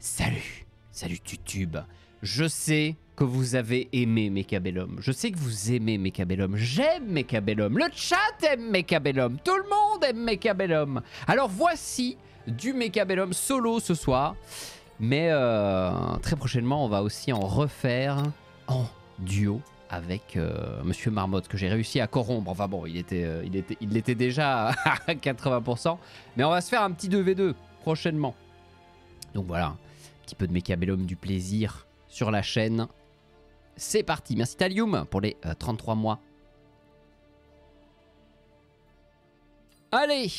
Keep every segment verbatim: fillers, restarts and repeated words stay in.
Salut, salut Tutube. Je sais que vous avez aimé Mechabellum. Je sais que vous aimez Mechabellum. J'aime Mechabellum. Le chat aime Mechabellum. Tout le monde aime Mechabellum. Alors voici du Mechabellum solo ce soir. Mais euh, très prochainement, on va aussi en refaire en duo avec euh, Monsieur Marmotte, que j'ai réussi à corrompre. Enfin bon, il était, euh, il était, il l'était déjà à quatre-vingts pour cent. Mais on va se faire un petit deux v deux prochainement. Donc voilà, un petit peu de Mechabellum du plaisir sur la chaîne. C'est parti. Merci Talium pour les euh, trente-trois mois. Allez.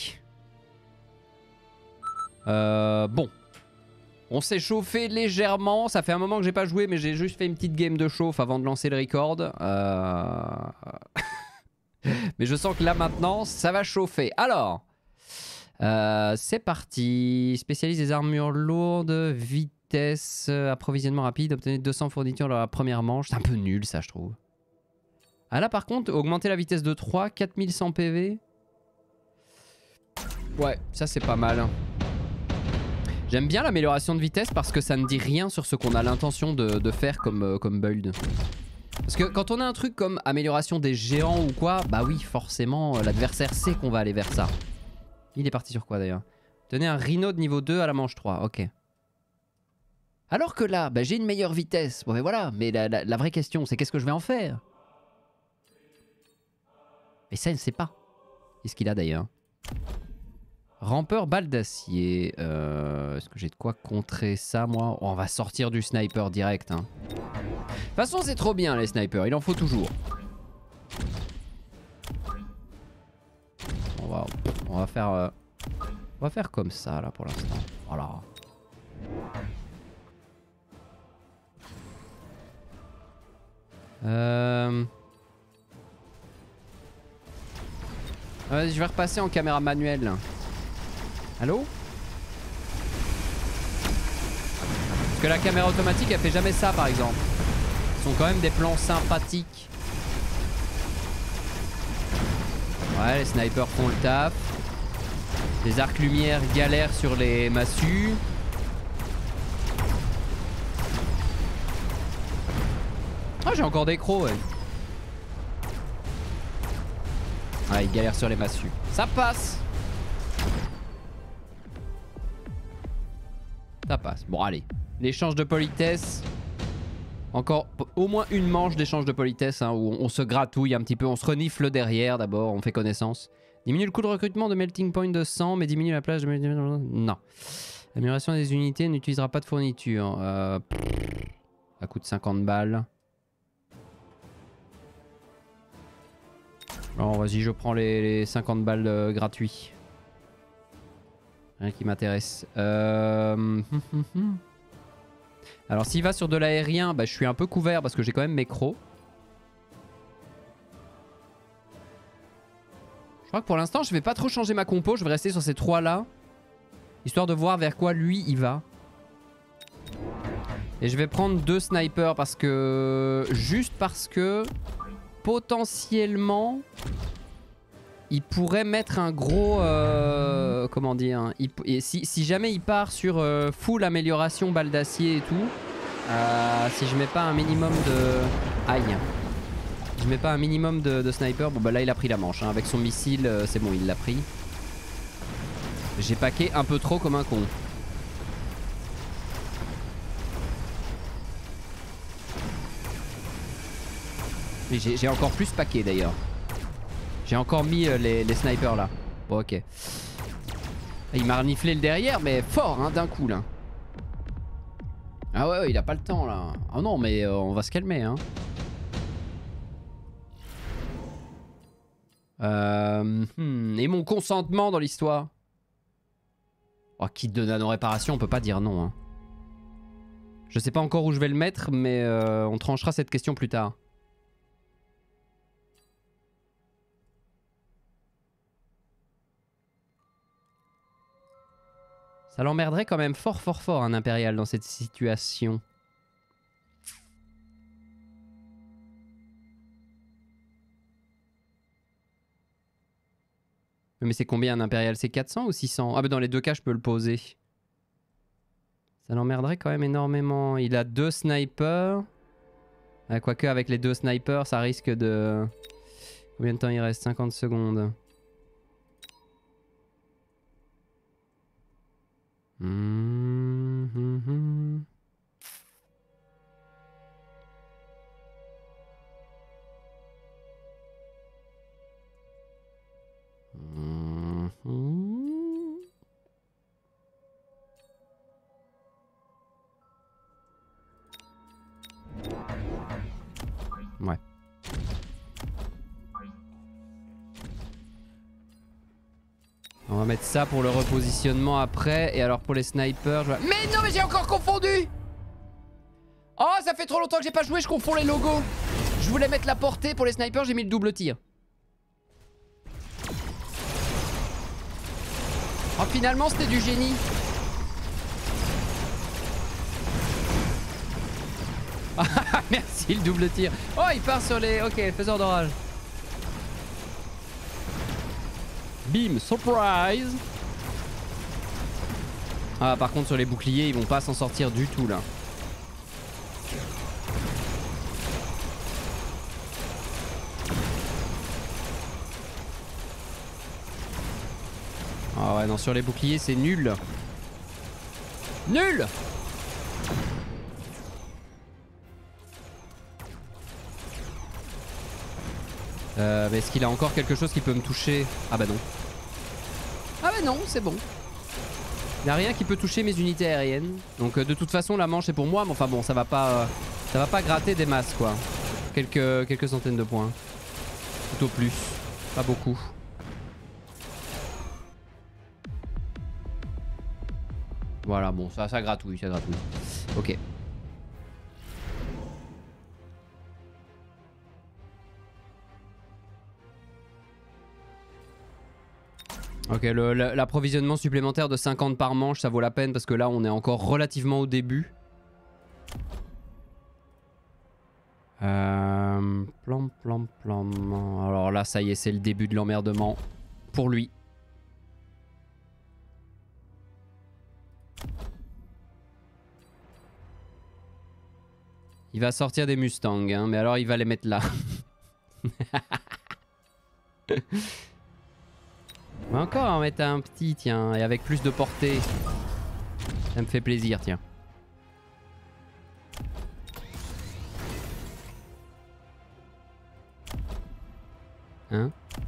Euh, bon. On s'est chauffé légèrement. Ça fait un moment que j'ai pas joué, mais j'ai juste fait une petite game de chauffe avant de lancer le record. Euh... mais je sens que là maintenant, ça va chauffer. Alors, euh, c'est parti. Spécialiste des armures lourdes, vitesse, approvisionnement rapide. Obtenez deux cents fournitures dans la première manche. C'est un peu nul ça, je trouve. Ah là par contre, augmenter la vitesse de trois, quatre mille cent P V. Ouais, ça c'est pas mal. J'aime bien l'amélioration de vitesse parce que ça ne dit rien sur ce qu'on a l'intention de, de faire comme, euh, comme build. Parce que quand on a un truc comme amélioration des géants ou quoi, bah oui, forcément, l'adversaire sait qu'on va aller vers ça. Il est parti sur quoi d'ailleurs? Tenez un rhino de niveau deux à la manche trois, ok. Alors que là, bah, j'ai une meilleure vitesse. Bon mais voilà, mais la, la, la vraie question c'est qu'est-ce que je vais en faire? Et ça, il ne sait pas. Qu'est-ce qu'il a d'ailleurs? Rampeur balle d'acier. Euh, Est-ce que j'ai de quoi contrer ça, moi? Oh, on va sortir du sniper direct. Hein. De toute façon, c'est trop bien, les snipers. Il en faut toujours. On va, on va faire... Euh, on va faire comme ça, là, pour l'instant. Voilà. Euh... Vas-y, je vais repasser en caméra manuelle. Allô? Parce que la caméra automatique elle fait jamais ça par exemple. Ce sont quand même des plans sympathiques. Ouais, les snipers font le taf. Les arcs lumière galèrent sur les massues. Ah, j'ai encore des crocs, ouais. Ouais, ils galèrent sur les massues. Ça passe. Ça passe. Bon, allez. L'échange de politesse. Encore au moins une manche d'échange de politesse hein, où on se gratouille un petit peu. On se renifle derrière d'abord. On fait connaissance. Diminue le coût de recrutement de melting point de cent, mais diminue la plage de... Non. L'amélioration des unités n'utilisera pas de fourniture. Euh... Ça coûte cinquante balles. Bon, vas-y, je prends les, les cinquante balles euh, gratuits. Rien qui m'intéresse. Euh... Alors s'il va sur de l'aérien, bah, je suis un peu couvert parce que j'ai quand même mes crocs. Je crois que pour l'instant je vais pas trop changer ma compo. Je vais rester sur ces trois là. Histoire de voir vers quoi lui il va. Et je vais prendre deux snipers parce que... Juste parce que... Potentiellement... Il pourrait mettre un gros... Euh, comment dire il, et si, si jamais il part sur euh, full amélioration balle d'acier et tout, euh, si je mets pas un minimum de... Aïe. Je mets pas un minimum de, de sniper, bon bah là il a pris la manche. Hein. Avec son missile, euh, c'est bon, il l'a pris. J'ai paqué un peu trop comme un con. J'ai encore plus paqué d'ailleurs. J'ai encore mis euh, les, les snipers là. Bon ok. Il m'a reniflé le derrière mais fort hein, d'un coup là. Ah ouais, ouais il a pas le temps là. Ah non mais euh, on va se calmer hein. Euh, hmm, et mon consentement dans l'histoire. Oh kit de nano réparation on peut pas dire non hein. Je sais pas encore où je vais le mettre mais euh, on tranchera cette question plus tard. Ça l'emmerderait quand même fort fort fort un impérial dans cette situation. Mais c'est combien un impérial? C'est quatre cents ou six cents? Ah bah dans les deux cas je peux le poser. Ça l'emmerderait quand même énormément. Il a deux snipers. Ah, quoique avec les deux snipers, ça risque de... Combien de temps il reste? cinquante secondes. Mmh, mmh, mmh. Mmh, mmh. Ouais. On va mettre ça pour le repositionnement après. Et alors pour les snipers, je... Mais non, mais j'ai encore confondu. Oh, ça fait trop longtemps que j'ai pas joué, je confonds les logos. Je voulais mettre la portée pour les snipers, j'ai mis le double tir. Oh, finalement, c'était du génie. Merci, le double tir. Oh, il part sur les... Ok, faiseur d'orage. Bim, surprise. Ah, par contre, sur les boucliers, ils vont pas s'en sortir du tout, là. Ah ouais, non, sur les boucliers, c'est nul. Nul. Euh, mais est-ce qu'il a encore quelque chose qui peut me toucher? Ah bah non. Ah bah non, c'est bon. Il n'y a rien qui peut toucher mes unités aériennes. Donc euh, de toute façon, la manche est pour moi. Mais enfin bon, ça va pas, euh, ça va pas gratter des masses, quoi. Quelques, quelques centaines de points. Tout au plus. Pas beaucoup. Voilà, bon, ça, ça gratouille, ça gratouille. Ok. Ok, l'approvisionnement supplémentaire de cinquante par manche, ça vaut la peine parce que là, on est encore relativement au début. Euh, plan, plan, plan. Alors là, ça y est, c'est le début de l'emmerdement pour lui. Il va sortir des Mustangs, hein, mais alors il va les mettre là. On va encore en mettre un petit, tiens, et avec plus de portée. Ça me fait plaisir, tiens. Hein?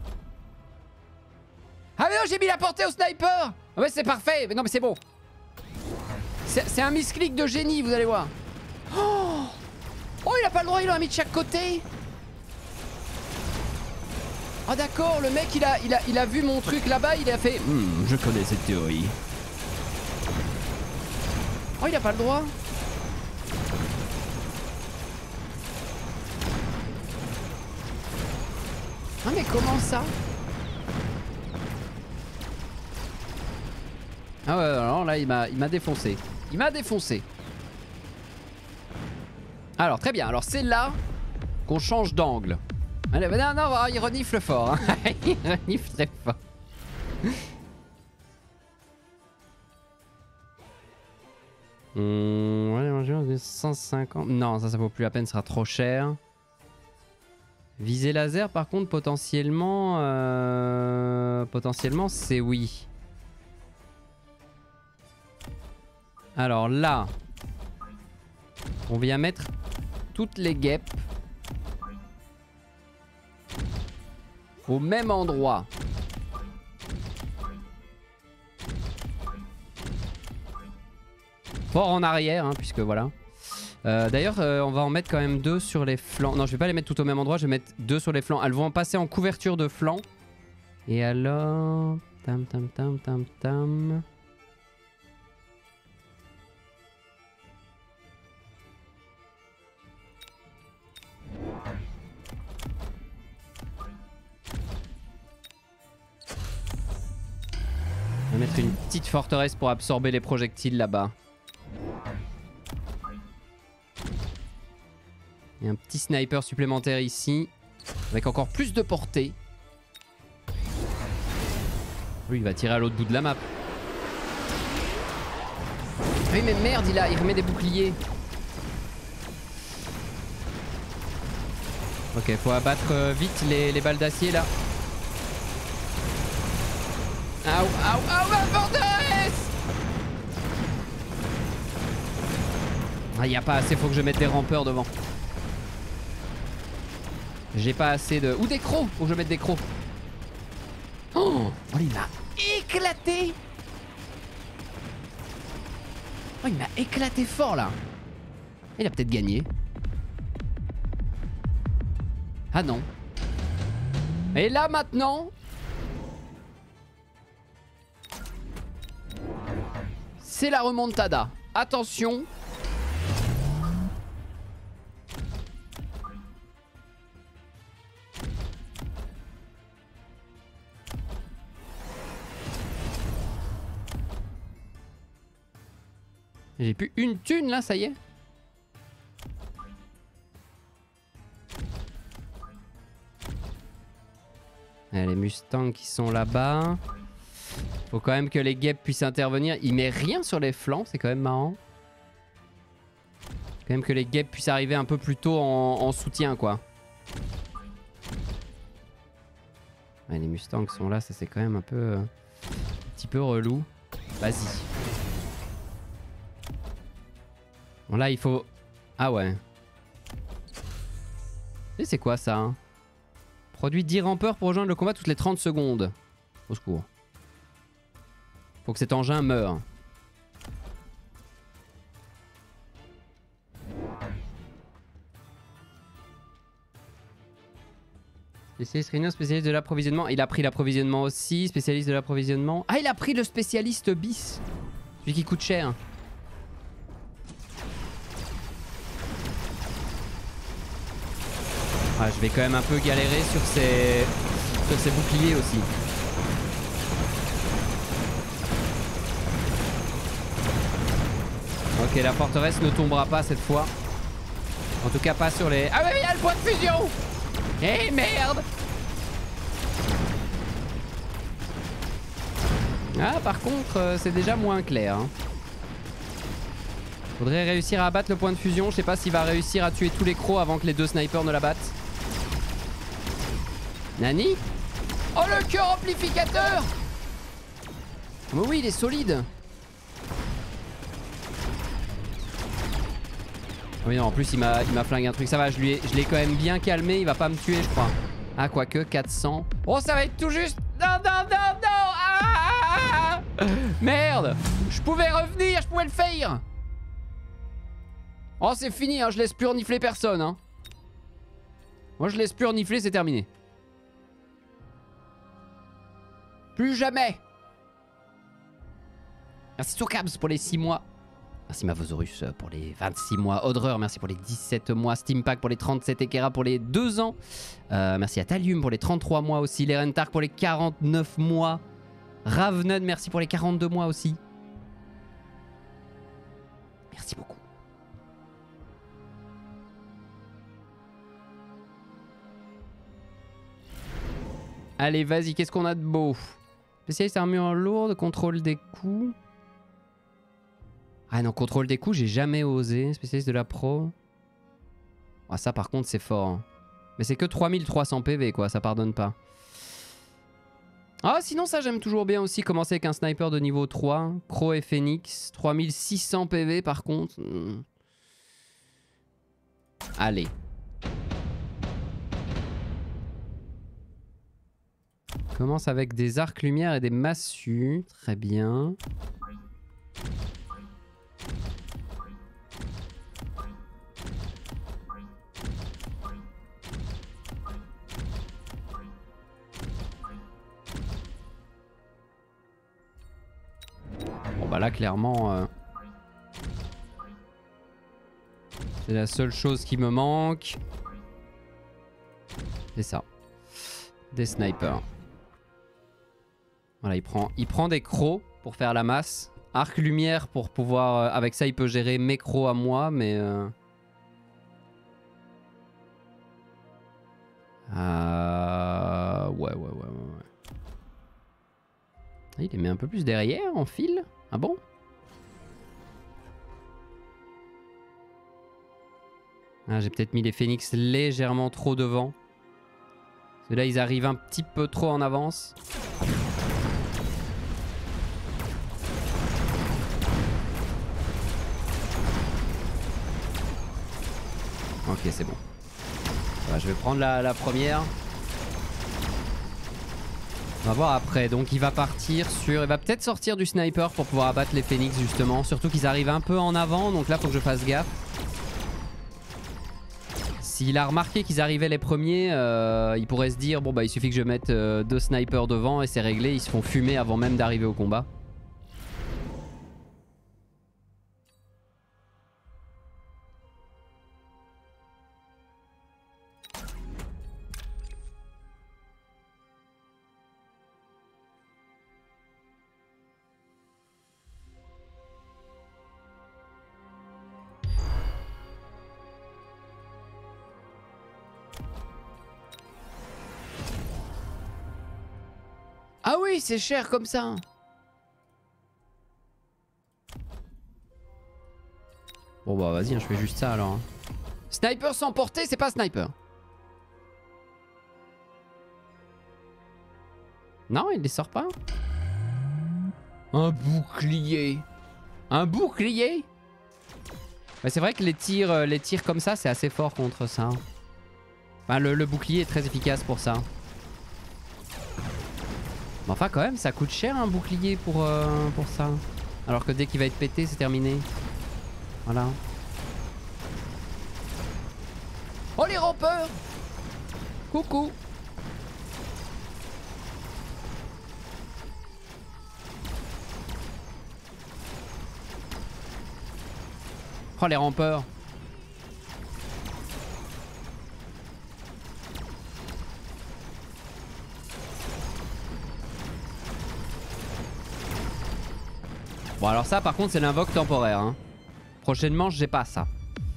Ah mais non, j'ai mis la portée au sniper! Ah ouais, c'est parfait! Mais non, mais c'est bon! C'est un misclick de génie, vous allez voir! Oh, oh, il a pas le droit, il l'a mis de chaque côté! Ah d'accord, le mec il a, il a, il a vu mon truc là-bas, il a fait hmm, je connais cette théorie. Oh, il a pas le droit. Ah mais comment ça? Ah ouais, alors là il m'a, il m'a défoncé. Il m'a défoncé. Alors très bien, alors c'est là qu'on change d'angle. Allez, non, non, il renifle fort. Hein. Il renifle très fort. Mmh, cent cinquante. Non, ça, ça vaut plus la peine, ça sera trop cher. Visée laser, par contre, potentiellement... Euh... Potentiellement, c'est oui. Alors là, on vient mettre toutes les guêpes au même endroit. Fort en arrière, hein, puisque voilà. Euh, D'ailleurs, euh, on va en mettre quand même deux sur les flancs. Non, je vais pas les mettre tout au même endroit, je vais mettre deux sur les flancs. Elles vont passer en couverture de flanc. Et alors... Tam, tam, tam, tam, tam... On va mettre une petite forteresse pour absorber les projectiles là-bas. Et un petit sniper supplémentaire ici. Avec encore plus de portée. Lui, il va tirer à l'autre bout de la map. Oui mais merde, il, a, il remet des boucliers. Ok, faut abattre euh, vite les, les balles d'acier là. Aouh, aouh, aouh, ma forteresse! Ah, y a pas assez, faut que je mette des rampeurs devant. J'ai pas assez de... Ou des crocs, faut que je mette des crocs. Oh, oh il m'a éclaté. Oh, il m'a éclaté fort là. Il a peut-être gagné. Ah non. Et là maintenant... c'est la remontada. Attention. J'ai plus une thune là, ça y est. Ah, les Mustangs qui sont là-bas. Faut quand même que les guêpes puissent intervenir. Il met rien sur les flancs, c'est quand même marrant. Quand même que les guêpes puissent arriver un peu plus tôt en, en soutien quoi. Ouais, les Mustangs sont là, ça c'est quand même un peu... Euh, un petit peu relou. Vas-y. Bon là il faut... Ah ouais. Et c'est quoi ça hein? Produit dix rampeurs pour rejoindre le combat toutes les trente secondes. Au secours. Faut que cet engin meure. Spécialiste réunion, spécialiste de l'approvisionnement. Il a pris l'approvisionnement aussi, spécialiste de l'approvisionnement. Ah il a pris le spécialiste bis. Celui qui coûte cher. Ah, je vais quand même un peu galérer sur ces, sur ces boucliers aussi. Ok, la forteresse ne tombera pas cette fois. En tout cas pas sur les... Ah mais il y a le point de fusion. Eh merde. Ah par contre euh, c'est déjà moins clair hein. Faudrait réussir à abattre le point de fusion. Je sais pas s'il va réussir à tuer tous les crocs avant que les deux snipers ne l'abattent. Nani? Oh le cœur amplificateur! Mais oui il est solide. Oui non en plus il m'a il m'a flingué un truc. Ça va je lui ai, je l'ai quand même bien calmé. Il va pas me tuer je crois. Ah quoique quatre cents. Oh ça va être tout juste. Non non non non ah, ah, ah. Merde. Je pouvais revenir. Je pouvais le faire. Oh c'est fini hein. Je laisse plus renifler personne hein. Moi je laisse plus renifler c'est terminé. Plus jamais. Merci Soukabs pour les six mois. Merci Mavosaurus pour les vingt-six mois. Odreur, merci pour les dix-sept mois. Steampack pour les trente-sept. Ekera pour les deux ans. Euh, merci à Talium pour les trente-trois mois aussi. Les Rentark pour les quarante-neuf mois. Ravnen, merci pour les quarante-deux mois aussi. Merci beaucoup. Allez, vas-y, qu'est-ce qu'on a de beau? Spécialiste armure lourde, contrôle des coups. Ah non, contrôle des coups, j'ai jamais osé. Spécialiste de la pro. Ah ça par contre c'est fort. Hein. Mais c'est que trois mille trois cents P V quoi, ça pardonne pas. Ah sinon ça j'aime toujours bien aussi commencer avec un sniper de niveau trois. Crow et Phoenix. trois mille six cents P V par contre. Hmm. Allez. Commence avec des arcs lumière et des massues. Très bien. Bon bah là clairement... Euh... c'est la seule chose qui me manque. C'est ça. Des snipers. Voilà, il prend, il prend des crocs pour faire la masse. Arc lumière pour pouvoir... Euh, avec ça, il peut gérer mes crocs à moi, mais... Euh... Euh... Ouais, ouais, ouais, ouais, ouais. Il les met un peu plus derrière, en file. Ah bon? Ah, j'ai peut-être mis les phénix légèrement trop devant. Parce que là, ils arrivent un petit peu trop en avance. Ok, c'est bon. Voilà, je vais prendre la, la première. On va voir après. Donc il va partir sur... Il va peut-être sortir du sniper pour pouvoir abattre les phénix justement. Surtout qu'ils arrivent un peu en avant. Donc là, faut que je fasse gaffe. S'il a remarqué qu'ils arrivaient les premiers, euh, il pourrait se dire, bon bah il suffit que je mette euh, deux snipers devant et c'est réglé. Ils se font fumer avant même d'arriver au combat. Ah oui, c'est cher comme ça. Bon bah vas-y, hein, je fais juste ça alors. Sniper sans portée, c'est pas sniper. Non, il les sort pas. Un bouclier. Un bouclier. Bah, c'est vrai que les tirs, les tirs comme ça, c'est assez fort contre ça. Enfin, le, le bouclier est très efficace pour ça. Mais enfin quand même, ça coûte cher un bouclier pour, euh, pour ça. Alors que dès qu'il va être pété, c'est terminé. Voilà. Oh les rampeurs! Coucou! Oh les rampeurs! Bon alors ça par contre c'est l'invoque temporaire hein. Prochainement j'ai pas ça.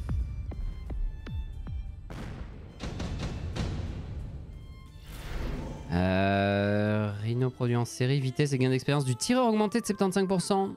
Euh, Rhino produit en série, vitesse et gain d'expérience du tireur augmenté de soixante-quinze pour cent.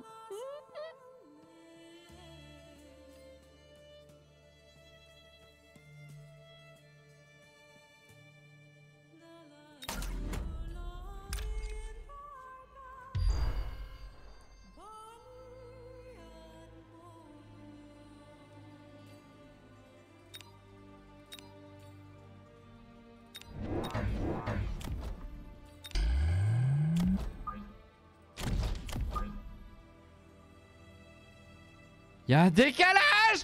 Il y a un décalage.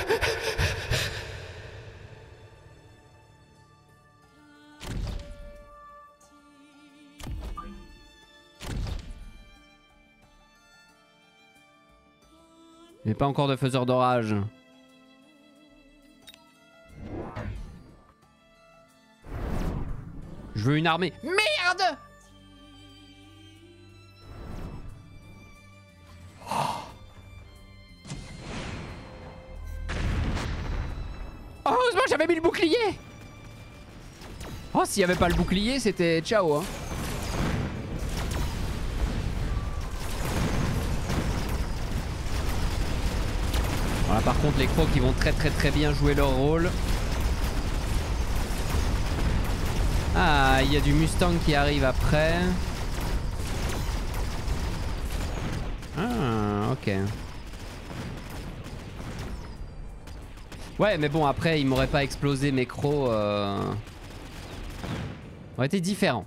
Mais pas encore de faiseur d'orage. Je veux une armée. Merde! Oh, heureusement j'avais mis le bouclier. Oh, s'il n'y avait pas le bouclier, c'était ciao hein. Voilà, par contre les crocs qui vont très très très bien jouer leur rôle. Ah, il y a du Mustang qui arrive après. Ah, ok. Ouais, mais bon, après, il m'aurait pas explosé mes crocs. Euh... aurait été différent.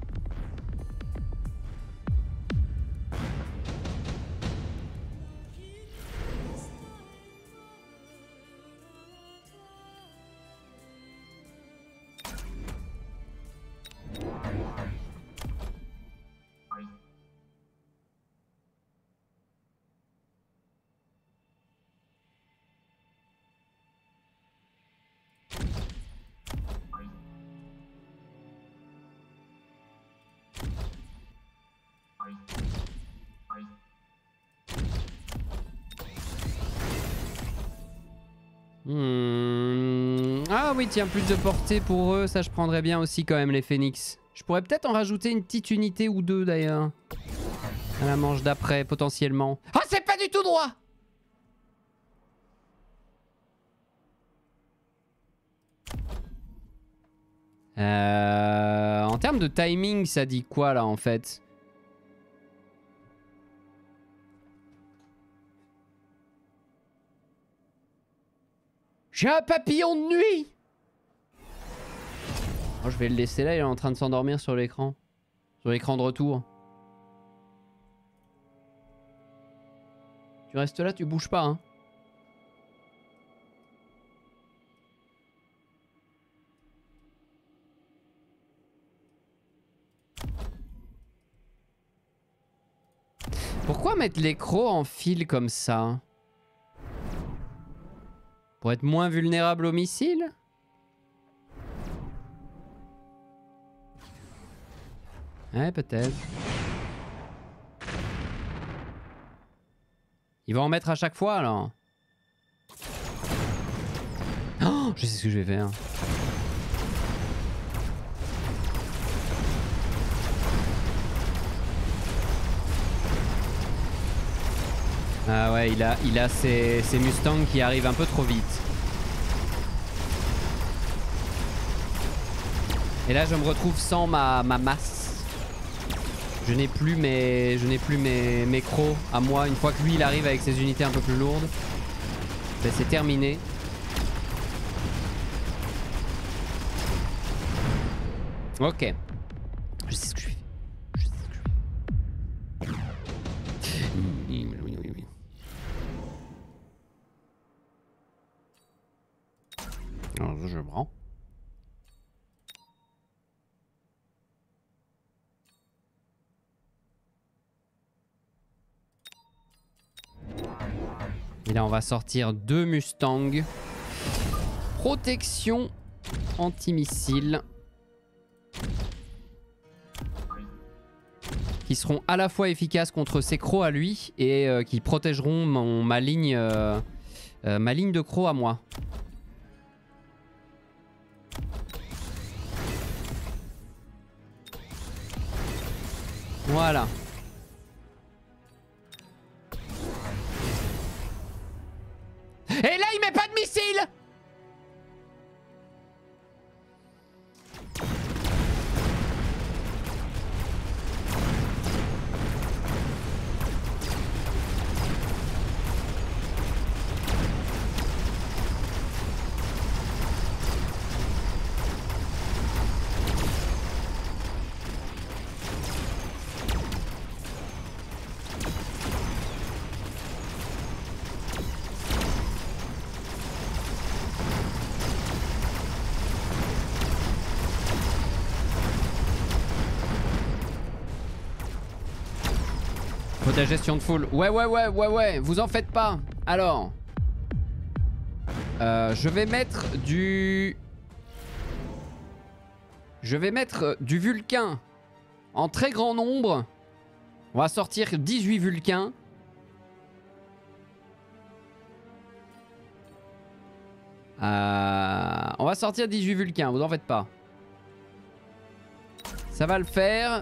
Hmm. Ah oui, tiens, plus de portée pour eux, ça je prendrais bien aussi quand même les phénix. Je pourrais peut-être en rajouter une petite unité ou deux d'ailleurs. À la manche d'après, potentiellement. Ah, c'est pas du tout droit! Euh, en termes de timing, ça dit quoi là en fait? J'ai un papillon de nuit. Oh, je vais le laisser là, il est en train de s'endormir sur l'écran. Sur l'écran de retour. Tu restes là, tu bouges pas, hein. Pourquoi mettre les crocs en fil comme ça? Pour être moins vulnérable aux missiles? Ouais, peut-être. Il va en mettre à chaque fois alors. Oh, je sais ce que je vais faire. Ah ouais, il a, il a ses, ses Mustangs qui arrivent un peu trop vite. Et là, je me retrouve sans ma, ma masse. Je n'ai plus mes, je n'ai plus mes, mes crocs à moi. Une fois que lui, il arrive avec ses unités un peu plus lourdes, ben, c'est terminé. Ok. Je sais ce que je fais. Je sais ce que je fais. Oui, oui, oui, oui. Alors, je prends. Et là, on va sortir deux Mustangs. Protection anti-missile. Qui seront à la fois efficaces contre ses crocs à lui et euh, qui protégeront mon, ma, ligne, euh, euh, ma ligne de crocs à moi. Voilà. Et là, il met pas de missile! La gestion de full. Ouais, ouais, ouais, ouais, ouais. Vous en faites pas. Alors. Euh, je vais mettre du... Je vais mettre du Vulcain en très grand nombre. On va sortir dix-huit Vulcains. Euh, on va sortir dix-huit Vulcains. Vous en faites pas. Ça va le faire.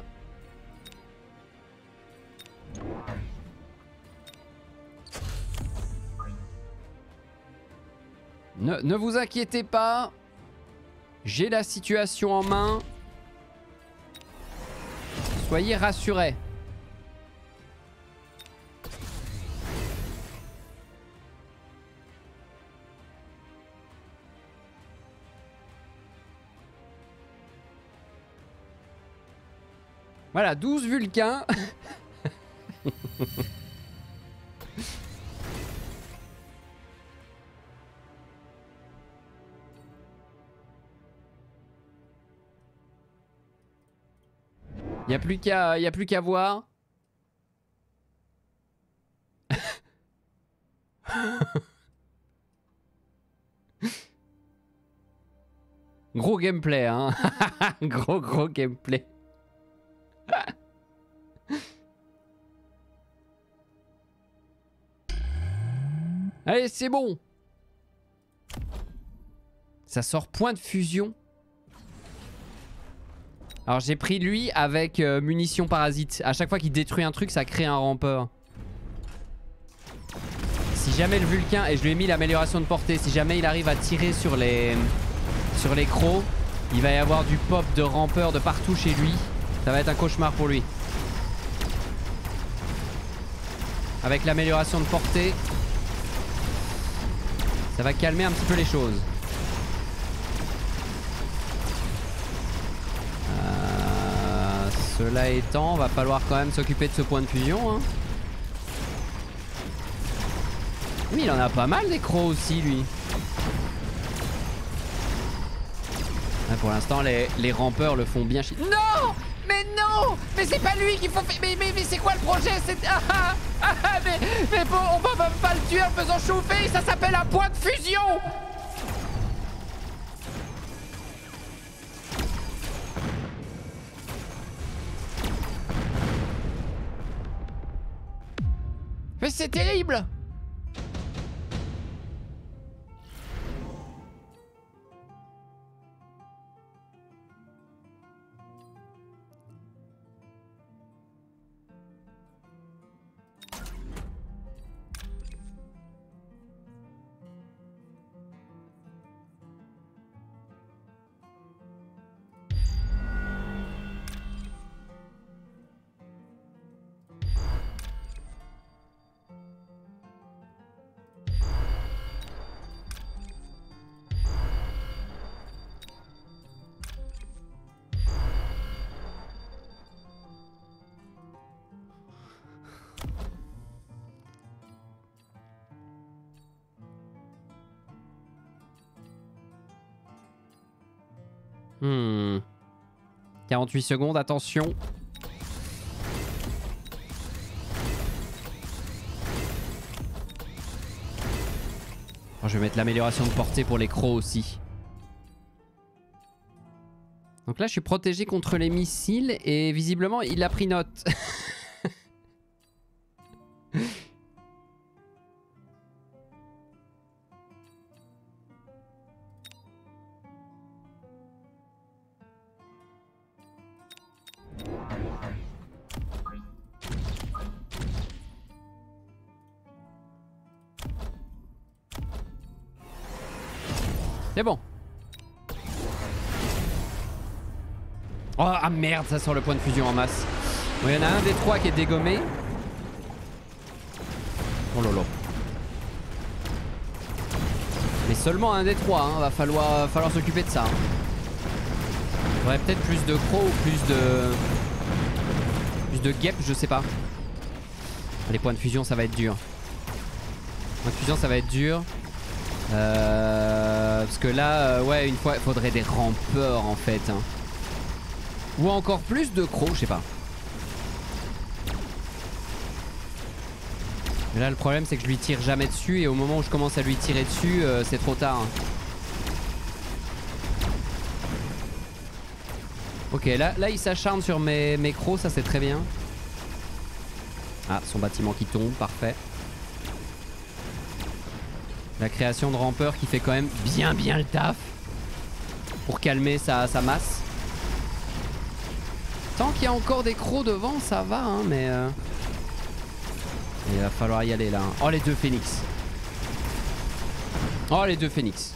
Ne, ne vous inquiétez pas. J'ai la situation en main. Soyez rassurés. Voilà, douze Vulcains. Il n'y a plus qu'à y a plus qu'à voir. Gros gameplay, hein. Gros gros gameplay. Allez, c'est bon. Ça sort point de fusion. Alors j'ai pris lui avec euh, munitions parasites. À chaque fois qu'il détruit un truc, ça crée un rampeur. Si jamais le Vulcain, et je lui ai mis l'amélioration de portée, si jamais il arrive à tirer sur les sur les crocs, Il va y avoir du pop de rampeur de partout chez lui. Ça va être un cauchemar pour lui. Avec l'amélioration de portée, ça va calmer un petit peu les choses. Euh, cela étant, va falloir quand même s'occuper de ce point de fusion. Hein. Mais il en a pas mal des crocs aussi, lui. Là, pour l'instant, les, les rampeurs le font bien chier. Non! Mais non! Mais c'est pas lui qu'il faut faire. Mais, mais, mais c'est quoi le projet? C'est. Ah, ah, ah, mais, mais bon, on va même pas le tuer en le faisant chauffer. Ça s'appelle un point de fusion! Mais c'est terrible! Hmm. quarante-huit secondes, attention. Oh, je vais mettre l'amélioration de portée pour les crocs aussi. Donc là, je suis protégé contre les missiles et visiblement, il a pris note. C'est bon. Oh, ah merde, ça sort le point de fusion en masse. Bon, il y en a un des trois qui est dégommé. Oh lolo. Mais seulement un des trois, hein. Va falloir, falloir s'occuper de ça. Hein. Il faudrait peut-être plus de crocs ou plus de... Plus de guêpes, je sais pas. Les points de fusion, ça va être dur. Points de fusion, ça va être dur. Euh, parce que là, euh, ouais, une fois, il faudrait des rampeurs en fait. Hein. Ou encore plus de crocs, je sais pas. Mais là, le problème, c'est que je lui tire jamais dessus. Et au moment où je commence à lui tirer dessus, euh, c'est trop tard. Hein. Ok, là, là il s'acharne sur mes, mes crocs, ça c'est très bien. Ah, son bâtiment qui tombe, parfait. La création de rampeur qui fait quand même bien bien le taf. Pour calmer sa, sa masse. Tant qu'il y a encore des crocs devant, ça va, hein, mais... Euh... Il va falloir y aller, là. Hein. Oh, les deux phénix. Oh, les deux phénix.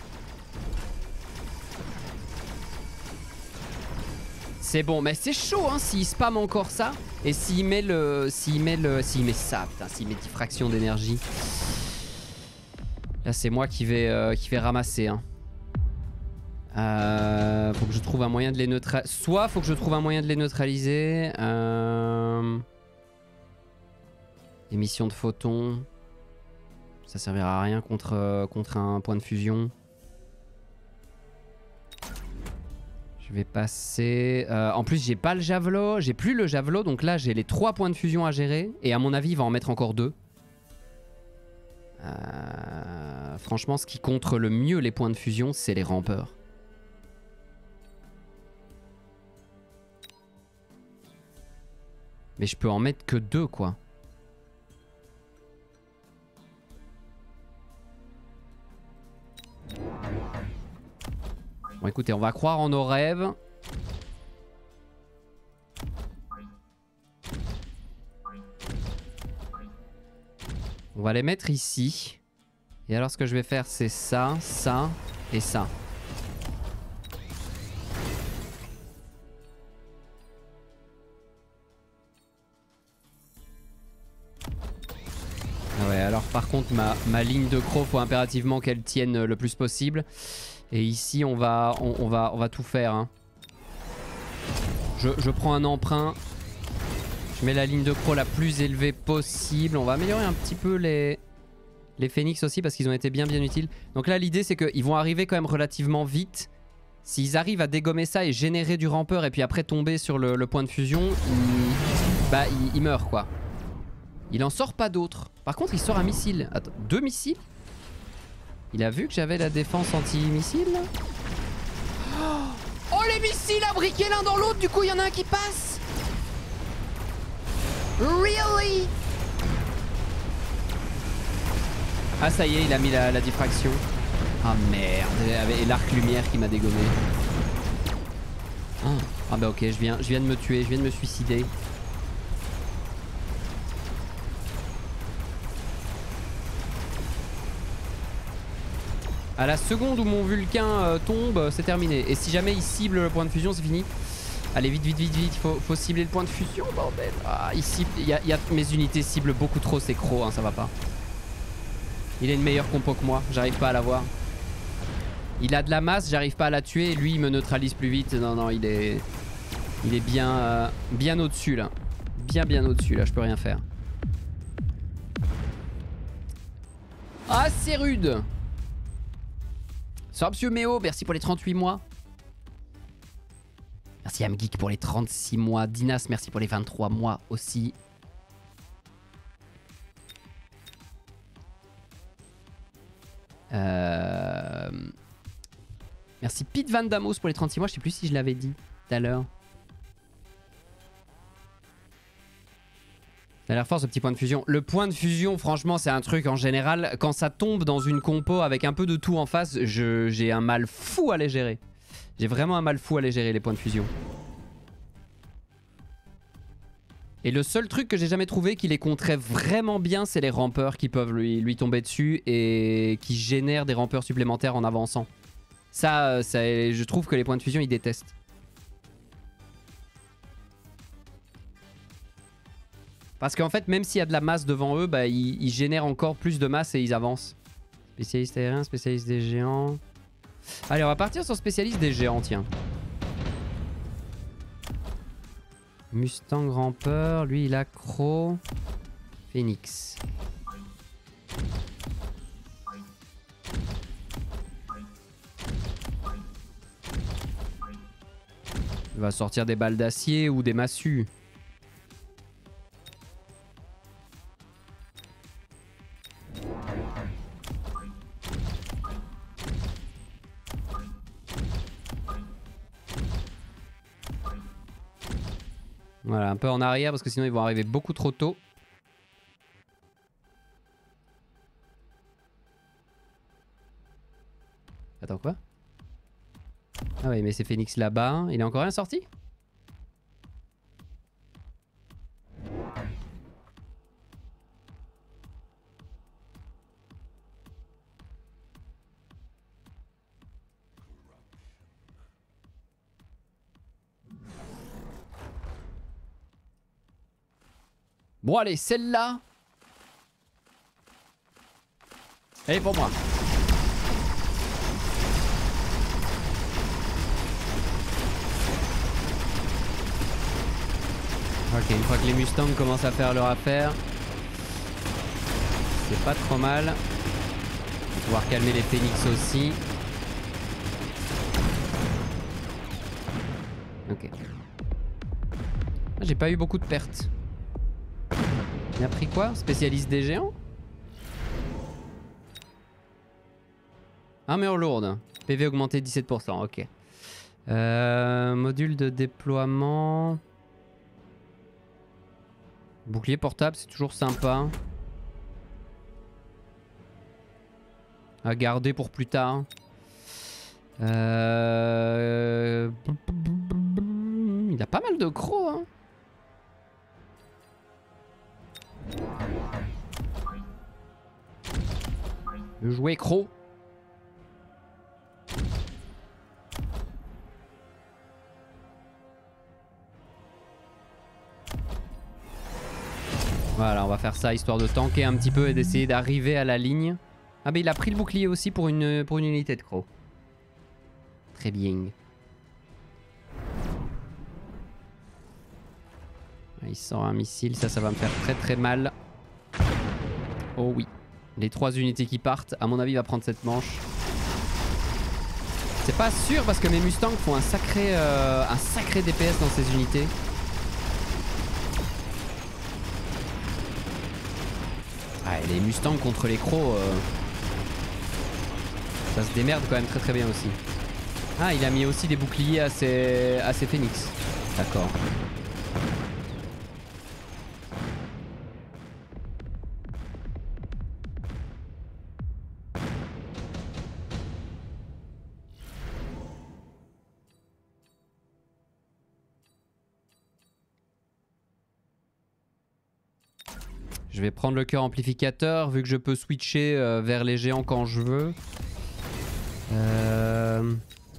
C'est bon, mais c'est chaud, hein, s'il spam encore ça. Et s'il met le... S'il met le... S'il met ça, putain, s'il met diffraction d'énergie... Là c'est moi qui vais, euh, qui vais ramasser. Hein. Euh, faut que je trouve un moyen de les neutraliser. Soit faut que je trouve un moyen de les neutraliser. Euh... Émission de photons. Ça servira à rien contre, euh, contre un point de fusion. Je vais passer... Euh, en plus j'ai pas le javelot. J'ai plus le javelot. Donc là j'ai les trois points de fusion à gérer. Et à mon avis il va en mettre encore deux. Euh, franchement, ce qui contre le mieux les points de fusion, c'est les rampeurs. Mais je peux en mettre que deux, quoi. Bon, écoutez, on va croire en nos rêves. On va les mettre ici. Et alors ce que je vais faire c'est ça, ça et ça. contre, ma, ma ligne de croc, faut impérativement qu'elle tienne le plus possible. Et ici, on va, on, on va, on va tout faire. Hein. Je, je prends un emprunt. Je mets la ligne de croc la plus élevée possible. On va améliorer un petit peu les, les phénix aussi parce qu'ils ont été bien bien utiles. Donc là, l'idée, c'est qu'ils vont arriver quand même relativement vite. S'ils arrivent à dégommer ça et générer du rampeur et puis après tomber sur le, le point de fusion, il, bah, il, il meurt quoi. Il en sort pas d'autres. Par contre, il sort un missile. Attends, deux missiles? Il a vu que j'avais la défense anti-missile là? Oh, les missiles abriqués l'un dans l'autre, du coup, il y en a un qui passe. Really? Ah, ça y est, il a mis la, la diffraction. Ah merde, et l'arc lumière qui m'a dégommé. Oh. Ah bah ok, je viens, je viens de me tuer, je viens de me suicider. À la seconde où mon Vulcain euh, tombe, c'est terminé. Et si jamais il cible le point de fusion, c'est fini. Allez, vite, vite, vite, vite, il faut, faut cibler le point de fusion, bordel. Ah, il cible, y a, y a, mes unités ciblent beaucoup trop ces crocs, hein, ça va pas. Il a une meilleure compo que moi, j'arrive pas à l'avoir. Il a de la masse, j'arrive pas à la tuer. Lui, il me neutralise plus vite. Non, non, il est... Il est bien, euh, bien au-dessus, là. Bien, bien au-dessus, là. Je peux rien faire. Ah, c'est rude. Sorbsio Méo, merci pour les trente-huit mois. Merci Amgeek pour les trente-six mois. Dinas, merci pour les vingt-trois mois aussi. Euh... Merci Pete Van Damos pour les trente-six mois. Je sais plus si je l'avais dit tout à l'heure. Ça a l'air fort ce petit point de fusion. Le point de fusion, franchement, c'est un truc en général. Quand ça tombe dans une compo avec un peu de tout en face, j'ai un mal fou à les gérer. J'ai vraiment un mal fou à les gérer, les points de fusion. Et le seul truc que j'ai jamais trouvé qui les contrait vraiment bien, c'est les rampeurs qui peuvent lui, lui tomber dessus et qui génèrent des rampeurs supplémentaires en avançant. Ça, ça, je trouve que les points de fusion, ils détestent. Parce qu'en fait, même s'il y a de la masse devant eux, bah, ils, ils génèrent encore plus de masse et ils avancent. Spécialiste aérien, spécialiste des géants. Allez, on va partir sur spécialiste des géants, tiens. Mustang Rampeur, lui il a Croc. Phoenix. Il va sortir des balles d'acier ou des massues. Voilà, un peu en arrière parce que sinon ils vont arriver beaucoup trop tôt. Attends, quoi? Ah oui, mais c'est Phoenix là-bas. Il est encore rien sorti? Bon allez, celle-là, elle est pour moi. Ok, une fois que les Mustangs commencent à faire leur affaire, c'est pas trop mal. On va pouvoir calmer les Phoenix aussi. Ok. J'ai pas eu beaucoup de pertes. Il a pris quoi? Spécialiste des géants? Armure lourde. P V augmenté de dix-sept pour cent, ok. Euh, module de déploiement. Bouclier portable, c'est toujours sympa. À garder pour plus tard. Euh... Il a pas mal de crocs, hein. Le jouet croc. Voilà, on va faire ça histoire de tanker un petit peu et d'essayer d'arriver à la ligne. Ah bah il a pris le bouclier aussi pour une, pour une unité de croc. Très bien. Il sort un missile, ça, ça va me faire très très mal. Oh oui. Les trois unités qui partent, à mon avis, il va prendre cette manche. C'est pas sûr parce que mes Mustangs font un sacré, euh, un sacré D P S dans ces unités. Ah, et les Mustangs contre les crocs, euh, ça se démerde quand même très très bien aussi. Ah, il a mis aussi des boucliers à ses, à ses phénix. D'accord. Je vais prendre le cœur amplificateur vu que je peux switcher euh, vers les géants quand je veux. Euh...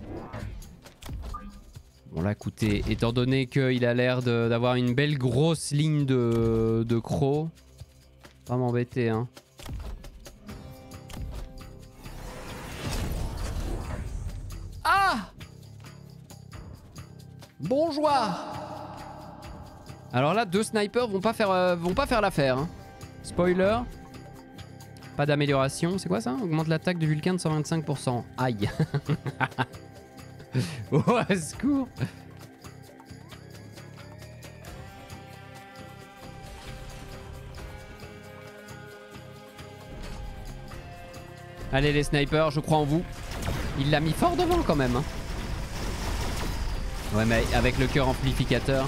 Bon là écoutez, étant donné qu'il a l'air d'avoir une belle grosse ligne de, de crocs, pas m'embêter hein. Ah! Bonjour! Alors là, deux snipers vont pas faire, euh, vont pas faire l'affaire. Hein. Spoiler. Pas d'amélioration. C'est quoi ça? Augmente l'attaque du Vulcain de cent vingt-cinq pour cent. Aïe. Oh, à secours. Allez les snipers, je crois en vous. Il l'a mis fort devant quand même. Hein. Ouais mais avec le cœur amplificateur.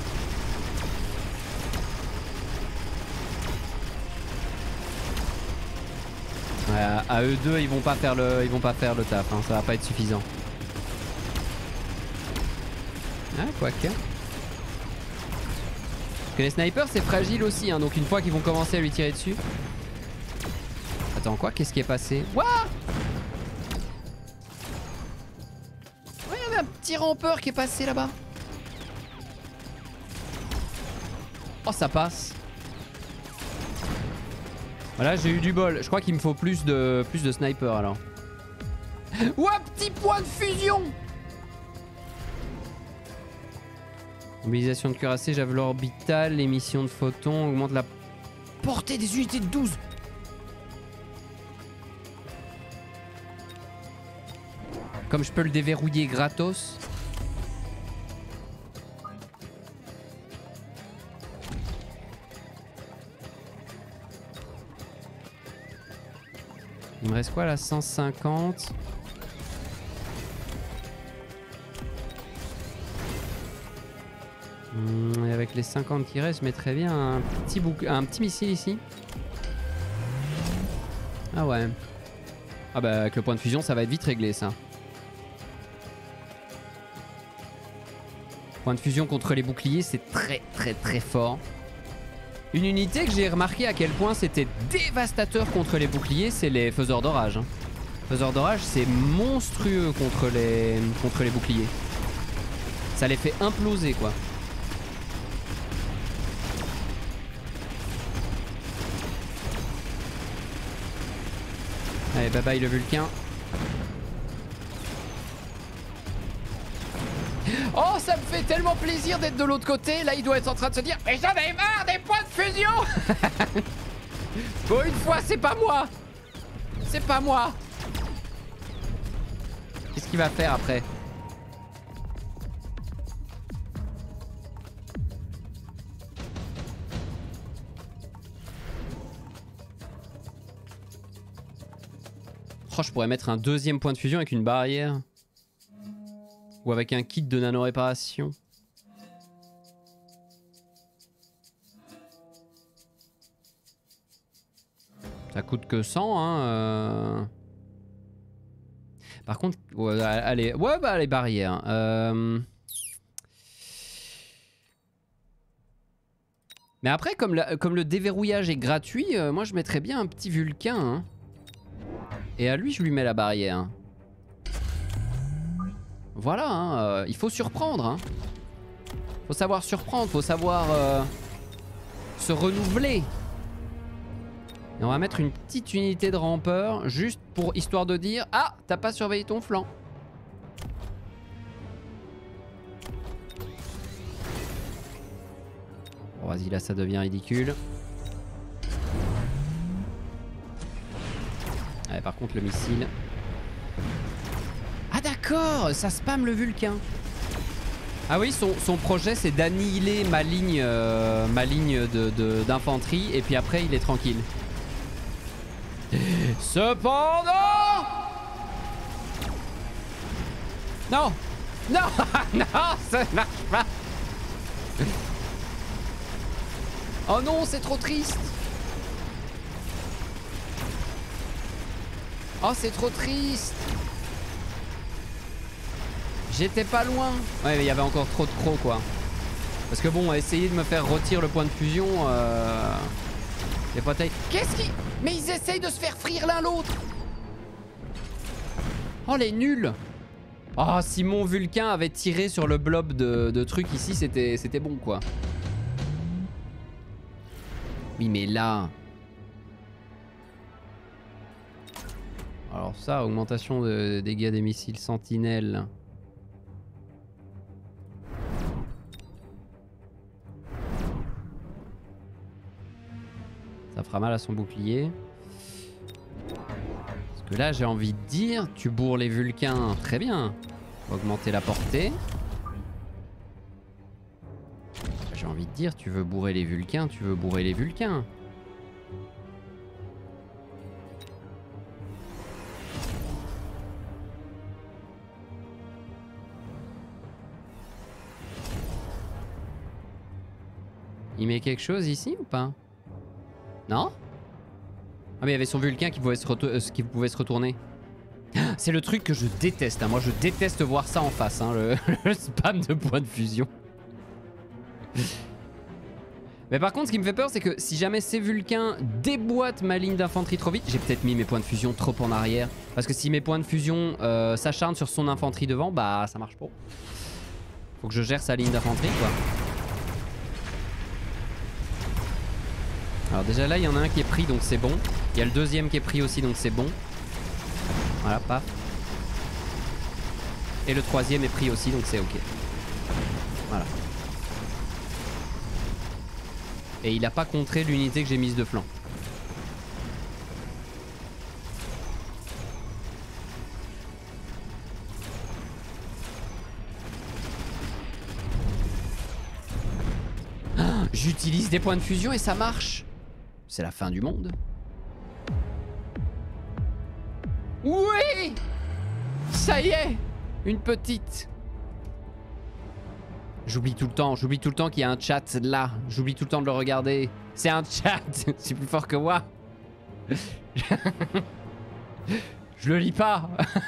Ouais, à eux deux, ils vont pas faire le, ils vont pas faire le taf, hein, ça va pas être suffisant. Ah, quoique. Parce que les snipers, c'est fragile aussi, hein, donc une fois qu'ils vont commencer à lui tirer dessus. Attends, quoi? Qu'est-ce qui est passé? What? Ouais, il y avait un petit rampeur qui est passé là-bas. Oh, ça passe. Voilà, j'ai eu du bol. Je crois qu'il me faut plus de, plus de snipers alors. Ouah, petit point de fusion! Mobilisation de cuirassé, javelot orbital, émission de photons, augmente la portée des unités de douze. Comme je peux le déverrouiller gratos. Il me reste quoi là? Cent cinquante. Mmh, et avec les cinquante qui restent, je mettrais bien un petit, bouc un petit missile ici. Ah ouais. Ah bah avec le point de fusion ça va être vite réglé ça. Point de fusion contre les boucliers c'est très très très fort. Une unité que j'ai remarqué à quel point c'était dévastateur contre les boucliers, c'est les faiseurs d'orage. Hein. Faiseurs d'orage, c'est monstrueux contre les, contre les boucliers. Ça les fait imploser, quoi. Allez, bye bye le Vulcain. Oh, ça me fait tellement plaisir d'être de l'autre côté. Là, il doit être en train de se dire: mais j'en ai marre des points de fusion. Bon, une fois, c'est pas moi. C'est pas moi. Qu'est-ce qu'il va faire après? Oh, je pourrais mettre un deuxième point de fusion avec une barrière. Ou avec un kit de nano-réparation. Ça coûte que cent, hein. Euh... Par contre, ouais, allez, ouais, bah les barrières. Euh... Mais après, comme, la, comme le déverrouillage est gratuit, euh, moi je mettrais bien un petit Vulcain. Hein. Et à lui, je lui mets la barrière. Voilà, hein, euh, il faut surprendre. Hein. Faut savoir surprendre, faut savoir euh, se renouveler. Et on va mettre une petite unité de rampeur, juste pour histoire de dire « Ah, t'as pas surveillé ton flanc !» Bon, vas-y, là, ça devient ridicule. Ouais, par contre, le missile... Ah d'accord, ça spam le Vulcain. Ah oui, son, son projet, c'est d'annihiler ma ligne, euh, ma ligne de, de, d'infanterie, et puis après, il est tranquille. Cependant... Non. Non. Non, ça ne marche pas. Oh non, c'est trop triste. Oh, c'est trop triste. J'étais pas loin. Ouais, mais il y avait encore trop de crocs, quoi. Parce que bon, essayer de me faire retirer le point de fusion... Euh... C'est pas terrible. Qu'est-ce qui... Mais ils essayent de se faire frire l'un l'autre. Oh, les nuls. Oh, si mon Vulcain avait tiré sur le blob de, de trucs ici, c'était c'était bon, quoi. Oui, mais là... Alors ça, augmentation de dégâts des missiles sentinelles... Ça fera mal à son bouclier. Parce que là, j'ai envie de dire, tu bourres les Vulcains, très bien. Augmenter la portée. J'ai envie de dire, tu veux bourrer les Vulcains, tu veux bourrer les Vulcains. Il met quelque chose ici ou pas? Non? Ah mais il y avait son Vulcain qui pouvait se, euh, qui pouvait se retourner. C'est le truc que je déteste, hein. Moi je déteste voir ça en face, hein, le, le spam de points de fusion. Mais par contre ce qui me fait peur c'est que si jamais ces Vulcains déboîtent ma ligne d'infanterie trop vite, j'ai peut-être mis mes points de fusion trop en arrière. Parce que si mes points de fusion euh, s'acharnent sur son infanterie devant, bah ça marche pas. Faut que je gère sa ligne d'infanterie, quoi. Alors déjà là il y en a un qui est pris donc c'est bon. Il y a le deuxième qui est pris aussi donc c'est bon. Voilà, paf. Et le troisième est pris aussi donc c'est ok. Voilà. Et il a pas contré l'unité que j'ai mise de flanc. Ah, j'utilise des points de fusion et ça marche. C'est la fin du monde. Oui! Ça y est! Une petite. J'oublie tout le temps, j'oublie tout le temps qu'il y a un chat là. J'oublie tout le temps de le regarder. C'est un chat, c'est plus fort que moi. Je le lis pas.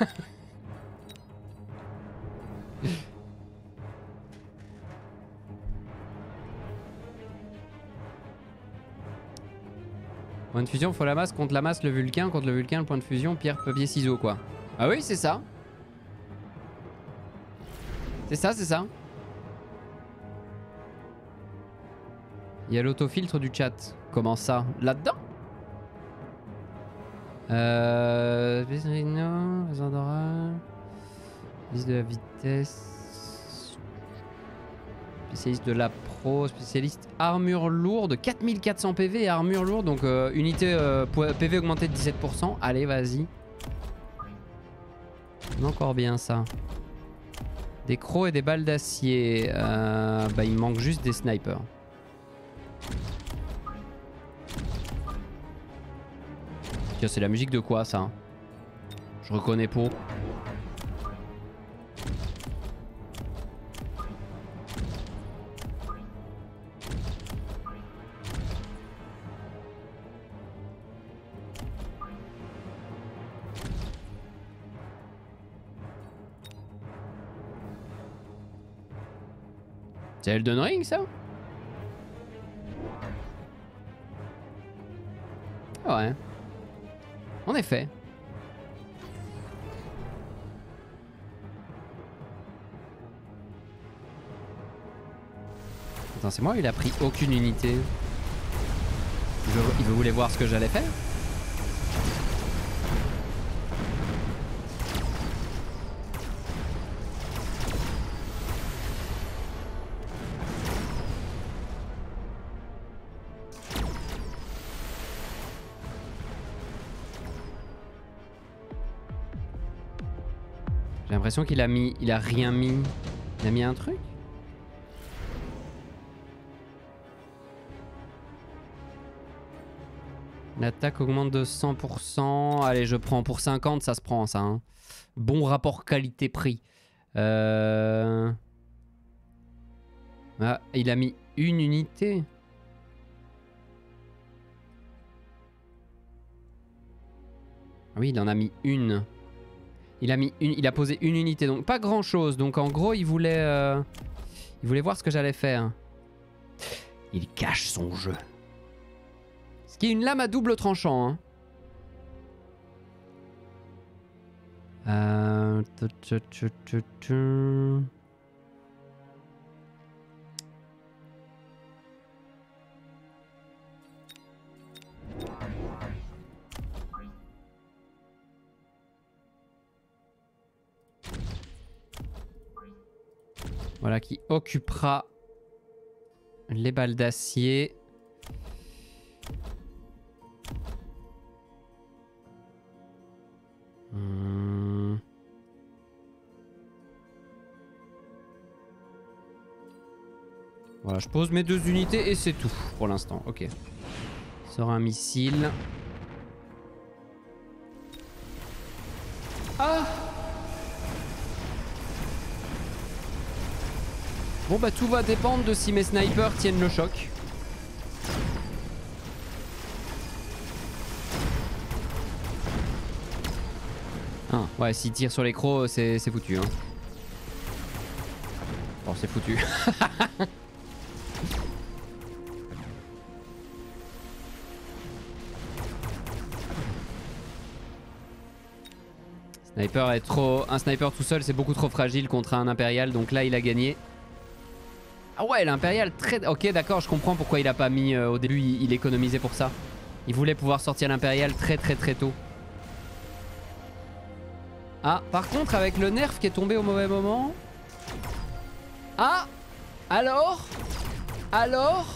Point de fusion, faut la masse contre la masse, le Vulcain, contre le Vulcain, le point de fusion, pierre, papier, ciseaux, quoi. Ah oui, c'est ça. C'est ça, c'est ça. Il y a l'autofiltre du chat. Comment ça? Là-dedans? Euh... Vesrino, Zandora... Spécialiste de la vitesse... Spécialiste de la pro, spécialiste armure lourde, quatre mille quatre cents P V et armure lourde, donc euh, unité euh, P V augmentée de dix-sept pour cent. Allez, vas-y. Encore bien ça. Des crocs et des balles d'acier. Euh, bah, il me manque juste des snipers. Tiens, c'est la musique de quoi ça? Je reconnais pas. C'est Elden Ring ça? Ouais. En effet. Attends, c'est moi, il a pris aucune unité. Je, il voulait voir ce que j'allais faire. J'ai l'impression qu'il a mis... Il a rien mis. Il a mis un truc? L'attaque augmente de cent pour cent. Allez, je prends pour cinquante, ça se prend ça. Hein. Bon rapport qualité-prix. Euh... Ah, il a mis une unité. Ah oui, il en a mis une. Il a, mis une, il a posé une unité, donc pas grand chose. Donc en gros, il voulait, euh, il voulait voir ce que j'allais faire. Il cache son jeu. Ce qui est une lame à double tranchant. Hein. Euh... tu, tu, tu, tu. Voilà, qui occupera les balles d'acier. Hmm. Voilà, je pose mes deux unités et c'est tout pour l'instant. Ok. Sort un missile. Ah! Bon bah tout va dépendre de si mes snipers tiennent le choc. Ah, ouais, s'ils tirent sur les crocs, c'est foutu. Hein. Bon, c'est foutu. Sniper est trop... Un sniper tout seul, c'est beaucoup trop fragile contre un impérial, donc là il a gagné. Ah ouais, l'impérial très... Ok, d'accord, je comprends pourquoi il a pas mis... Euh, au début, il, il économisait pour ça. Il voulait pouvoir sortir l'impérial très très très tôt. Ah, par contre, avec le nerf qui est tombé au mauvais moment... Ah! Alors? Alors?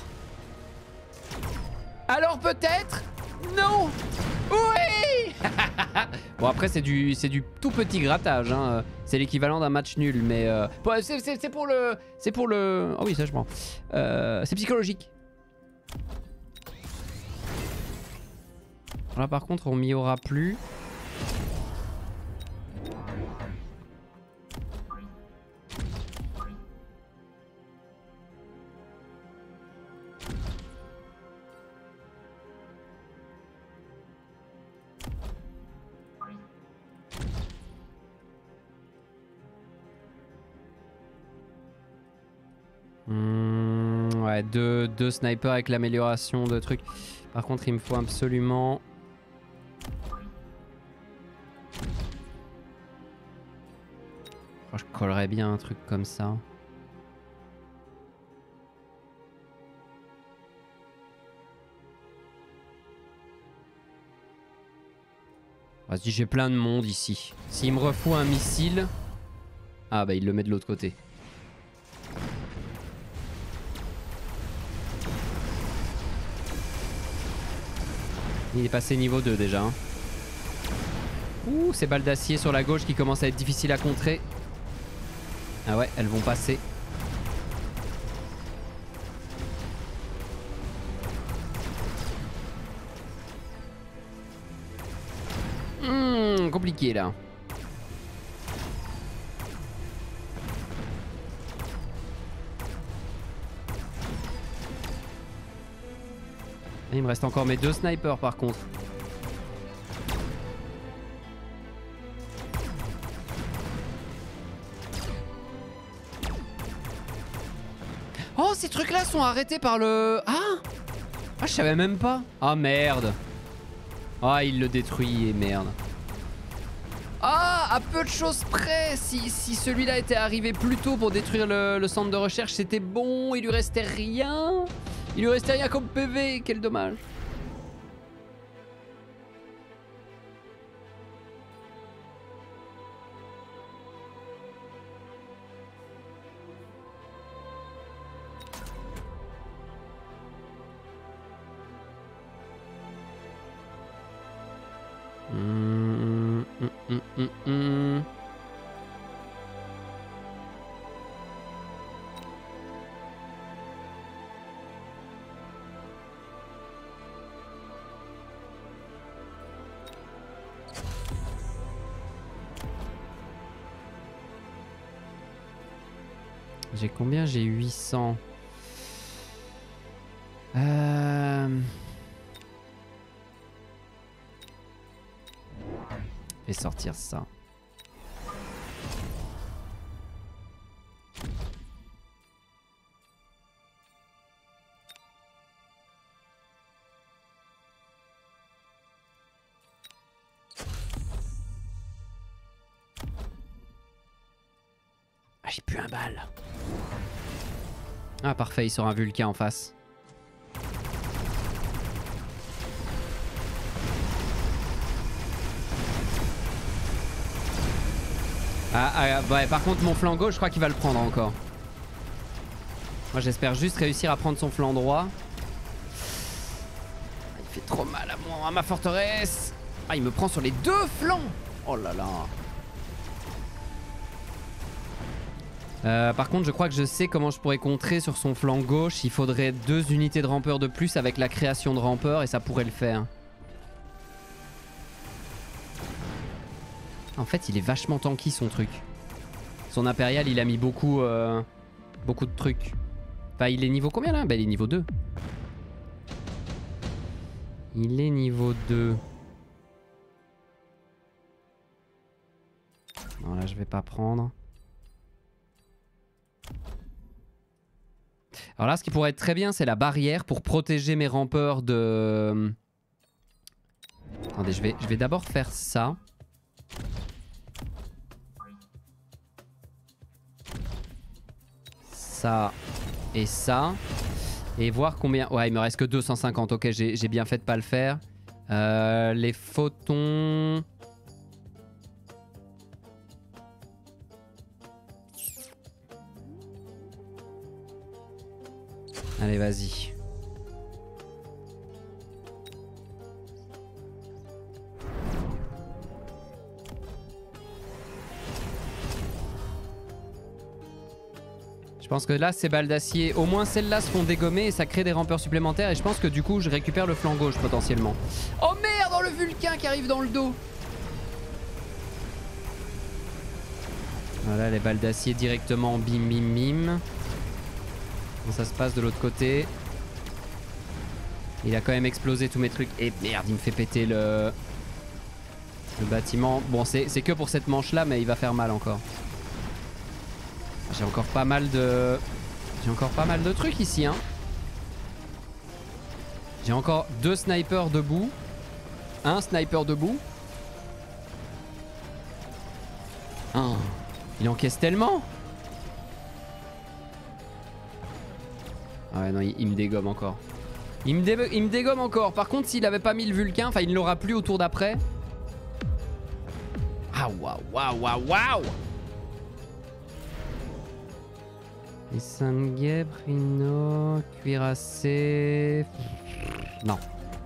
Alors peut-être? Non! Oui! Bon, après, c'est du, c'est du tout petit grattage. Hein. C'est l'équivalent d'un match nul, mais... Euh, c'est pour le... C'est pour le... Oh oui, ça, je prends. Euh, c'est psychologique. Là, par contre, on m'y aura plus. Mmh, ouais, deux, deux snipers avec l'amélioration de trucs. Par contre, il me faut absolument... Oh, je collerais bien un truc comme ça. Vas-y, j'ai plein de monde ici. S'il me refout un missile... Ah bah il le met de l'autre côté. Il est passé niveau deux déjà. Hein. Ouh, ces balles d'acier sur la gauche qui commencent à être difficiles à contrer. Ah ouais, elles vont passer. Mmh, compliqué là. Il me reste encore mes deux snipers par contre. Oh, ces trucs là sont arrêtés par le... Ah Ah, je savais même pas. Ah merde. Ah, il le détruit et merde. Ah, à peu de choses près. Si, si celui-là était arrivé plus tôt pour détruire le, le centre de recherche, c'était bon. Il lui restait rien. Il lui restait rien comme P V. Quel dommage. hum, hum. J'ai combien? J'ai huit cents. Euh... Je vais sortir ça. Ah, j'ai plus un bal. Ah parfait, il sort un Vulcain en face. Ah, ah ouais, par contre mon flanc gauche je crois qu'il va le prendre encore. Moi j'espère juste réussir à prendre son flanc droit. Il fait trop mal à moi, à ma forteresse. Ah il me prend sur les deux flancs. Oh là là. Euh, par contre je crois que je sais comment je pourrais contrer sur son flanc gauche. Il faudrait deux unités de rampeurs de plus avec la création de rampeurs et ça pourrait le faire. En fait il est vachement tanky son truc. Son impérial il a mis beaucoup euh, beaucoup de trucs. Enfin il est niveau combien là? Bah il est niveau deux. Il est niveau deux. Non là je vais pas prendre. Alors là ce qui pourrait être très bien c'est la barrière pour protéger mes rampeurs de... Attendez je vais, je vais d'abord faire ça. Ça et ça. Et voir combien... Ouais il me reste que deux cent cinquante. Ok j'ai bien fait de pas le faire. Euh, les photons... Allez, vas-y. Je pense que là, ces balles d'acier, au moins celles-là se font dégommer et ça crée des rampeurs supplémentaires. Et je pense que du coup, je récupère le flanc gauche potentiellement. Oh merde, dans le Vulcain qui arrive dans le dos. Voilà, les balles d'acier directement, bim, bim, bim. Ça se passe de l'autre côté. Il a quand même explosé tous mes trucs. Et merde, il me fait péter le, le bâtiment. Bon, c'est que pour cette manche là, mais il va faire mal encore. J'ai encore pas mal de... J'ai encore pas mal de trucs ici, hein. J'ai encore deux snipers debout. Un sniper debout. Oh, il encaisse tellement. Ah ouais non il, il me dégomme encore. Il me, dé il me dégomme encore. Par contre s'il avait pas mis le Vulcain, enfin il ne l'aura plus au tour d'après. Ah waouh waouh waouh waouh. Les Sandgueb, Rhino, Cuirassé... Non.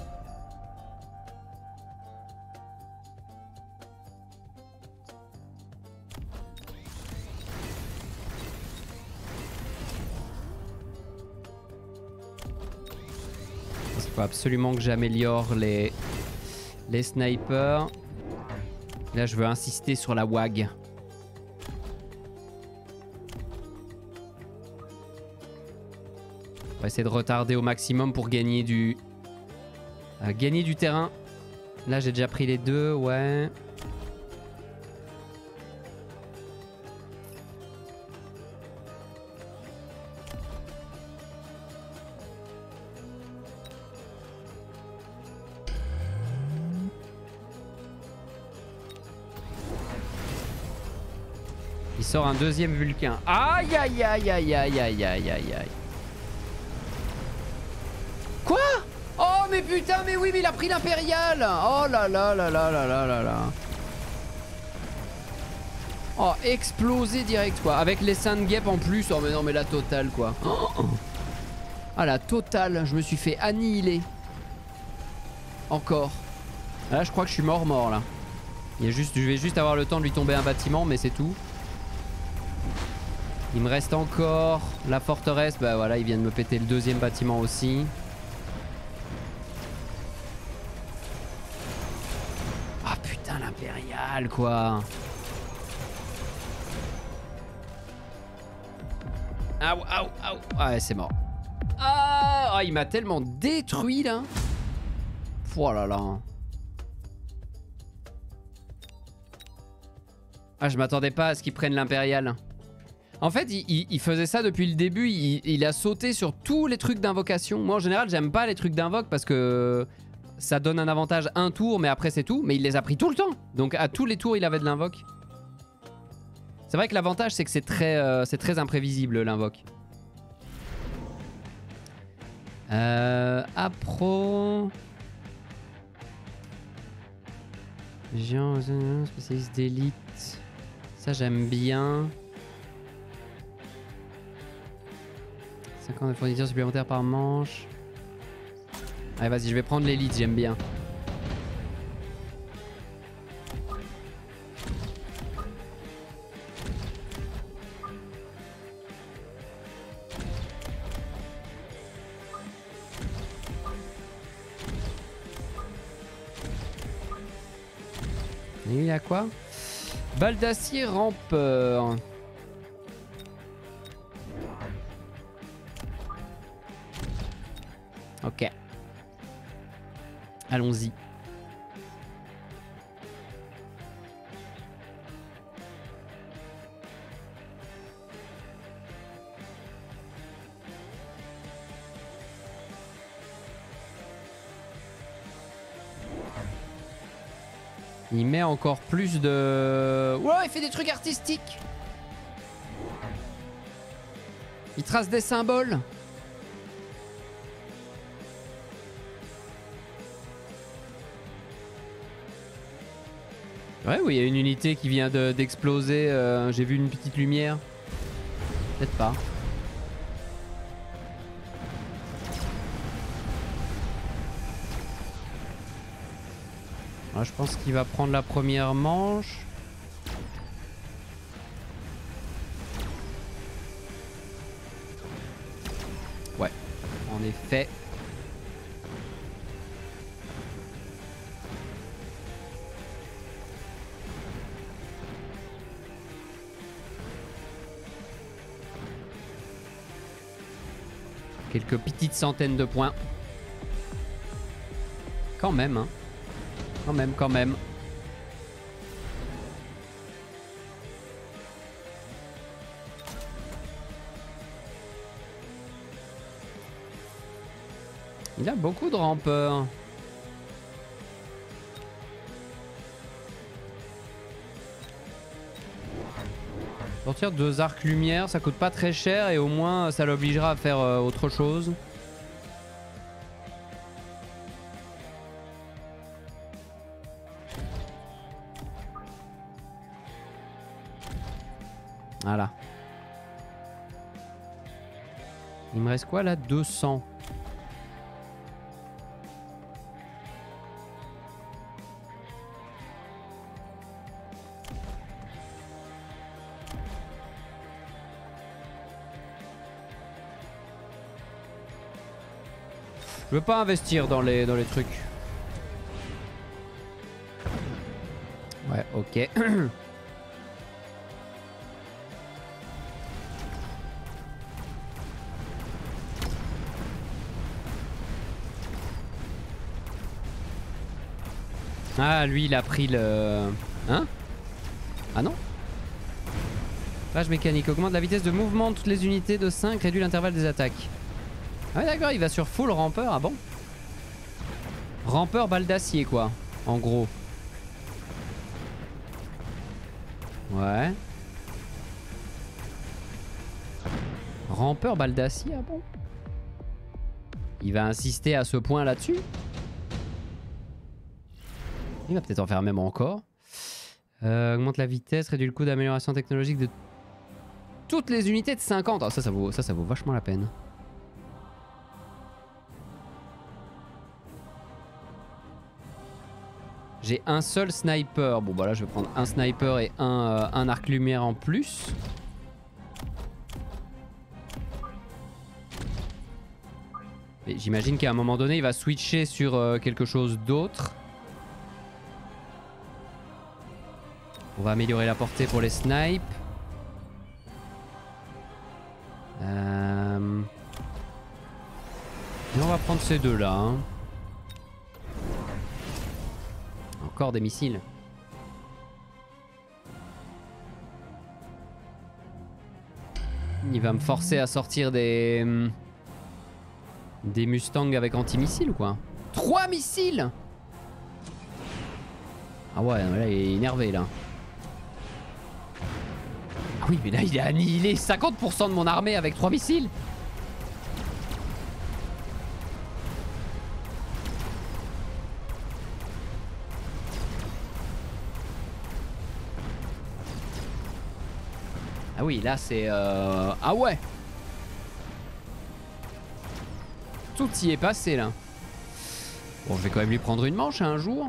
Il faut absolument que j'améliore les... les snipers. Là je veux insister sur la W A G. On va essayer de retarder au maximum pour gagner du... Euh, gagner du terrain. Là j'ai déjà pris les deux, ouais. Il sort un deuxième Vulcain. Aïe aïe aïe aïe aïe aïe aïe aïe aïe. Quoi? Oh mais putain mais oui mais il a pris l'impérial. Oh là là là là là là là là. Oh explosé direct quoi. Avec les Sandgueb en plus. Oh mais non mais la totale quoi. Oh. Ah la totale. Je me suis fait annihiler. Encore. Là je crois que je suis mort mort là. Il y a juste, je vais juste avoir le temps de lui tomber un bâtiment, mais c'est tout. Il me reste encore la forteresse. Bah voilà, il vient de me péter le deuxième bâtiment aussi. Ah putain, l'impérial quoi. Aouh, aouh, aouh. Ah ouais, c'est mort. Ah, ah il m'a tellement détruit là. Oh là là. Ah, je m'attendais pas à ce qu'il prenne l'impérial. En fait, il, il, il faisait ça depuis le début. Il, il a sauté sur tous les trucs d'invocation. Moi, en général, j'aime pas les trucs d'invoque parce que ça donne un avantage un tour, mais après, c'est tout. Mais il les a pris tout le temps. Donc, à tous les tours, il avait de l'invoque. C'est vrai que l'avantage, c'est que c'est très, euh, c'est très imprévisible, l'invoque. Euh, Appro... Géant, spécialiste d'élite. Ça, j'aime bien. cinquante de fournitures supplémentaires par manche. Allez, vas-y, je vais prendre l'élite, j'aime bien. Et il y a quoi? Balle d'acier rampeur. Ok. Allons-y. Il met encore plus de... Ouais, il fait des trucs artistiques. Il trace des symboles. Ouais, oui, il y a une unité qui vient d'exploser. De, euh, J'ai vu une petite lumière. Peut-être pas. Alors, je pense qu'il va prendre la première manche. Ouais, en effet. Quelques petites centaines de points. Quand même, hein. Quand même, quand même. Il a beaucoup de rampeurs. Sortir deux arcs lumière, ça coûte pas très cher et au moins ça l'obligera à faire euh, autre chose. Voilà. Il me reste quoi là? deux cents. Je veux pas investir dans les, dans les trucs. Ouais, ok. Ah, lui, il a pris le... Hein? Ah non? Rage mécanique. Augmente la vitesse de mouvement de toutes les unités de cinq. Réduit l'intervalle des attaques. Ah ouais, d'accord, il va sur full rampeur. Ah bon? Rampeur balle d'acier, quoi. En gros. Ouais. Rampeur balle d'acier, ah bon? Il va insister à ce point là-dessus? Il va peut-être en faire même encore. Euh, augmente la vitesse, réduit le coût d'amélioration technologique de toutes les unités de cinquante. Ah, ça, ça vaut, ça, ça vaut vachement la peine. J'ai un seul sniper. Bon bah là je vais prendre un sniper et un, euh, un arc-lumière en plus. Mais j'imagine qu'à un moment donné il va switcher sur euh, quelque chose d'autre. On va améliorer la portée pour les snipes. Euh... Et on va prendre ces deux là. Hein. Encore des missiles. Il va me forcer à sortir des... Des Mustangs avec anti-missiles ou quoi? Trois missiles! Ah ouais, là il est énervé là. Ah oui, mais là il a annihilé cinquante pour cent de mon armée avec trois missiles. Ah oui, là c'est... Euh... Ah ouais. Tout y est passé là. Bon, je vais quand même lui prendre une manche un jour.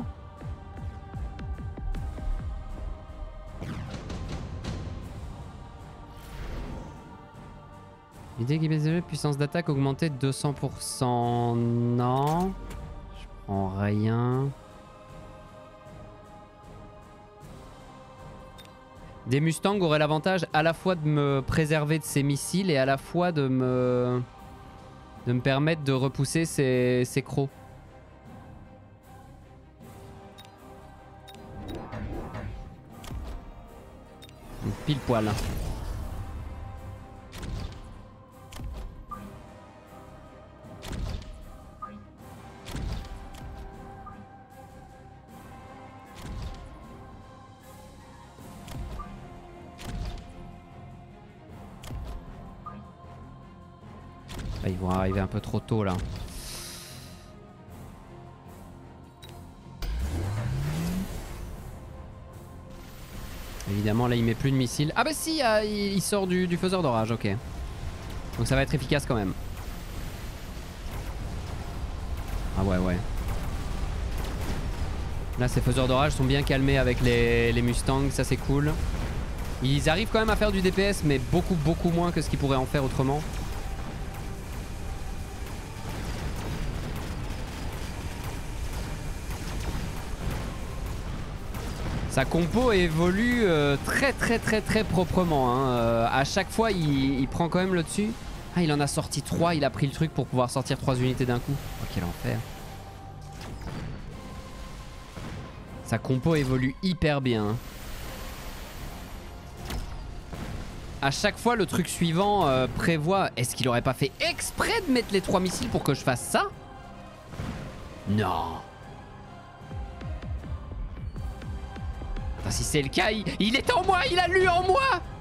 L'idée qui est puissance d'attaque augmentée de deux cents pour cent. Non. Je prends rien. Des Mustangs auraient l'avantage à la fois de me préserver de ces missiles et à la fois de me... de me permettre de repousser ces, ces crocs. Donc, pile poil. Là, ils vont arriver un peu trop tôt là. Évidemment là il met plus de missiles. Ah bah si, euh, il, il sort du, du faiseur d'orage, ok. Donc ça va être efficace quand même. Ah ouais ouais. Là ces faiseurs d'orage sont bien calmés avec les, les Mustangs, ça c'est cool. Ils arrivent quand même à faire du D P S mais beaucoup beaucoup moins que ce qu'ils pourraient en faire autrement. Sa compo évolue euh, très très très très proprement. Hein. Euh, à chaque fois, il, il prend quand même le dessus. Ah, il en a sorti trois. Il a pris le truc pour pouvoir sortir trois unités d'un coup. Oh, quel enfer. Sa compo évolue hyper bien. Hein. À chaque fois, le truc suivant euh, prévoit... Est-ce qu'il aurait pas fait exprès de mettre les trois missiles pour que je fasse ça? Non. Enfin, si c'est le cas, il, il est en moi, il a lu en moi.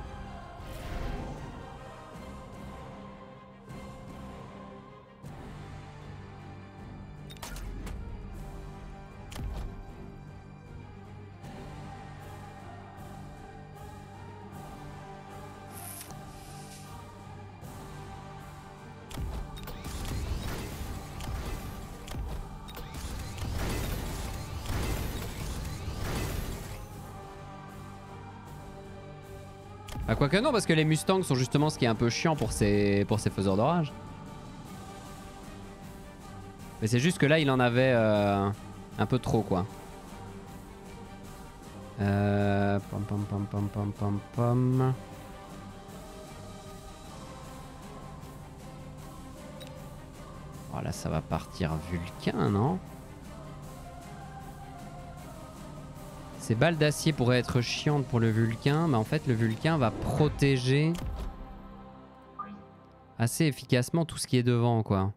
Bah quoique non, parce que les Mustangs sont justement ce qui est un peu chiant pour ces, pour ces faiseurs d'orage. Mais c'est juste que là il en avait euh, un peu trop quoi. Euh, pom pom pom pom pom pom pom. Oh là ça va partir Vulcain, non? Ces balles d'acier pourraient être chiantes pour le Vulcain, mais en fait le Vulcain va protéger assez efficacement tout ce qui est devant quoi.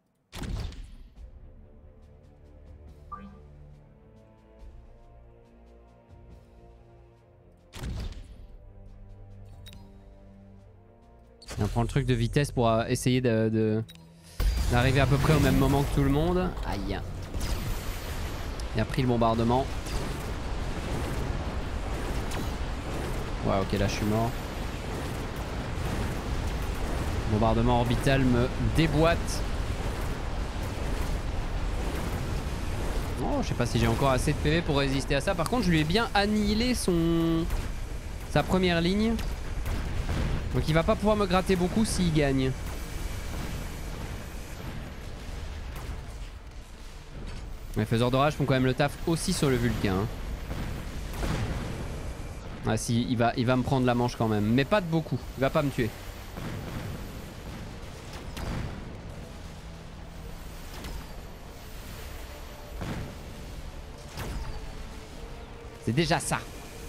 Et on prend le truc de vitesse pour euh, essayer de, de, d'arriver à peu près au même moment que tout le monde. Aïe. Il a pris le bombardement. Ouais, ok, là je suis mort. Bombardement orbital me déboîte. Oh, je sais pas si j'ai encore assez de P V pour résister à ça. Par contre, je lui ai bien annihilé son... sa première ligne. Donc il va pas pouvoir me gratter beaucoup s'il gagne. Les faiseurs d'orage font quand même le taf aussi sur le Vulcain. Hein. Ah si, il va, il va me prendre la manche quand même. Mais pas de beaucoup. Il va pas me tuer. C'est déjà ça.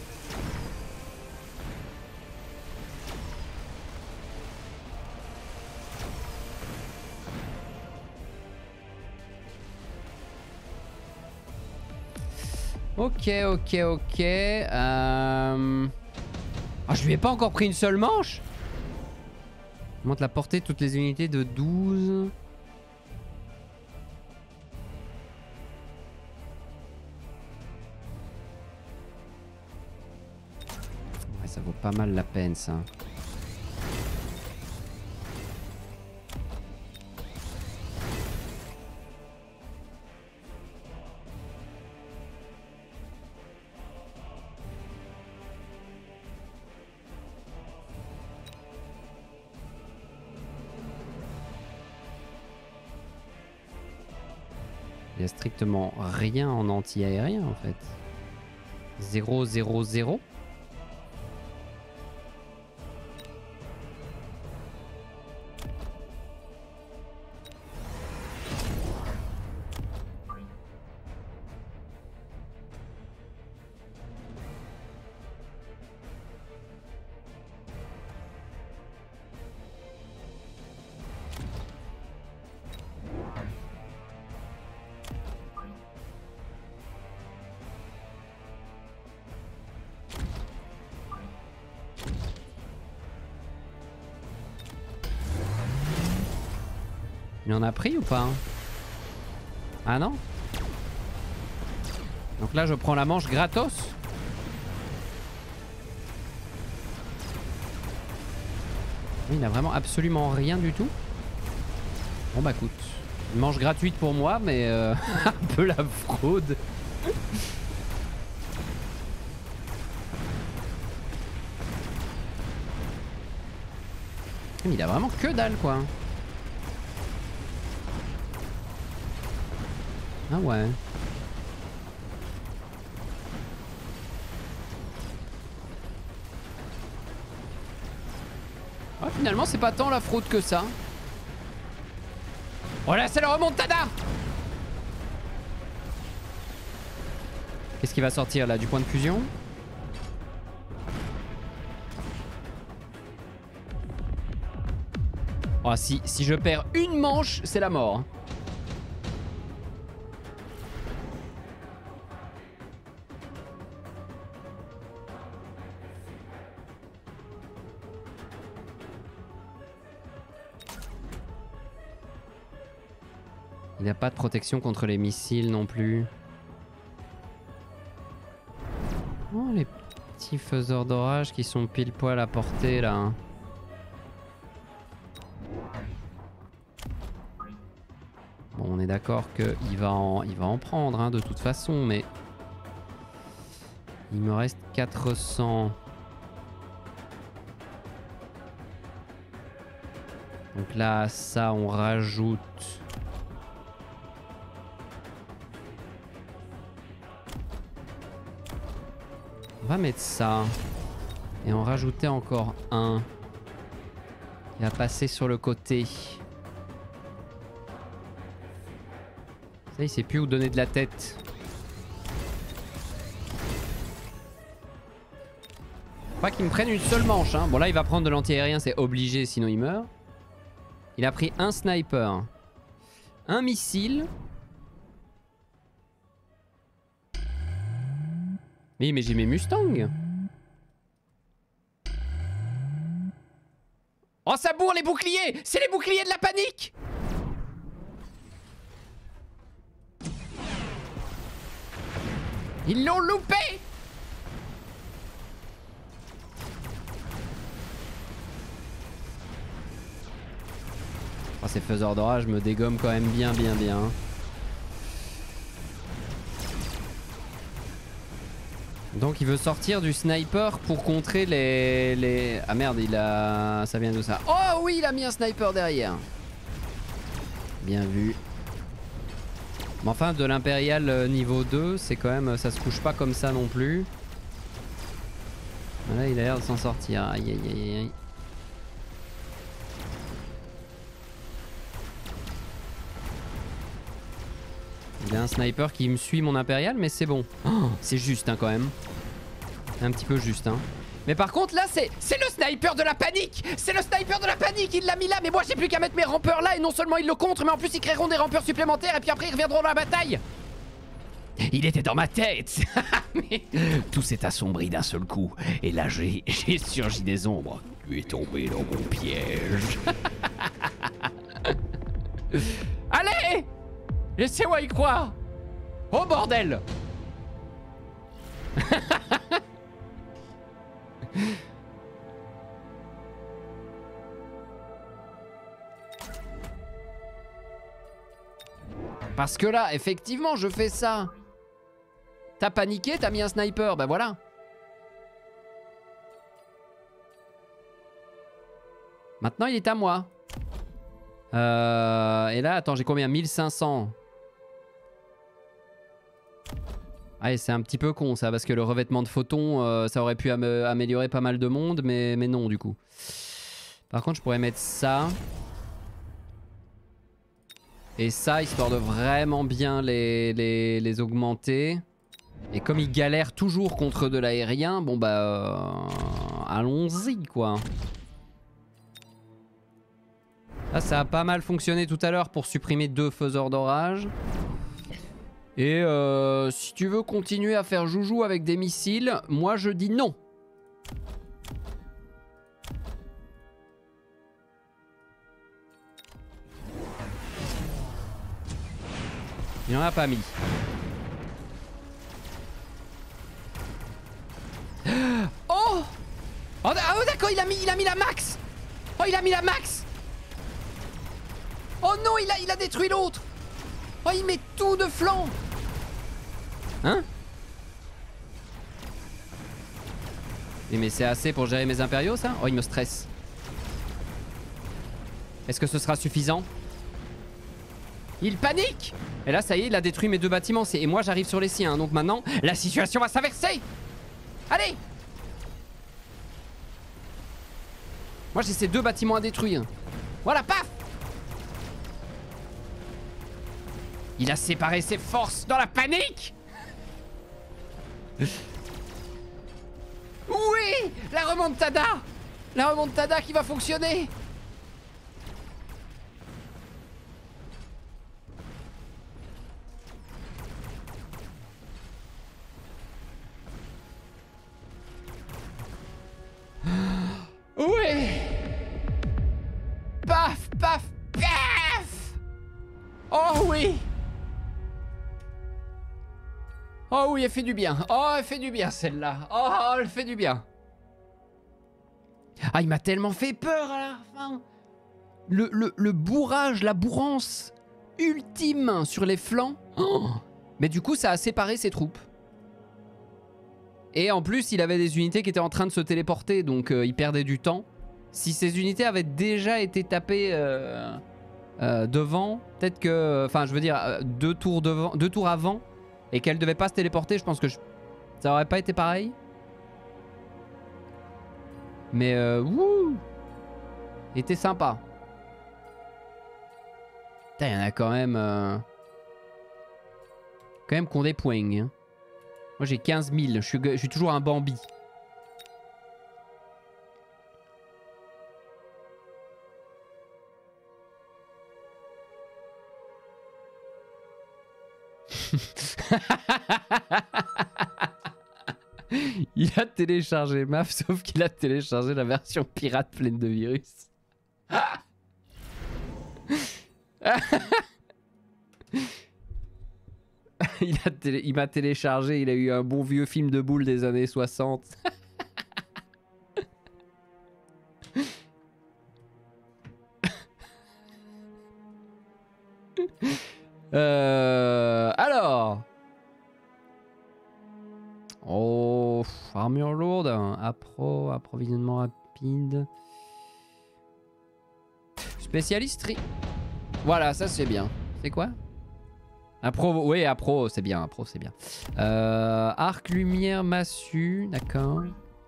Ok, ok, ok. Euh... Ah, je lui ai pas encore pris une seule manche. Monte la portée de toutes les unités de douze. Ouais, ça vaut pas mal la peine, ça. Il y a strictement rien en anti-aérien en fait. zéro zéro zéro. Il en a pris ou pas? Ah non? Donc là je prends la manche gratos. Il n'a vraiment absolument rien du tout. Bon bah écoute, une manche gratuite pour moi mais euh, un peu la fraude. Il a vraiment que dalle quoi. Ah ouais. Ah, finalement c'est pas tant la fraude que ça. Oh là c'est le remontada. Qu'est-ce qui va sortir là? Du point de fusion? Oh si, si je perds une manche c'est la mort. Il n'a pas de protection contre les missiles non plus. Oh, les petits faiseurs d'orage qui sont pile poil à portée là. Bon, on est d'accord qu'il va, en, il va en prendre hein, de toute façon, mais... Il me reste quatre cents. Donc là, ça, on rajoute... On va mettre ça. Et en rajouter encore un. Il va passer sur le côté. Ça, il sait plus où donner de la tête. Faut pas qu'il me prenne une seule manche. Hein. Bon là, il va prendre de l'anti-aérien, c'est obligé, sinon il meurt. Il a pris un sniper. Un missile. Mais, mais j'ai mes Mustangs. Oh ça bourre les boucliers. C'est les boucliers de la panique. Ils l'ont loupé. Oh, ces faiseurs d'orage me dégomment quand même bien bien bien. Donc il veut sortir du sniper pour contrer les... les... Ah merde, il a... Ça vient de ça. Oh oui, il a mis un sniper derrière. Bien vu. Mais enfin, de l'impérial niveau deux, c'est quand même... Ça se couche pas comme ça non plus. Là, il a l'air de s'en sortir. Aïe, aïe, aïe, aïe. Il a un sniper qui me suit mon impérial, mais c'est bon. Oh, c'est juste, hein, quand même. Un petit peu juste, hein. Mais par contre, là, c'est c'est le sniper de la panique. C'est le sniper de la panique. Il l'a mis là, mais moi, j'ai plus qu'à mettre mes rampeurs là. Et non seulement ils le contre, mais en plus, ils créeront des rampeurs supplémentaires. Et puis après, ils reviendront dans la bataille. Il était dans ma tête. Mais tout s'est assombri d'un seul coup. Et là, j'ai surgi des ombres. Tu es tombé dans mon piège. Allez! Laissez-moi y croire. Oh bordel. Parce que là, effectivement, je fais ça. T'as paniqué, t'as mis un sniper, bah voilà. Maintenant, il est à moi. Euh, et là, attends, j'ai combien? mille cinq cents. Ah, c'est un petit peu con ça, parce que le revêtement de photons, euh, ça aurait pu am améliorer pas mal de monde, mais, mais non du coup. Par contre, je pourrais mettre ça. Et ça, histoire de vraiment bien les, les, les augmenter. Et comme ils galèrent toujours contre de l'aérien, bon bah... Euh, allons-y quoi. Là, ça a pas mal fonctionné tout à l'heure pour supprimer deux faiseurs d'orage. Et euh, si tu veux continuer à faire joujou avec des missiles, moi je dis non. Il n'en a pas mis. Oh, oh d'accord, il a mis, il a mis la max. Oh, il a mis la max. Oh non, il a, il a détruit l'autre. Oh, il met tout de flanc. Hein? Oui, mais c'est assez pour gérer mes impériaux, ça? Oh, il me stresse. Est-ce que ce sera suffisant? Il panique! Et là, ça y est, il a détruit mes deux bâtiments. Et moi, j'arrive sur les siens. Donc maintenant, la situation va s'inverser. Allez! Moi, j'ai ces deux bâtiments à détruire. Voilà, paf! Il a séparé ses forces dans la panique! Oui! La remontada! La remontada qui va fonctionner! Oui! Paf, paf, paf! Oh oui! Oh oui, elle fait du bien. Oh, elle fait du bien celle-là. Oh, elle fait du bien. Ah, il m'a tellement fait peur à la fin. Le, le, le bourrage, la bourrance ultime sur les flancs. Oh, mais du coup, ça a séparé ses troupes. Et en plus, il avait des unités qui étaient en train de se téléporter, donc euh, il perdait du temps. Si ces unités avaient déjà été tapées euh, euh, devant, peut-être que... Enfin, je veux dire, deux tours, devant, deux tours avant, et qu'elle devait pas se téléporter, je pense que je... ça aurait pas été pareil. Mais euh, wouh, était sympa. Putain, il y en a quand même... Euh... Quand même qu'on des points. Hein. Moi j'ai quinze mille, je suis, je suis toujours un Bambi. Il a téléchargé M A F, sauf qu'il a téléchargé la version pirate pleine de virus. il a télé... il m'a téléchargé, il a eu un bon vieux film de boules des années soixante. euh... Alors... Oh... appro, approvisionnement rapide. Spécialiste tri... Voilà, ça c'est bien. C'est quoi? Appro, oui, appro, c'est bien, appro, c'est bien. Euh, arc, lumière, massue, d'accord.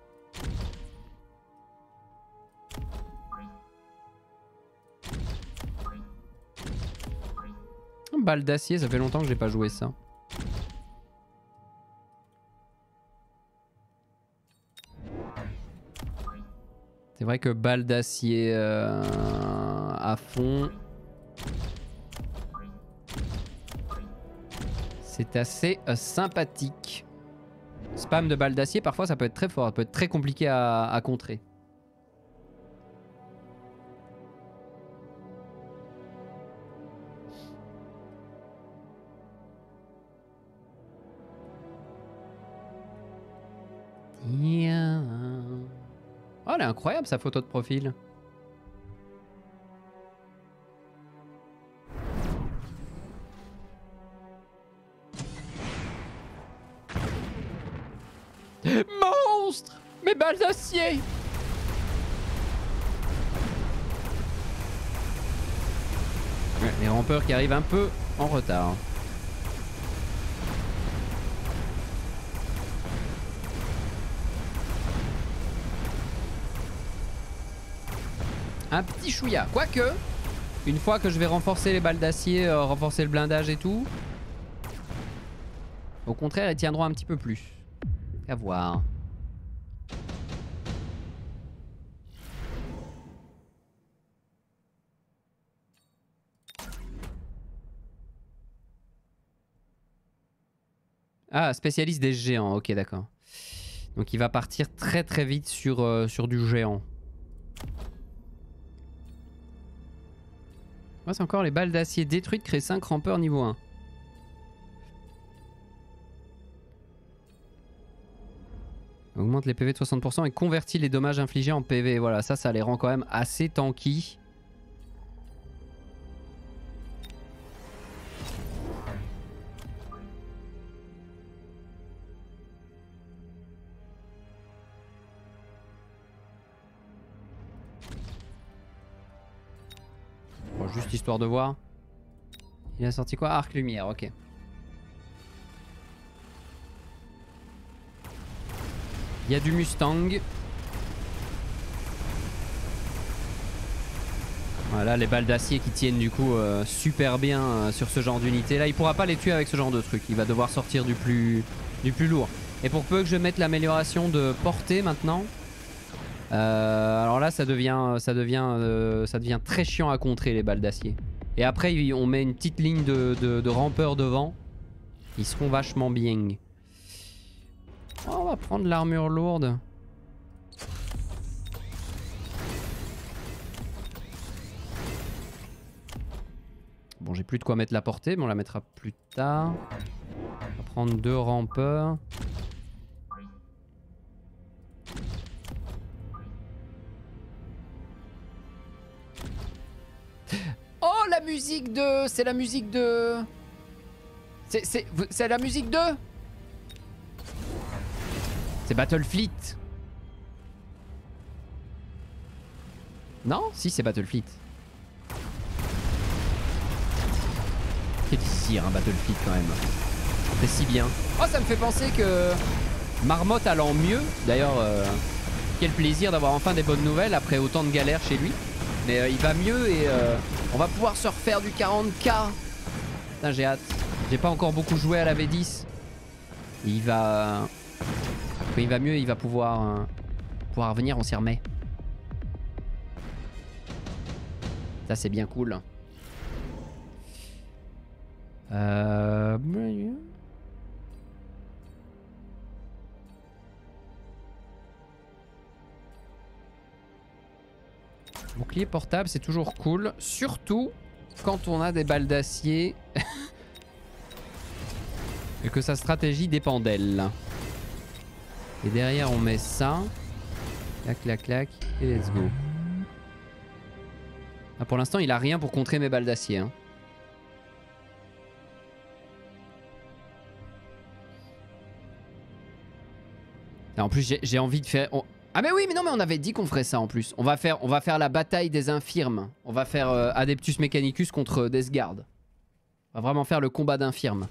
Balle d'acier, ça fait longtemps que j'ai pas joué ça. C'est vrai que balle d'acier euh, à fond. C'est assez euh, sympathique. Spam de balle d'acier, parfois ça peut être très fort, ça peut être très compliqué à, à contrer. Oh, elle est incroyable sa photo de profil. Monstre! Mes balles d'acier! Ouais, les rampeurs qui arrivent un peu en retard. Un petit chouïa. Quoique, une fois que je vais renforcer les balles d'acier, euh, renforcer le blindage et tout, au contraire, ils tiendront un petit peu plus. À voir. Ah, spécialiste des géants. Ok, d'accord. Donc il va partir très très vite sur, euh, sur du géant. Moi, c'est encore les balles d'acier détruites créent cinq rampeurs niveau un. Augmente les P V de soixante pour cent et convertit les dommages infligés en P V. Voilà, ça, ça les rend quand même assez tanky. Bon, juste histoire de voir. Il a sorti quoi? Arc lumière, ok. Il y a du Mustang. Voilà, les balles d'acier qui tiennent du coup euh, super bien euh, sur ce genre d'unité. Là, il pourra pas les tuer avec ce genre de truc. Il va devoir sortir du plus, du plus lourd. Et pour peu que je mette l'amélioration de portée maintenant, euh, alors là, ça devient, ça, devient, euh, ça devient très chiant à contrer les balles d'acier. Et après, on met une petite ligne de, de, de rampeurs devant. Ils seront vachement bien. Oh, on va prendre l'armure lourde. Bon, j'ai plus de quoi mettre la portée, mais on la mettra plus tard. On va prendre deux rampeurs. Oh, la musique de... C'est la musique de... C'est la musique de... C'est Battlefleet. Non? Si, c'est Battlefleet. C'est désir, un Battlefleet quand même. C'est si bien. Oh, ça me fait penser que Marmotte allant mieux. D'ailleurs, euh, quel plaisir d'avoir enfin des bonnes nouvelles après autant de galères chez lui. Mais euh, il va mieux et euh, on va pouvoir se refaire du quarante K. Putain, j'ai hâte. J'ai pas encore beaucoup joué à la V dix. Et il va... Quand il va mieux, il va pouvoir, euh, pouvoir revenir, on s'y remet. Ça, c'est bien cool. Euh... Bouclier portable, c'est toujours cool. Surtout quand on a des balles d'acier. Et que sa stratégie dépend d'elle. Et derrière, on met ça. Clac, clac, clac. Et let's go. Ah, pour l'instant, il a rien pour contrer mes balles d'acier. Hein. Et en plus, j'ai envie de faire... On... Ah mais oui, mais non, mais on avait dit qu'on ferait ça en plus. On va faire, on va faire la bataille des infirmes. On va faire euh, Adeptus Mechanicus contre Deathguard. On va vraiment faire le combat d'infirmes.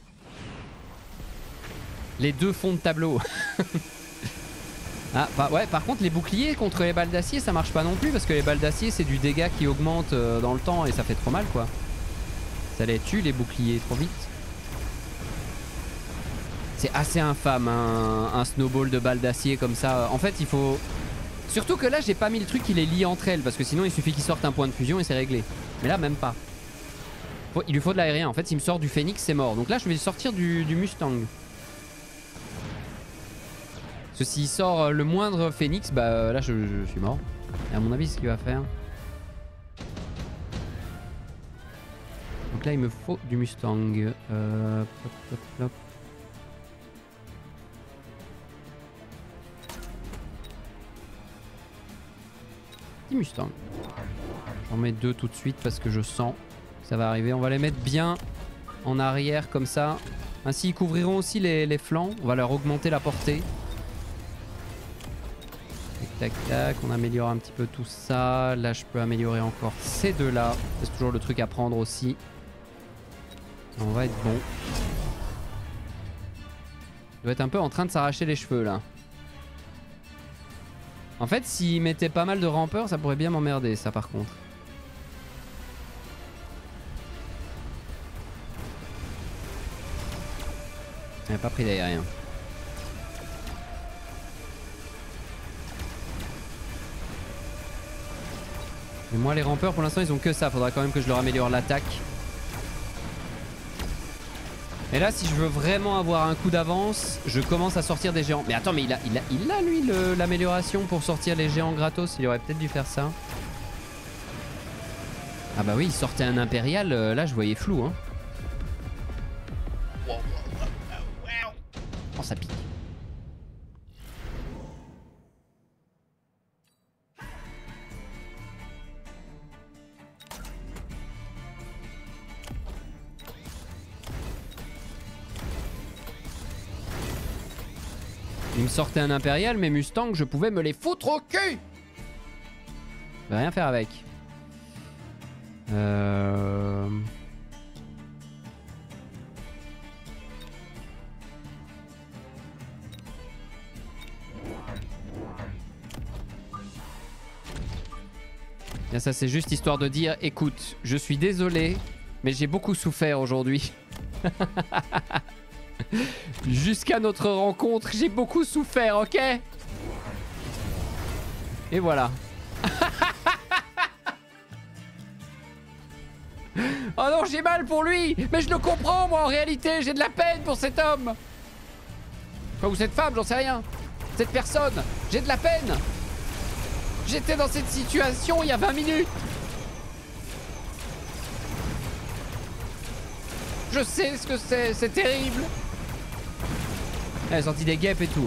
Les deux fonds de tableau. Ah, bah ouais, par contre, les boucliers contre les balles d'acier, ça marche pas non plus. Parce que les balles d'acier, c'est du dégât qui augmente euh, dans le temps et ça fait trop mal, quoi. Ça les tue, les boucliers, trop vite. C'est assez infâme, hein, un snowball de balles d'acier comme ça. En fait, il faut... Surtout que là, j'ai pas mis le truc qui les lie entre elles. Parce que sinon, il suffit qu'ils sortent un point de fusion et c'est réglé. Mais là, même pas. Faut... Il lui faut de l'aérien. En fait, s'il me sort du Phoenix, c'est mort. Donc là, je vais sortir du, du Mustang. Parce que s'il sort le moindre Phoenix, bah là, je, je suis mort. Et à mon avis, c'est ce qu'il va faire. Donc là, il me faut du Mustang. Euh... Plop, plop, plop. Mustang. J'en mets deux tout de suite parce que je sens que ça va arriver. On va les mettre bien en arrière comme ça. Ainsi ils couvriront aussi les, les flancs. On va leur augmenter la portée. Tac tac tac. On améliore un petit peu tout ça. Là je peux améliorer encore ces deux là. C'est toujours le truc à prendre aussi. On va être bon. Il doit être un peu en train de s'arracher les cheveux là. En fait, s'il mettait pas mal de rampeurs, ça pourrait bien m'emmerder, ça par contre. Il n'a pas pris d'aérien. Mais moi, les rampeurs, pour l'instant, ils ont que ça. Faudra quand même que je leur améliore l'attaque. Et là, si je veux vraiment avoir un coup d'avance, je commence à sortir des géants. Mais attends, mais il a, il a, il a lui, l'amélioration pour sortir les géants gratos. Il aurait peut-être dû faire ça. Ah bah oui, il sortait un impérial. Euh, là, je voyais flou, hein. Oh, ça pique. Il me sortait un impérial, mais Mustang, je pouvais me les foutre au cul. Je vais rien faire avec. Euh... Bien, ça c'est juste histoire de dire, écoute, je suis désolé, mais j'ai beaucoup souffert aujourd'hui. Jusqu'à notre rencontre, j'ai beaucoup souffert, ok? Et voilà. Oh non, j'ai mal pour lui. Mais je le comprends, moi, en réalité. J'ai de la peine pour cet homme. Enfin, ou cette femme, j'en sais rien. Cette personne. J'ai de la peine. J'étais dans cette situation il y a vingt minutes. Je sais ce que c'est. C'est terrible. Elle a sorti des guêpes et tout.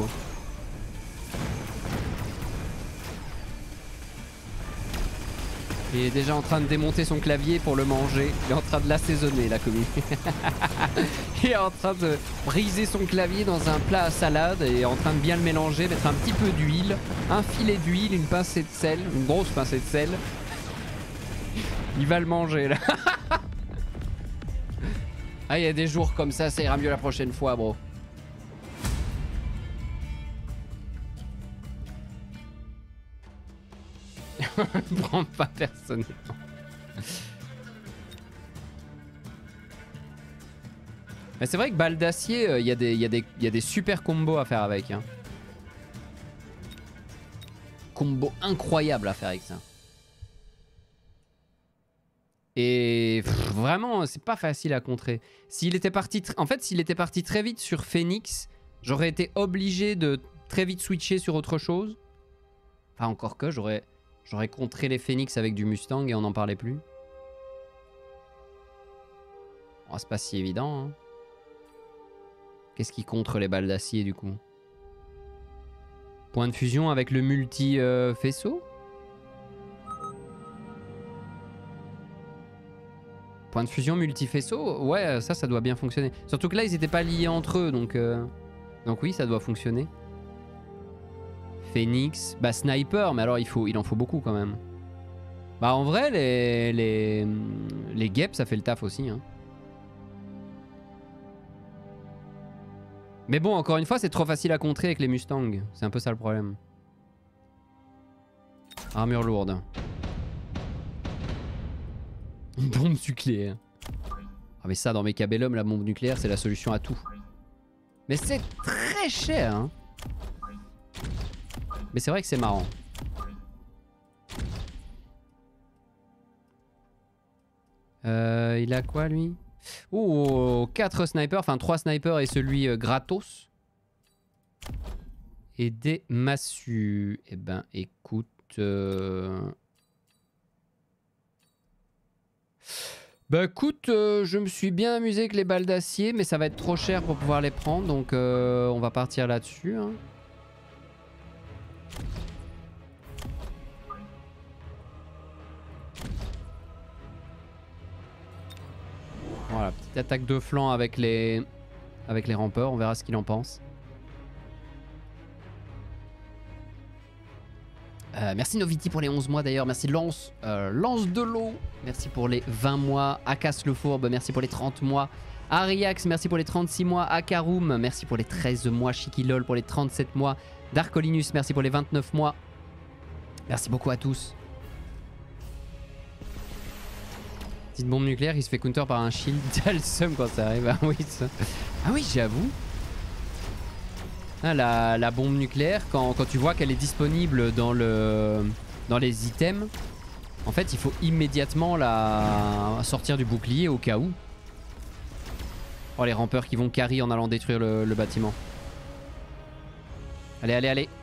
Il est déjà en train de démonter son clavier pour le manger. Il est en train de l'assaisonner, la commune. Il est en train de briser son clavier dans un plat à salade et en train de bien le mélanger, mettre un petit peu d'huile, un filet d'huile, une pincée de sel, une grosse pincée de sel. Il va le manger, là. Ah, il y a des jours comme ça, ça ira mieux la prochaine fois, bro. Prends pas personnellement. Mais c'est vrai que balle d'acier, il euh, y, y, y a des super combos à faire avec. Hein. Combo incroyable à faire avec ça. Et pff, vraiment, c'est pas facile à contrer. S'il était parti, en fait, s'il était parti très vite sur Phoenix, j'aurais été obligé de très vite switcher sur autre chose. Enfin, encore que j'aurais. J'aurais contré les Phoenix avec du Mustang et on n'en parlait plus. Oh, c'est pas si évident. Hein. Qu'est-ce qui contre les balles d'acier du coup? Point de fusion avec le multi-faisceau euh, Point de fusion multi-faisceau? Ouais, ça, ça doit bien fonctionner. Surtout que là, ils n'étaient pas liés entre eux, donc... Euh... Donc oui, ça doit fonctionner. Phoenix. Bah sniper, mais alors il, faut, il en faut beaucoup quand même. Bah en vrai, les, les, les guêpes, ça fait le taf aussi. Hein. Mais bon, encore une fois, c'est trop facile à contrer avec les Mustangs. C'est un peu ça le problème. Armure lourde. Une bombe nucléaire. Ah mais ça, dans Mechabellum, la bombe nucléaire, c'est la solution à tout. Mais c'est très cher. Hein. Mais c'est vrai que c'est marrant. Euh, il a quoi lui? Oh, quatre snipers, enfin trois snipers et celui euh, gratos. Et des massues. Eh ben écoute... Euh... Bah écoute, euh, je me suis bien amusé avec les balles d'acier, mais ça va être trop cher pour pouvoir les prendre, donc euh, on va partir là-dessus. Hein. Voilà, petite attaque de flanc avec les, avec les rampeurs, on verra ce qu'il en pense. Euh, merci Noviti pour les onze mois d'ailleurs, merci Lance, euh, Lance de l'eau, merci pour les vingt mois, Akas le Fourbe, merci pour les trente mois, Ariax, merci pour les trente-six mois, Akarum, merci pour les treize mois, Shikilol pour les trente-sept mois, Darkolinus, merci pour les vingt-neuf mois, merci beaucoup à tous. Petite bombe nucléaire, il se fait counter par un shield, t'as le seum quand ça arrive, ah oui, ça... ah oui j'avoue. La, la bombe nucléaire, quand, quand tu vois qu'elle est disponible dans, le, dans les items, en fait il faut immédiatement la sortir du bouclier au cas où. Oh les rampeurs qui vont carry en allant détruire le, le bâtiment. Allez, allez, allez.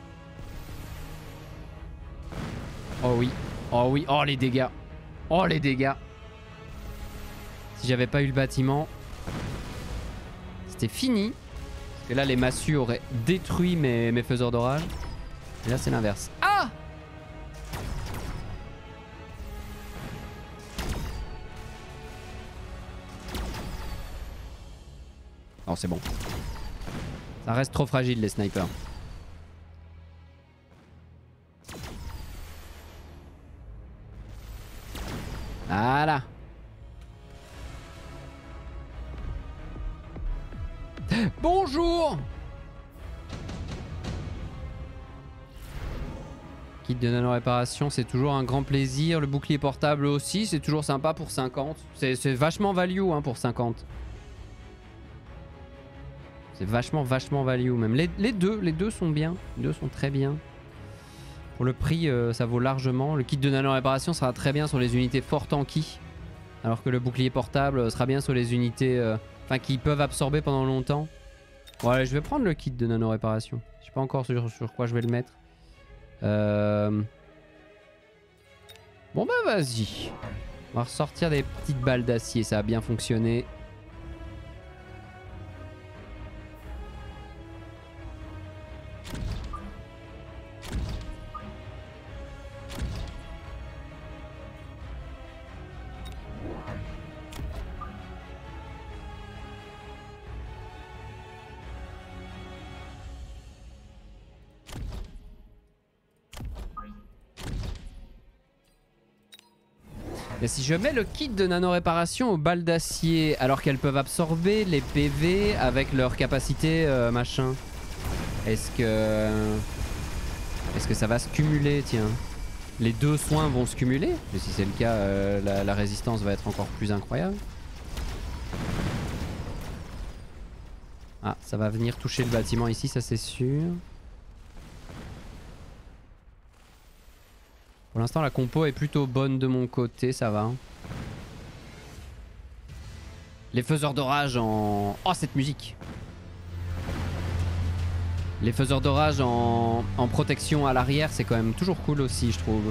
Oh oui, oh oui, oh les dégâts. Oh les dégâts. Si j'avais pas eu le bâtiment, c'était fini. Et là les massues auraient détruit mes, mes faiseurs d'orage. Et là c'est l'inverse. Ah! Non c'est bon. Ça reste trop fragile les snipers. Voilà. Bonjour. Kit de nano réparation, c'est toujours un grand plaisir. Le bouclier portable aussi, c'est toujours sympa pour cinquante. C'est vachement value hein, pour cinquante. C'est vachement, vachement value même. Les, les deux, les deux sont bien. Les deux sont très bien. Pour le prix, euh, ça vaut largement. Le kit de nano réparation sera très bien sur les unités fort tanky. Alors que le bouclier portable sera bien sur les unités... Euh, Enfin, qui peuvent absorber pendant longtemps. Bon, allez, je vais prendre le kit de nano réparation. Je sais pas encore sur, sur quoi je vais le mettre. Euh... Bon, bah, vas-y. On va ressortir des petites balles d'acier. Ça a bien fonctionné. Et si je mets le kit de nano-réparation aux balles d'acier, alors qu'elles peuvent absorber les P V avec leur capacité euh, machin, est-ce que... Est-ce que ça va se cumuler, tiens? Les deux soins vont se cumuler? Et si c'est le cas, euh, la, la résistance va être encore plus incroyable. Ah, ça va venir toucher le bâtiment ici, ça c'est sûr. Pour l'instant, la compo est plutôt bonne de mon côté, ça va. Les faiseurs d'orage en... Oh, cette musique! Les faiseurs d'orage en... en protection à l'arrière, c'est quand même toujours cool aussi, je trouve.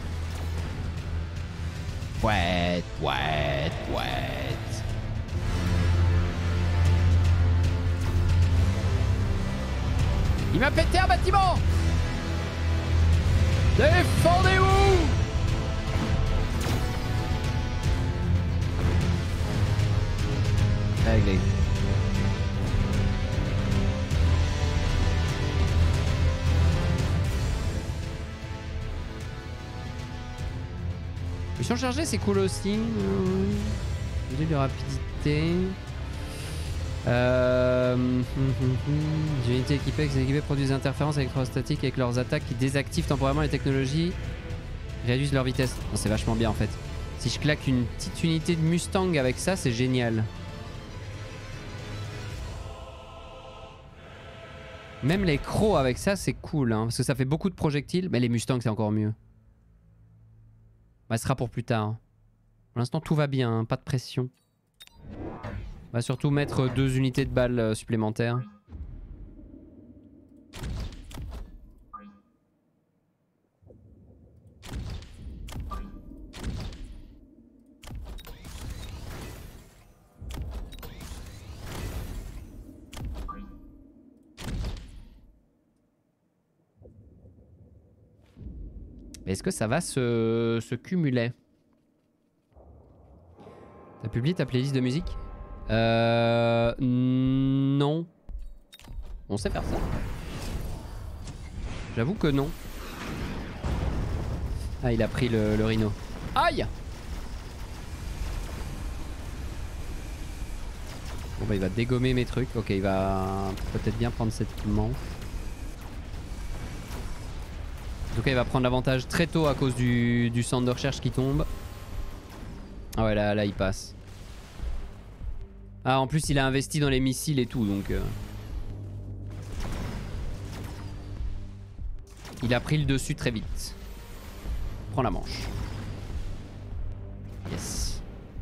Pouette, pouette, pouette. Il m'a pété un bâtiment! Défendez-vous! Réglé. Mission chargée, c'est cool aussi. J'ai de rapidité. Euh... J'ai unités équipées avec des équipés produisent des interférences électrostatiques avec leurs attaques qui désactivent temporairement les technologies, réduisent leur vitesse. Oh, c'est vachement bien en fait. Si je claque une petite unité de Mustang avec ça, c'est génial. Même les crocs avec ça, c'est cool, hein, parce que ça fait beaucoup de projectiles. Mais les Mustangs, c'est encore mieux. Bah, ce sera pour plus tard. Pour l'instant, tout va bien, hein, pas de pression. On va surtout mettre deux unités de balles euh, supplémentaires. Mais est-ce que ça va se, se cumuler? T'as publié ta playlist de musique? Euh... Non. On sait faire ça. J'avoue que non. Ah, il a pris le, le rhino. Aïe! Bon bah il va dégommer mes trucs. Ok, il va peut-être bien prendre cette manche. En tout cas, il va prendre l'avantage très tôt à cause du, du centre de recherche qui tombe. Ah ouais, là, là, il passe. Ah, en plus, il a investi dans les missiles et tout, donc... Euh... Il a pris le dessus très vite. Prends la manche. Yes.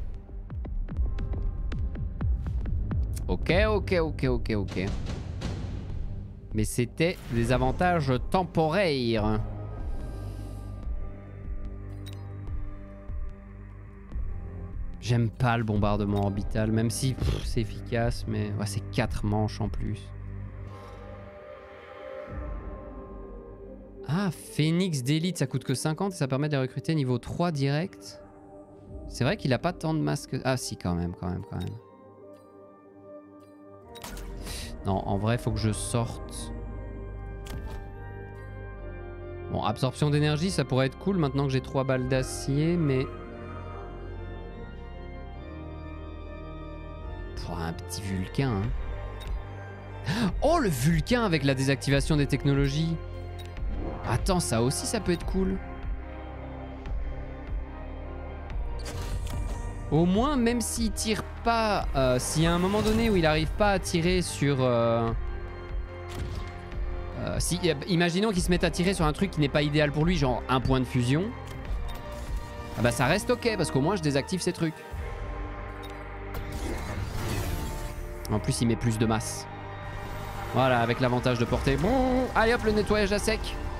Ok, ok, ok, ok, ok. Mais c'était des avantages temporaires. J'aime pas le bombardement orbital, même si c'est efficace, mais ouais, c'est quatre manches en plus. Ah, Phoenix d'élite, ça coûte que cinquante et ça permet de les recruter niveau trois direct. C'est vrai qu'il a pas tant de masques. Ah si, quand même, quand même, quand même. Non, en vrai, faut que je sorte. Bon, absorption d'énergie, ça pourrait être cool maintenant que j'ai trois balles d'acier, mais... Pour un petit Vulcain. Hein. Oh, le Vulcain avec la désactivation des technologies. Attends, ça aussi, ça peut être cool. Au moins, même s'il tire pas... Euh, s'il y a un moment donné où il arrive pas à tirer sur... Euh, euh, si, imaginons qu'il se mette à tirer sur un truc qui n'est pas idéal pour lui, genre un point de fusion. Ah bah ça reste ok, parce qu'au moins je désactive ces trucs. En plus, il met plus de masse. Voilà, avec l'avantage de portée. Bon, allez hop, le nettoyage à sec.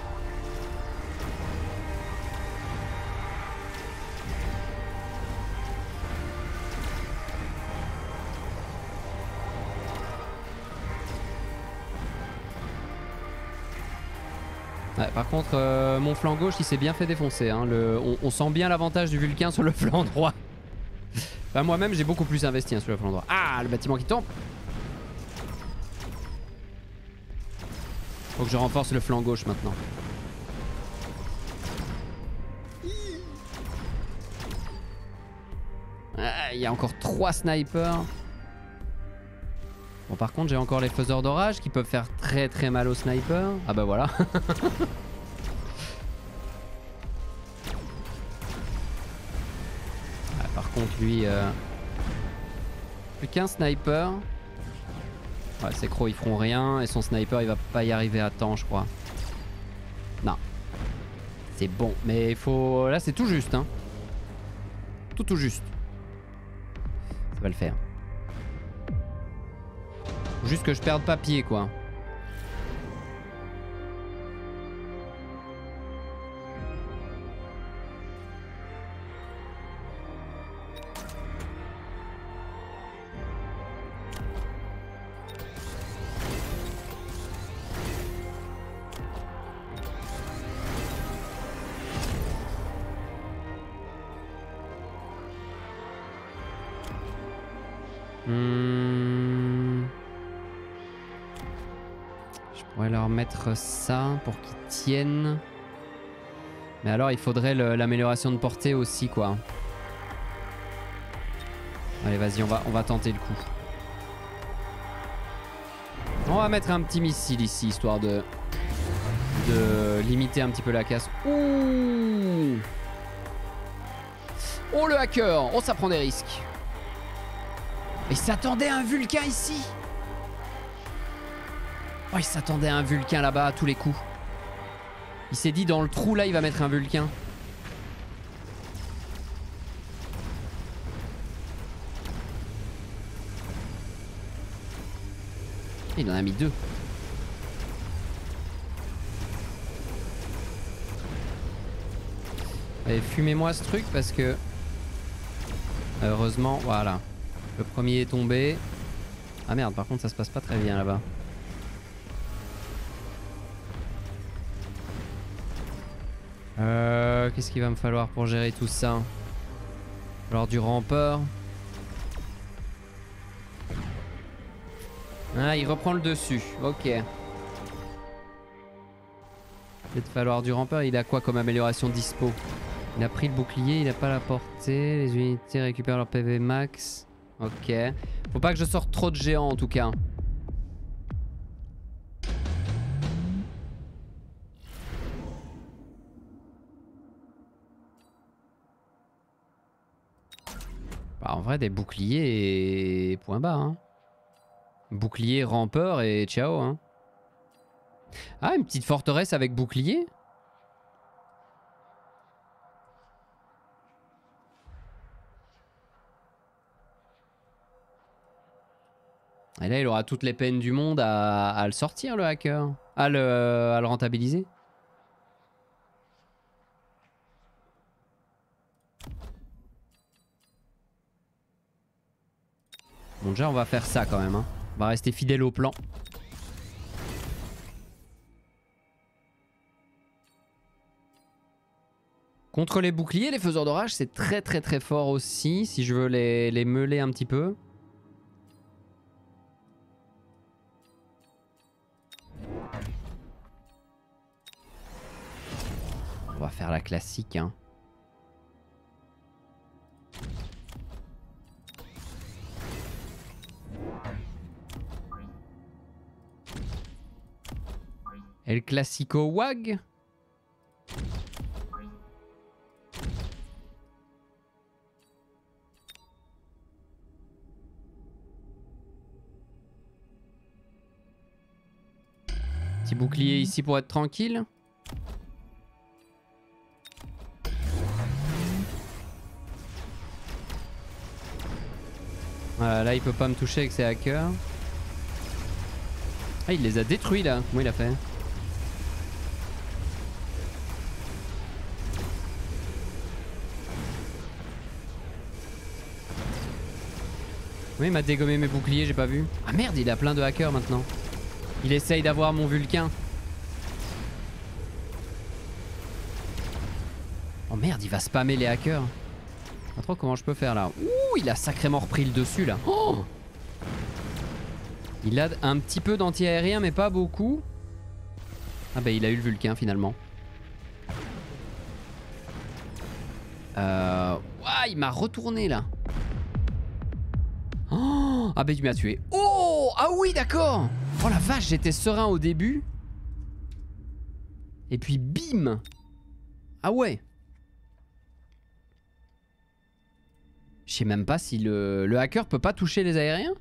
Ouais, par contre, euh, mon flanc gauche, il s'est bien fait défoncer. Hein. Le, on, on sent bien l'avantage du Vulcain sur le flanc droit. Enfin, moi-même, j'ai beaucoup plus investi hein, sur le flanc droit. Ah, le bâtiment qui tombe. Faut que je renforce le flanc gauche maintenant. Ah, il y a encore trois snipers. Bon, par contre, j'ai encore les faiseurs d'orage qui peuvent faire très très mal aux snipers. Ah bah voilà. Ah, par contre, lui... Euh... Plus qu'un sniper. Ouais, ces crocs ils feront rien et son sniper il va pas y arriver à temps, je crois. Non. C'est bon, mais il faut... Là, c'est tout juste, hein. Tout tout juste. Ça va le faire. Juste que je perde pas pied, quoi. Hmm. Je pourrais leur mettre ça pour qu'ils tiennent. Mais alors il faudrait l'amélioration de portée aussi quoi. Allez vas-y on va, on va tenter le coup. On va mettre un petit missile ici histoire de, de limiter un petit peu la casse. Ouh. Oh le hacker. Oh ça prend des risques. Il s'attendait à un Vulcain ici. Oh il s'attendait à un Vulcain là-bas à tous les coups. Il s'est dit dans le trou là il va mettre un Vulcain. Il en a mis deux. Allez fumez-moi ce truc parce que heureusement voilà. Le premier est tombé. Ah merde par contre ça se passe pas très bien là-bas. Euh, Qu'est-ce qu'il va me falloir pour gérer tout ça? Alors du rampeur. Ah il reprend le dessus. Ok. Peut-être falloir du rampeur. Il a quoi comme amélioration dispo? Il a pris le bouclier, il a pas la portée. Les unités récupèrent leur P V max. Ok. Faut pas que je sorte trop de géants en tout cas. Bah, en vrai des boucliers et point bas hein. Bouclier, rampeur et ciao hein. Ah une petite forteresse avec bouclier. Et là il aura toutes les peines du monde à, à le sortir le hacker. À le, à le rentabiliser. Bon déjà on va faire ça quand même hein. On va rester fidèle au plan. Contre les boucliers, les faiseurs d'orage c'est très très très fort aussi. Si je veux les, les meuler un petit peu. On va faire la classique hein. El Classico Wag. Petit bouclier ici pour être tranquille. Voilà, là il peut pas me toucher avec ses hackers. Ah il les a détruits là. Comment il a fait? Oui il m'a dégommé mes boucliers, j'ai pas vu. Ah merde il a plein de hackers maintenant. Il essaye d'avoir mon Vulcain. Oh merde il va spammer les hackers. Pas trop comment je peux faire là. Ouh il a sacrément repris le dessus là. Oh il a un petit peu d'anti-aérien mais pas beaucoup. Ah bah il a eu le Vulcain finalement. Euh... Ouah, il m'a retourné là. Oh ah bah il m'a tué. Oh ah oui d'accord. Oh la vache j'étais serein au début. Et puis bim. Ah ouais. Je sais même pas si le, le hacker peut pas toucher les aériens.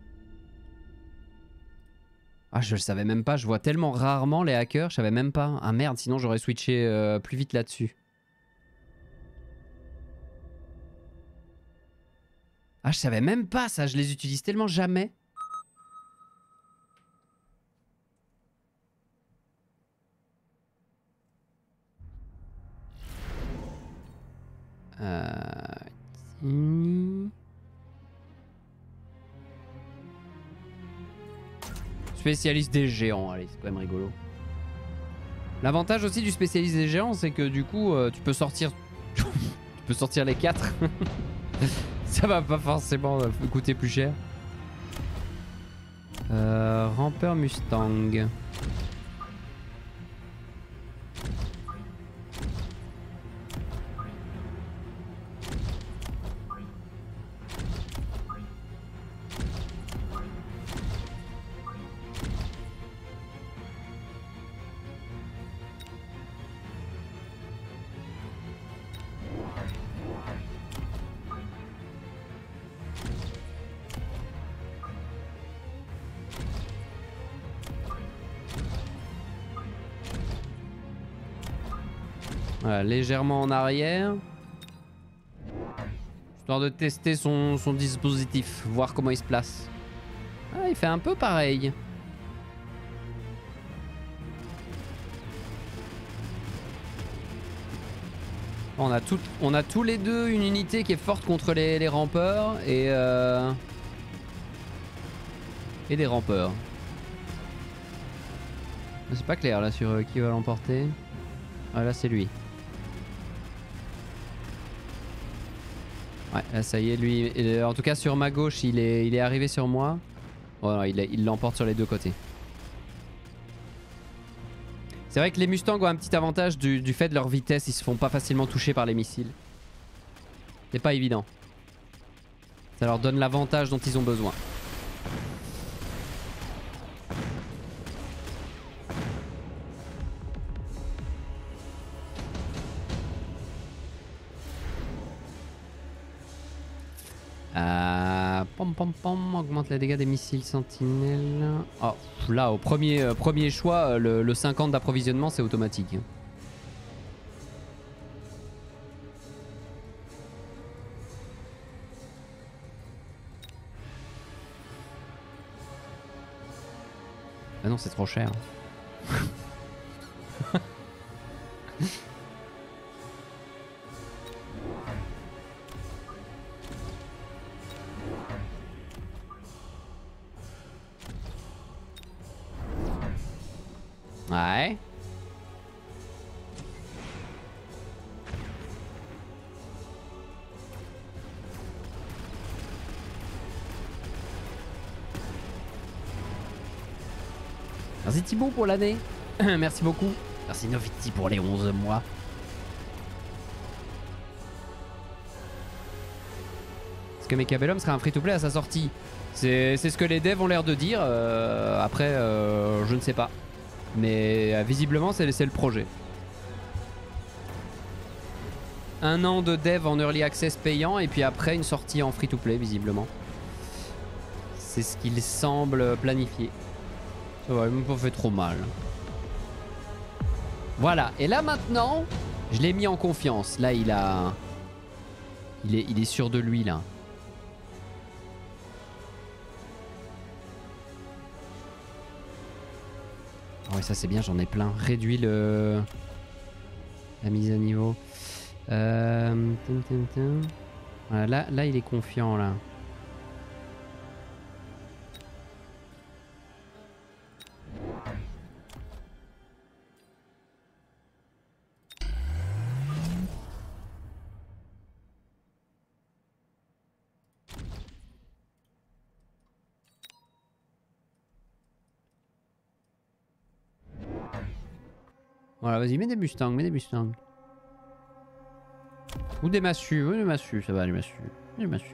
Ah je le savais même pas, je vois tellement rarement les hackers, je savais même pas. Ah merde sinon j'aurais switché euh, plus vite là-dessus. Ah je savais même pas ça, je les utilise tellement jamais. Euh... Spécialiste des géants, allez c'est quand même rigolo. L'avantage aussi du spécialiste des géants c'est que du coup euh, tu peux sortir tu peux sortir les quatre. Ça va pas forcément coûter plus cher. Euh, Rampeur Mustang. Voilà, légèrement en arrière. Histoire de tester son, son dispositif, voir comment il se place. Ah, il fait un peu pareil. On a, tout, on a tous les deux une unité qui est forte contre les, les rampeurs et, euh, et des rampeurs. C'est pas clair là sur euh, qui va l'emporter. Ah là c'est lui. Ouais là ça y est lui. Et, en tout cas sur ma gauche il est, il est arrivé sur moi. Voilà, il l'emporte sur les deux côtés. C'est vrai que les Mustangs ont un petit avantage du, du fait de leur vitesse, ils se font pas facilement toucher par les missiles. C'est pas évident. Ça leur donne l'avantage dont ils ont besoin. Euh, pom pom pom, augmente les dégâts des missiles sentinelles. Oh, là, au premier, euh, premier choix, le, le cinquante d'approvisionnement, c'est automatique. Ah non, c'est trop cher. Ouais. Merci Thibaut pour l'année. Merci beaucoup. Merci Noviti pour les onze mois. Est-ce que Mechabellum sera un free-to-play à sa sortie? C'est ce que les devs ont l'air de dire. Euh, après, euh, je ne sais pas. Mais euh, visiblement, c'est le projet. Un an de dev en early access payant et puis après une sortie en free-to-play, visiblement. C'est ce qu'il semble planifier. Ça va, il m'a pas fait trop mal. Voilà, et là maintenant, je l'ai mis en confiance. Là, il a... Il est, il est sûr de lui, là. Oh ouais, ça c'est bien, j'en ai plein. Réduis le... la mise à niveau. Euh... Voilà, là, là, il est confiant, là. Voilà, vas-y, mets des Mustangs, mets des Mustangs. Ou des massues, oui, des massues, ça va, les massues. Les massues.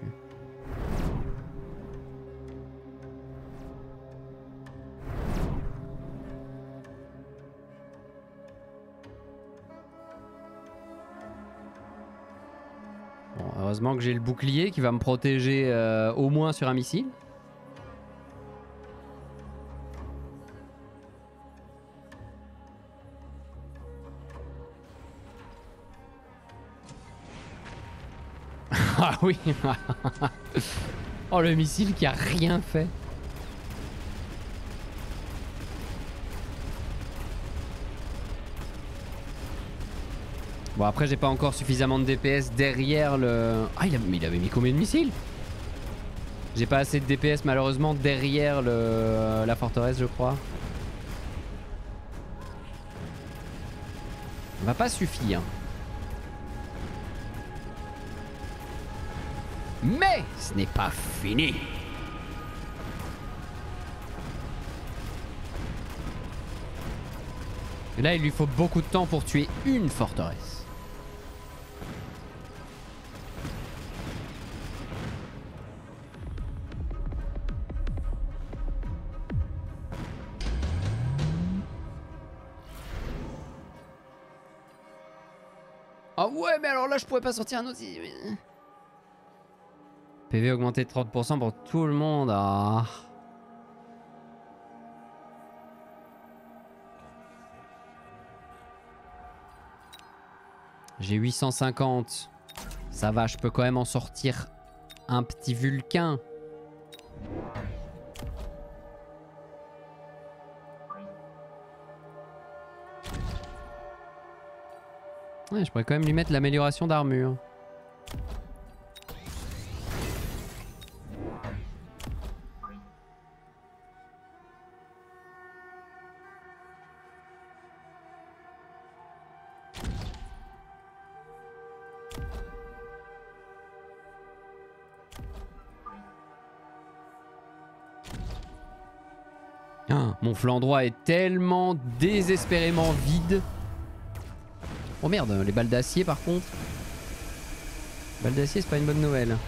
Bon, heureusement que j'ai le bouclier qui va me protéger euh, au moins sur un missile. Ah oui. Oh, le missile qui a rien fait. Bon, après j'ai pas encore suffisamment de D P S derrière le... Ah, il, a... il avait mis combien de missiles? J'ai pas assez de D P S malheureusement derrière le... la forteresse, je crois. Ça va pas suffire. Mais ce n'est pas fini. Et là, il lui faut beaucoup de temps pour tuer une forteresse. Ah ouais, mais alors là, je pourrais pas sortir un autre... P V augmenté de trente pour cent pour tout le monde. Ah. J'ai huit cent cinquante. Ça va, je peux quand même en sortir un petit Vulcain. Ouais, je pourrais quand même lui mettre l'amélioration d'armure. Ah, mon flanc droit est tellement désespérément vide. Oh merde, les balles d'acier par contre. Les balles d'acier, c'est pas une bonne nouvelle.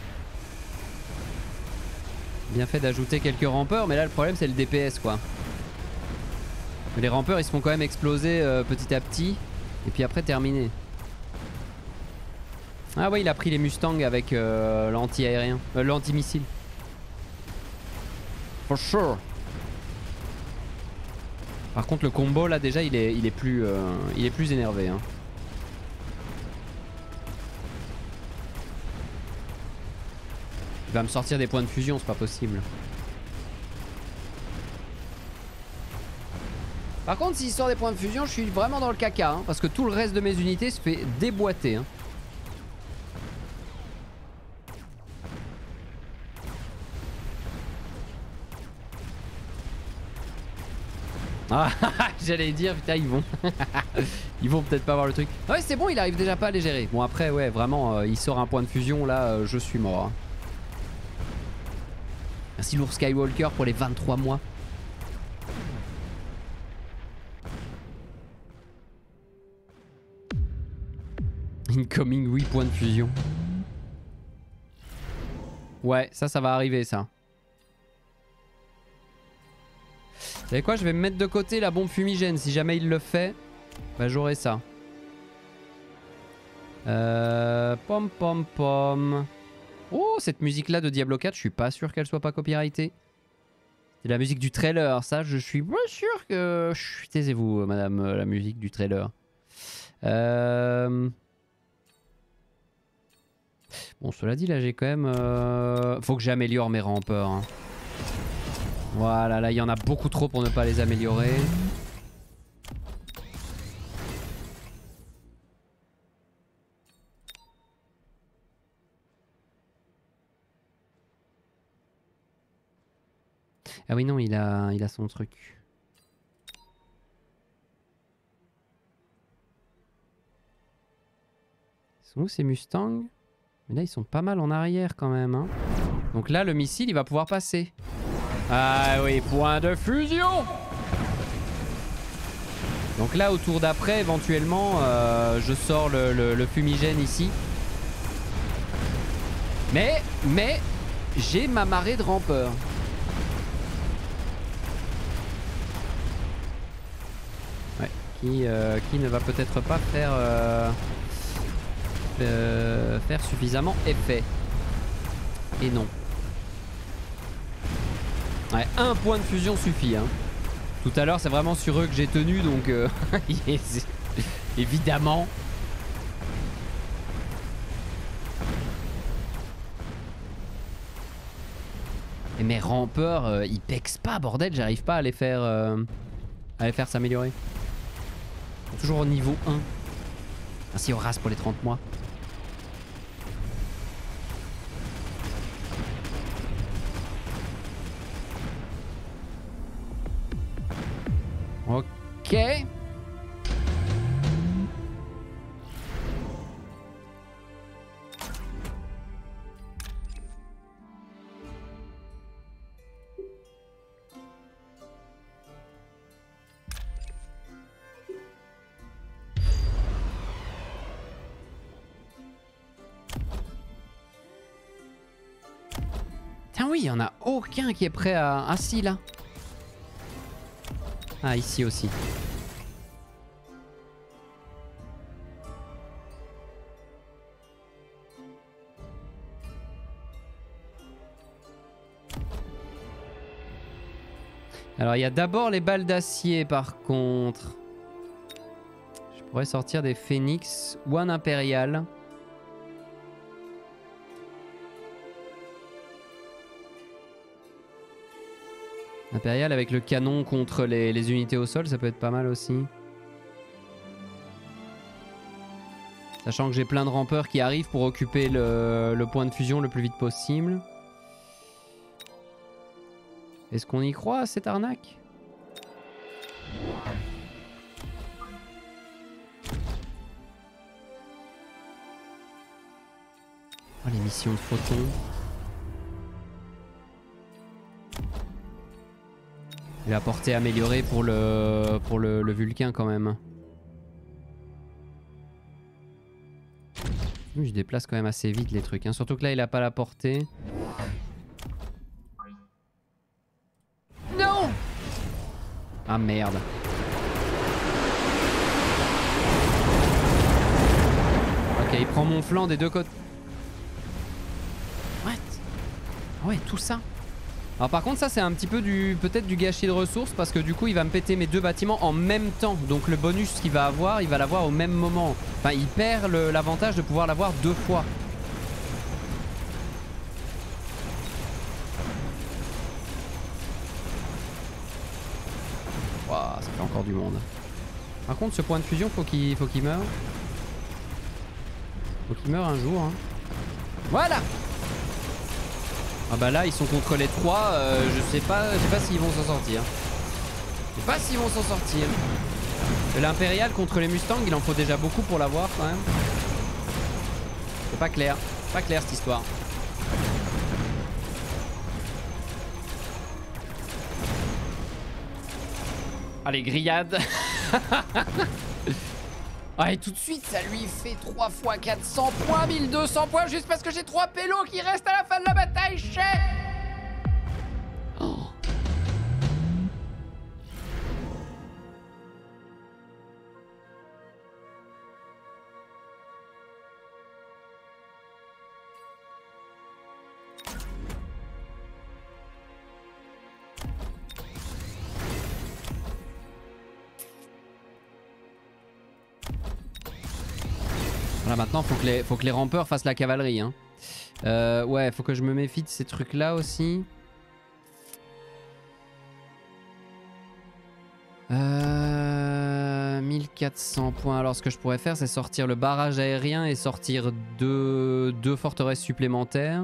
Bien fait d'ajouter quelques rampeurs, mais là le problème c'est le D P S quoi. Mais les rampeurs ils se font quand même exploser euh, petit à petit. Et puis après terminer. Ah ouais, il a pris les Mustangs avec euh, l'anti-aérien. Euh, l'anti-missile. For sure. Par contre le combo là déjà il est, il est, plus, euh, il est plus énervé. Hein. Il va me sortir des points de fusion, c'est pas possible. Par contre s'il sort des points de fusion je suis vraiment dans le caca. Hein, parce que tout le reste de mes unités se fait déboîter. Hein. Ah, j'allais dire, putain, ils vont. Ils vont peut-être pas avoir le truc. Ouais, c'est bon, il arrive déjà pas à les gérer. Bon, après, ouais, vraiment, euh, il sort un point de fusion, là, euh, je suis mort. Hein. Merci, Lourd Skywalker, pour les vingt-trois mois. Incoming, huit points de fusion. Ouais, ça, ça va arriver, ça. Vous savez quoi, je vais me mettre de côté la bombe fumigène. Si jamais il le fait, bah j'aurai ça. Euh, pom pom pom. Oh, cette musique là de Diablo quatre, je suis pas sûr qu'elle soit pas copyrightée. C'est la musique du trailer, ça je suis pas sûr que... Taisez-vous madame, la musique du trailer. Euh... Bon, cela dit là j'ai quand même... Euh... Faut que j'améliore mes rampeurs. Hein. Voilà, là il y en a beaucoup trop pour ne pas les améliorer. Ah oui non, il a, il a son truc. Ils sont où ces Mustangs? Mais là ils sont pas mal en arrière quand même. Hein. Donc là le missile il va pouvoir passer. Ah oui, point de fusion. Donc là, au tour d'après, éventuellement, euh, je sors le, le, le fumigène ici. Mais, mais, j'ai ma marée de rampeurs. Ouais, qui, euh, qui ne va peut-être pas faire, euh, euh, faire suffisamment effet. Et non. Ouais, un point de fusion suffit. Hein. Tout à l'heure, c'est vraiment sur eux que j'ai tenu, donc euh, yes. Évidemment. Et mes rampeurs, euh, ils pexent pas, bordel. J'arrive pas à les faire, euh, à les faire s'améliorer. Toujours au niveau un. Merci Horace pour les trente mois. Ok. Tiens oui, il y en a aucun qui est prêt à... Ah si là. Ah ici aussi. Alors il y a d'abord les balles d'acier par contre. Je sais On pourrait sortir des phénix ou un impérial. Impérial avec le canon contre les, les unités au sol, ça peut être pas mal aussi. Sachant que j'ai plein de rampeurs qui arrivent pour occuper le, le point de fusion le plus vite possible. Est-ce qu'on y croit à cette arnaque? Oh, les missions de photons. Et la portée améliorée pour le, pour le, le Vulcain quand même. Je déplace quand même assez vite les trucs, hein. Surtout que là il a pas la portée. Non! Ah merde. Ok, il prend mon flanc des deux côtés. What? Ah ouais, tout ça. Alors par contre ça c'est un petit peu du peut-être du gâchis de ressources parce que du coup il va me péter mes deux bâtiments en même temps. Donc le bonus qu'il va avoir, il va l'avoir au même moment. Enfin il perd l'avantage de pouvoir l'avoir deux fois. Waouh, ça fait encore du monde. Par contre ce point de fusion faut qu'il faut qu'il meure. Faut qu'il meure un jour, hein. Voilà. Ah bah là ils sont contre les trois, euh, je sais pas, je sais pas s'ils vont s'en sortir. Je sais pas s'ils vont s'en sortir. L'impérial contre les Mustangs, il en faut déjà beaucoup pour l'avoir quand même. C'est pas clair, pas clair cette histoire. Allez, grillade. Ah, et tout de suite, ça lui fait trois fois quatre cents points, mille deux cents points, juste parce que j'ai trois pélos qui restent à la fin de la bataille, chef. Oh. Voilà, maintenant faut que les, faut que les rampeurs fassent la cavalerie, hein. Euh, ouais, faut que je me méfie de ces trucs là aussi. Euh, mille quatre cents points. Alors ce que je pourrais faire c'est sortir le barrage aérien et sortir deux, deux forteresses supplémentaires.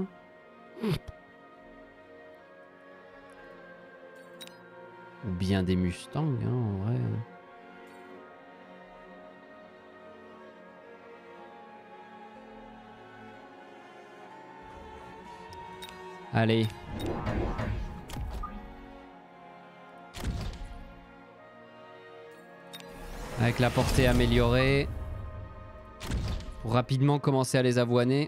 Ou bien des Mustangs, hein, en vrai. Allez. Avec la portée améliorée. Pour rapidement commencer à les avoiner.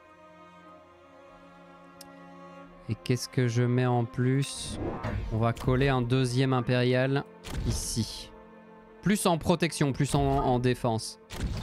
Et qu'est-ce que je mets en plus? On va coller un deuxième impérial ici. Plus en protection, plus en, en défense.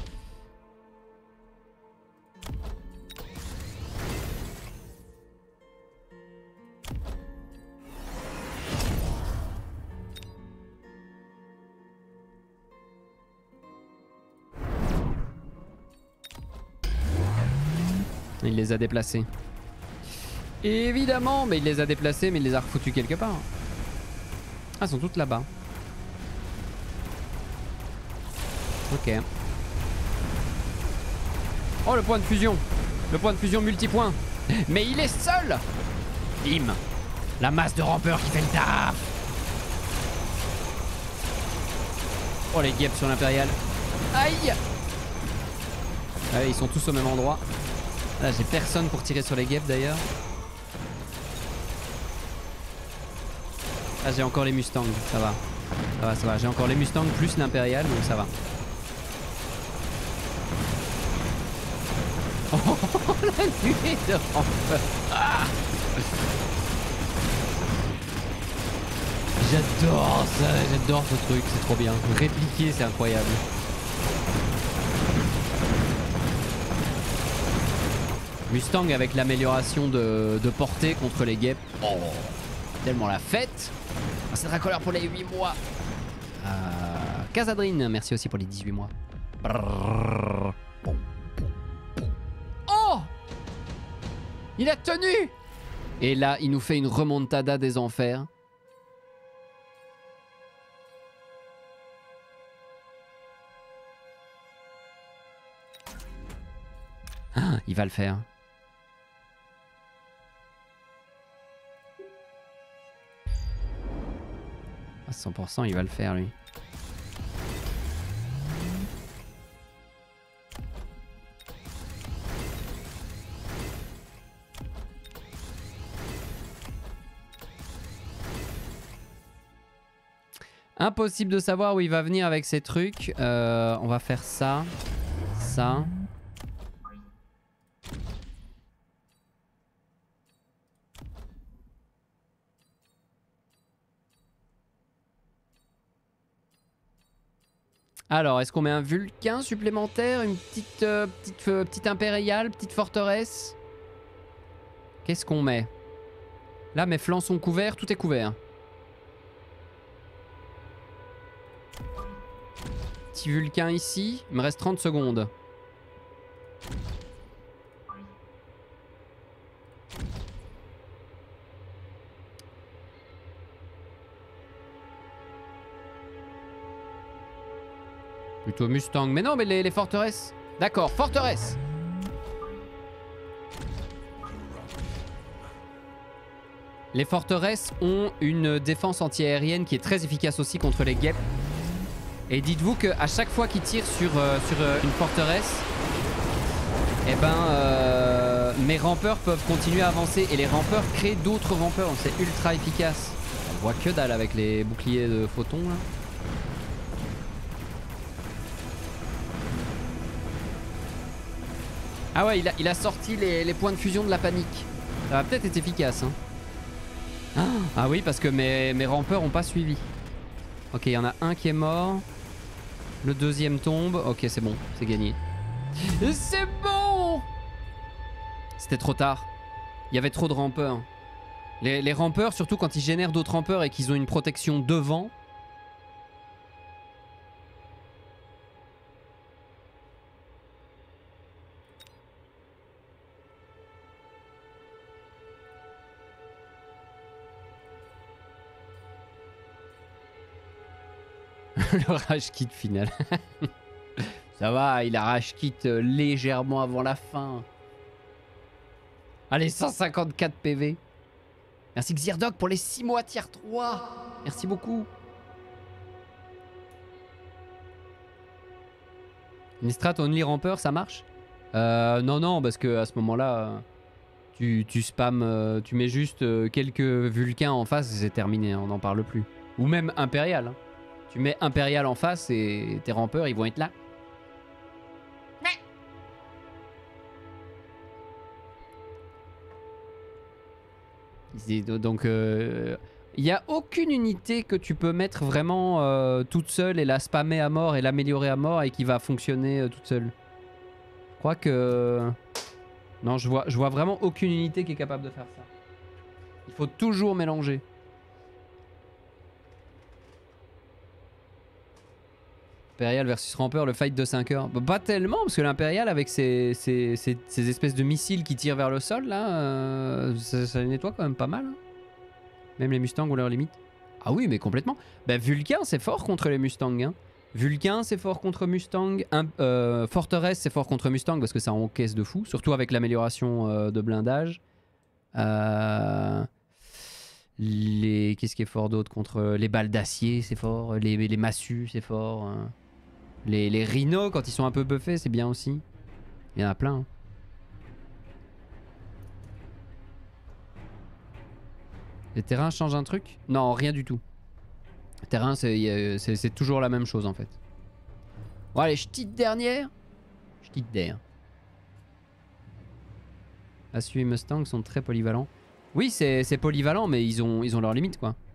Il les a déplacés. Évidemment, mais il les a déplacés, mais il les a refoutus quelque part. Ah, elles sont toutes là-bas. Ok. Oh, le point de fusion. Le point de fusion multipoint. Mais il est seul. Bim. La masse de rampeurs qui fait le taf. Oh, les guêpes sur l'impérial. Aïe. Ouais, ils sont tous au même endroit. Là, j'ai personne pour tirer sur les guêpes d'ailleurs. Là, j'ai encore les Mustangs, ça va. Ça va, ça va. J'ai encore les Mustangs plus l'impérial, donc ça va. Oh, la nuée de rampeurs. Ah, j'adore ça, j'adore ce truc, c'est trop bien. Répliquer, c'est incroyable. Mustang avec l'amélioration de, de portée contre les guêpes. Oh, tellement la fête. C'est racoleur pour les huit mois. Euh, Casadrine, merci aussi pour les dix-huit mois. Brrr. Oh! Il a tenu! Et là, il nous fait une remontada des enfers. Ah, il va le faire. À cent pour cent, il va le faire, lui. Impossible de savoir où il va venir avec ces trucs. Euh, on va faire ça. Ça. Alors, est-ce qu'on met un Vulcain supplémentaire? Une petite, euh, petite, euh, petite impériale? Petite forteresse? Qu'est-ce qu'on met? Là, mes flancs sont couverts. Tout est couvert. Petit Vulcain ici. Il me reste trente secondes. Plutôt Mustang. Mais non, mais les, les forteresses. D'accord, forteresse. Les forteresses ont une défense anti-aérienne qui est très efficace aussi contre les guêpes. Et dites-vous qu'à chaque fois qu'ils tirent sur, euh, sur euh, une forteresse, eh ben, euh, mes rampeurs peuvent continuer à avancer. Et les rampeurs créent d'autres rampeurs. Donc c'est ultra efficace. On voit que dalle avec les boucliers de photons là. Ah ouais, il a, il a sorti les, les points de fusion de la panique. Ça va peut-être être efficace. Hein. Ah, ah oui, parce que mes, mes rampeurs ont pas suivi. Ok, il y en a un qui est mort. Le deuxième tombe. Ok, c'est bon, c'est gagné. C'est bon! C'était trop tard. Il y avait trop de rampeurs. Les, les rampeurs, surtout quand ils génèrent d'autres rampeurs et qu'ils ont une protection devant. Le rage kit final. Ça va, il a rage kit légèrement avant la fin. Allez, cent cinquante-quatre P V. Merci Xyrdog pour les six mois tier trois. Merci beaucoup. Une strat only ramper, ça marche? euh, Non, non, parce que à ce moment-là, tu, tu spams, euh, tu mets juste euh, quelques Vulcains en face et c'est terminé, on n'en parle plus. Ou même Impérial. Hein. Tu mets Impérial en face et tes rampeurs, ils vont être là. Donc, il euh, n'y a aucune unité que tu peux mettre vraiment euh, toute seule et la spammer à mort et l'améliorer à mort et qui va fonctionner euh, toute seule. Je crois que... Non, je vois, je vois vraiment aucune unité qui est capable de faire ça. Il faut toujours mélanger. Impérial versus Rampeur, le fight de cinq heures. Bah, pas tellement, parce que l'Impérial, avec ses, ses, ses, ses espèces de missiles qui tirent vers le sol, là, euh, ça, ça les nettoie quand même pas mal. Hein. Même les Mustangs ont leurs limites. Ah oui, mais complètement. Bah, Vulcain, c'est fort contre les Mustangs. Hein. Vulcain, c'est fort contre Mustang. Un, euh, Forteresse, c'est fort contre Mustang, parce que ça encaisse de fou. Surtout avec l'amélioration euh, de blindage. Euh... Les... Qu'est-ce qui est fort d'autre contre les balles d'acier, c'est fort. Les, les massues, c'est fort. Hein. Les, les rhinos, quand ils sont un peu buffés, c'est bien aussi. Il y en a plein. Hein. Les terrains changent un truc? Non, rien du tout. Le terrain, c'est toujours la même chose en fait. Bon allez, petite dernière. Petite d'air. Assu et Mustang sont très polyvalents. Oui, c'est polyvalent, mais ils ont, ils ont leurs limites quoi.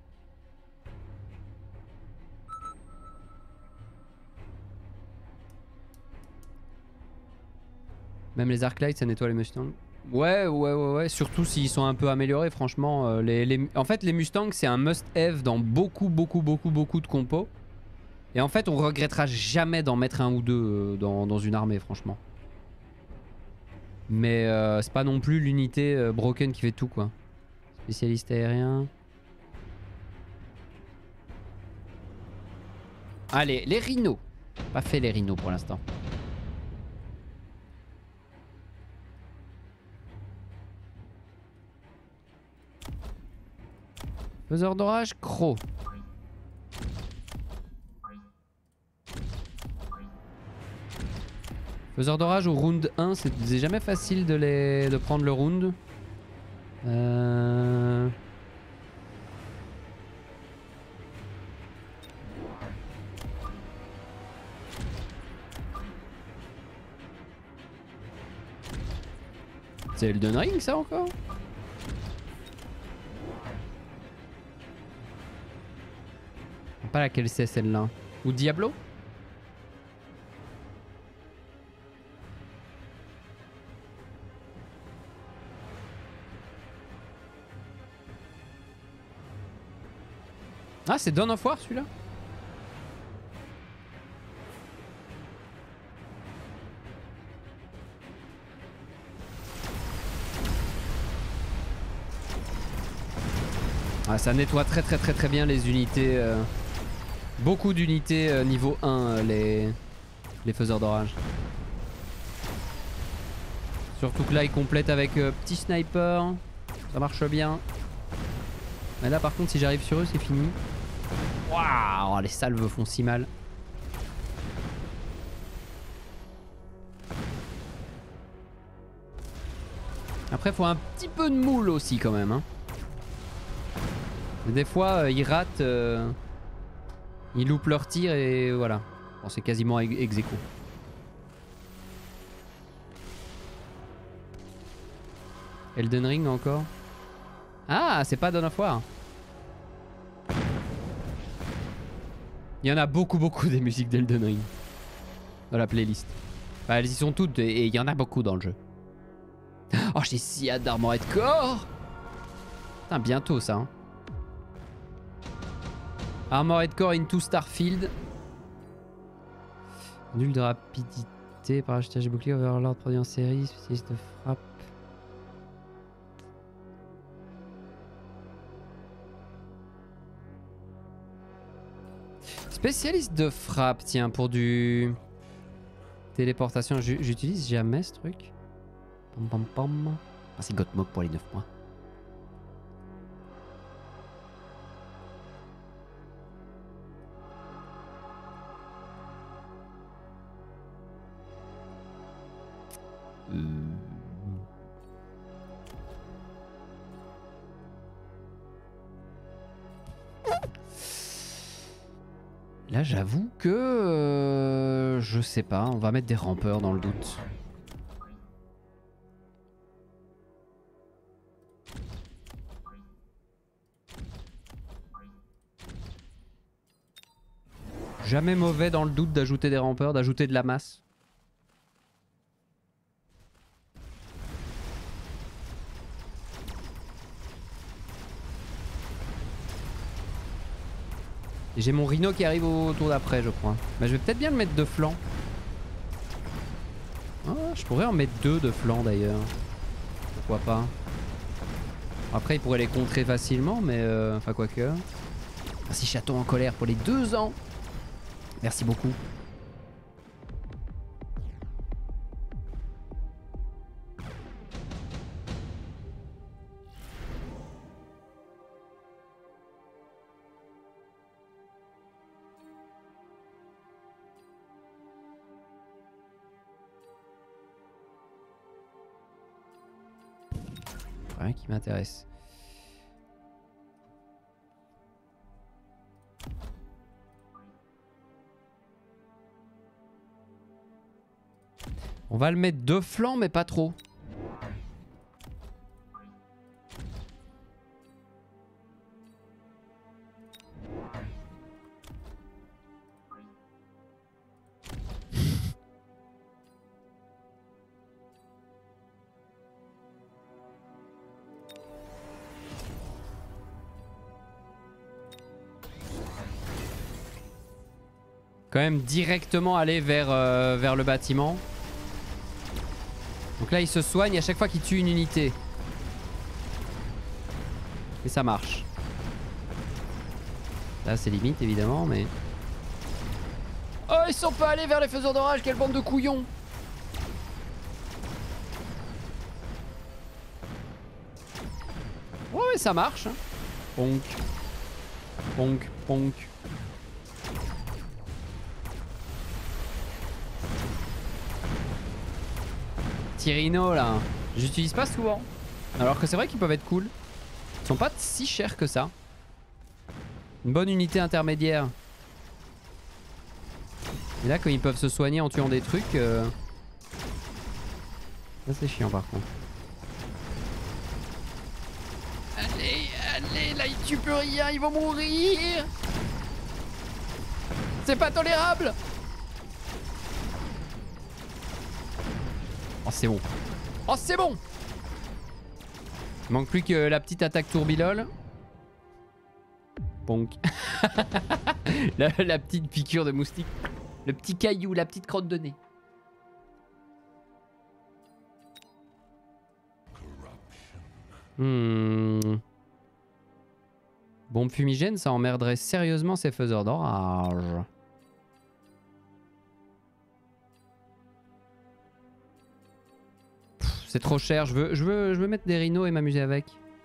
Même les Arclights, ça nettoie les Mustangs. Ouais, ouais, ouais, ouais. Surtout s'ils sont un peu améliorés, franchement. Euh, les, les... En fait, les Mustangs, c'est un must-have dans beaucoup, beaucoup, beaucoup, beaucoup de compos. Et en fait, on regrettera jamais d'en mettre un ou deux euh, dans, dans une armée, franchement. Mais euh, c'est pas non plus l'unité euh, broken qui fait tout, quoi. Spécialiste aérien. Allez, les rhinos. Pas fait les rhinos pour l'instant. Faiseur d'orage, Croc. Faiseur d'orage au round un, c'est jamais facile de, les... de prendre le round. Euh... C'est Elden Ring ça encore? Pas laquelle c'est celle-là. Ou Diablo? Ah, c'est Dawn of War celui-là? Ah, ça nettoie très très très très bien les unités. Euh... Beaucoup d'unités euh, niveau un, euh, les... les faiseurs d'orage. Surtout que là, ils complètent avec euh, petit sniper. Ça marche bien. Mais là, par contre, si j'arrive sur eux, c'est fini. Waouh, les salves font si mal. Après, faut un petit peu de moule aussi quand même. Hein. Des fois, euh, ils ratent, euh, ils loupent leur tir et voilà. Bon, c'est quasiment ex aequo. Elden Ring encore. Ah, c'est pas Dawn of War. Il y en a beaucoup beaucoup des musiques d'Elden Ring dans la playlist. Bah, elles y sont toutes et il y en a beaucoup dans le jeu. Oh, j'ai si hâte d'Armored Core. Putain, bientôt ça. Hein. Armored Core into Starfield. Nul de rapidité, parachutage de bouclier, Overlord produit en série, spécialiste de frappe. Spécialiste de frappe, tiens, pour du... Téléportation, j'utilise jamais ce truc. Pam pam pam. Ah, c'est Gottmog pour les neuf points. Euh... Là, j'avoue que... Euh, je sais pas, on va mettre des rampeurs dans le doute. Jamais mauvais dans le doute d'ajouter des rampeurs, d'ajouter de la masse. Et j'ai mon rhino qui arrive au tour d'après, je crois. Mais je vais peut-être bien le mettre de flanc. Oh, je pourrais en mettre deux de flanc d'ailleurs. Pourquoi pas. Après, il pourrait les contrer facilement, mais... Euh, enfin, quoique... Merci Chaton en colère pour les deux ans. Merci beaucoup. Rien qui m'intéresse. On va le mettre de flanc, mais pas trop. quand même directement aller vers, euh, vers le bâtiment. Donc là il se soigne à chaque fois qu'il tue une unité. Et ça marche. Là c'est limite évidemment mais... Oh ils sont pas allés vers les faiseurs d'orage, quelle bande de couillons. Ouais mais ça marche hein. Ponk. Ponk, ponk. Tyrino là, j'utilise pas souvent. Alors que c'est vrai qu'ils peuvent être cool. Ils sont pas si chers que ça. Une bonne unité intermédiaire. Et là quand ils peuvent se soigner en tuant des trucs... Euh... Ça c'est chiant par contre. Allez, allez, là ils tuent plus rien, ils vont mourir. C'est pas tolérable. Oh c'est bon. Oh c'est bon. Il manque plus que la petite attaque tourbilole. Ponk. la, la petite piqûre de moustique. Le petit caillou, la petite crotte de nez. Hmm. Bombe fumigène, ça emmerderait sérieusement ces faiseurs d'orage. C'est trop cher, je veux, je veux, je veux mettre des rhinos et m'amuser avec.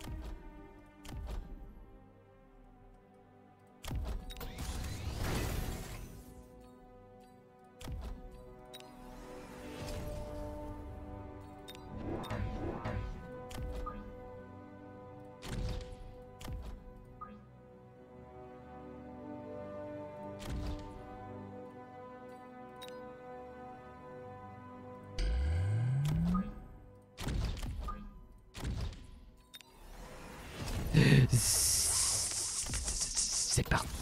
C'est parti.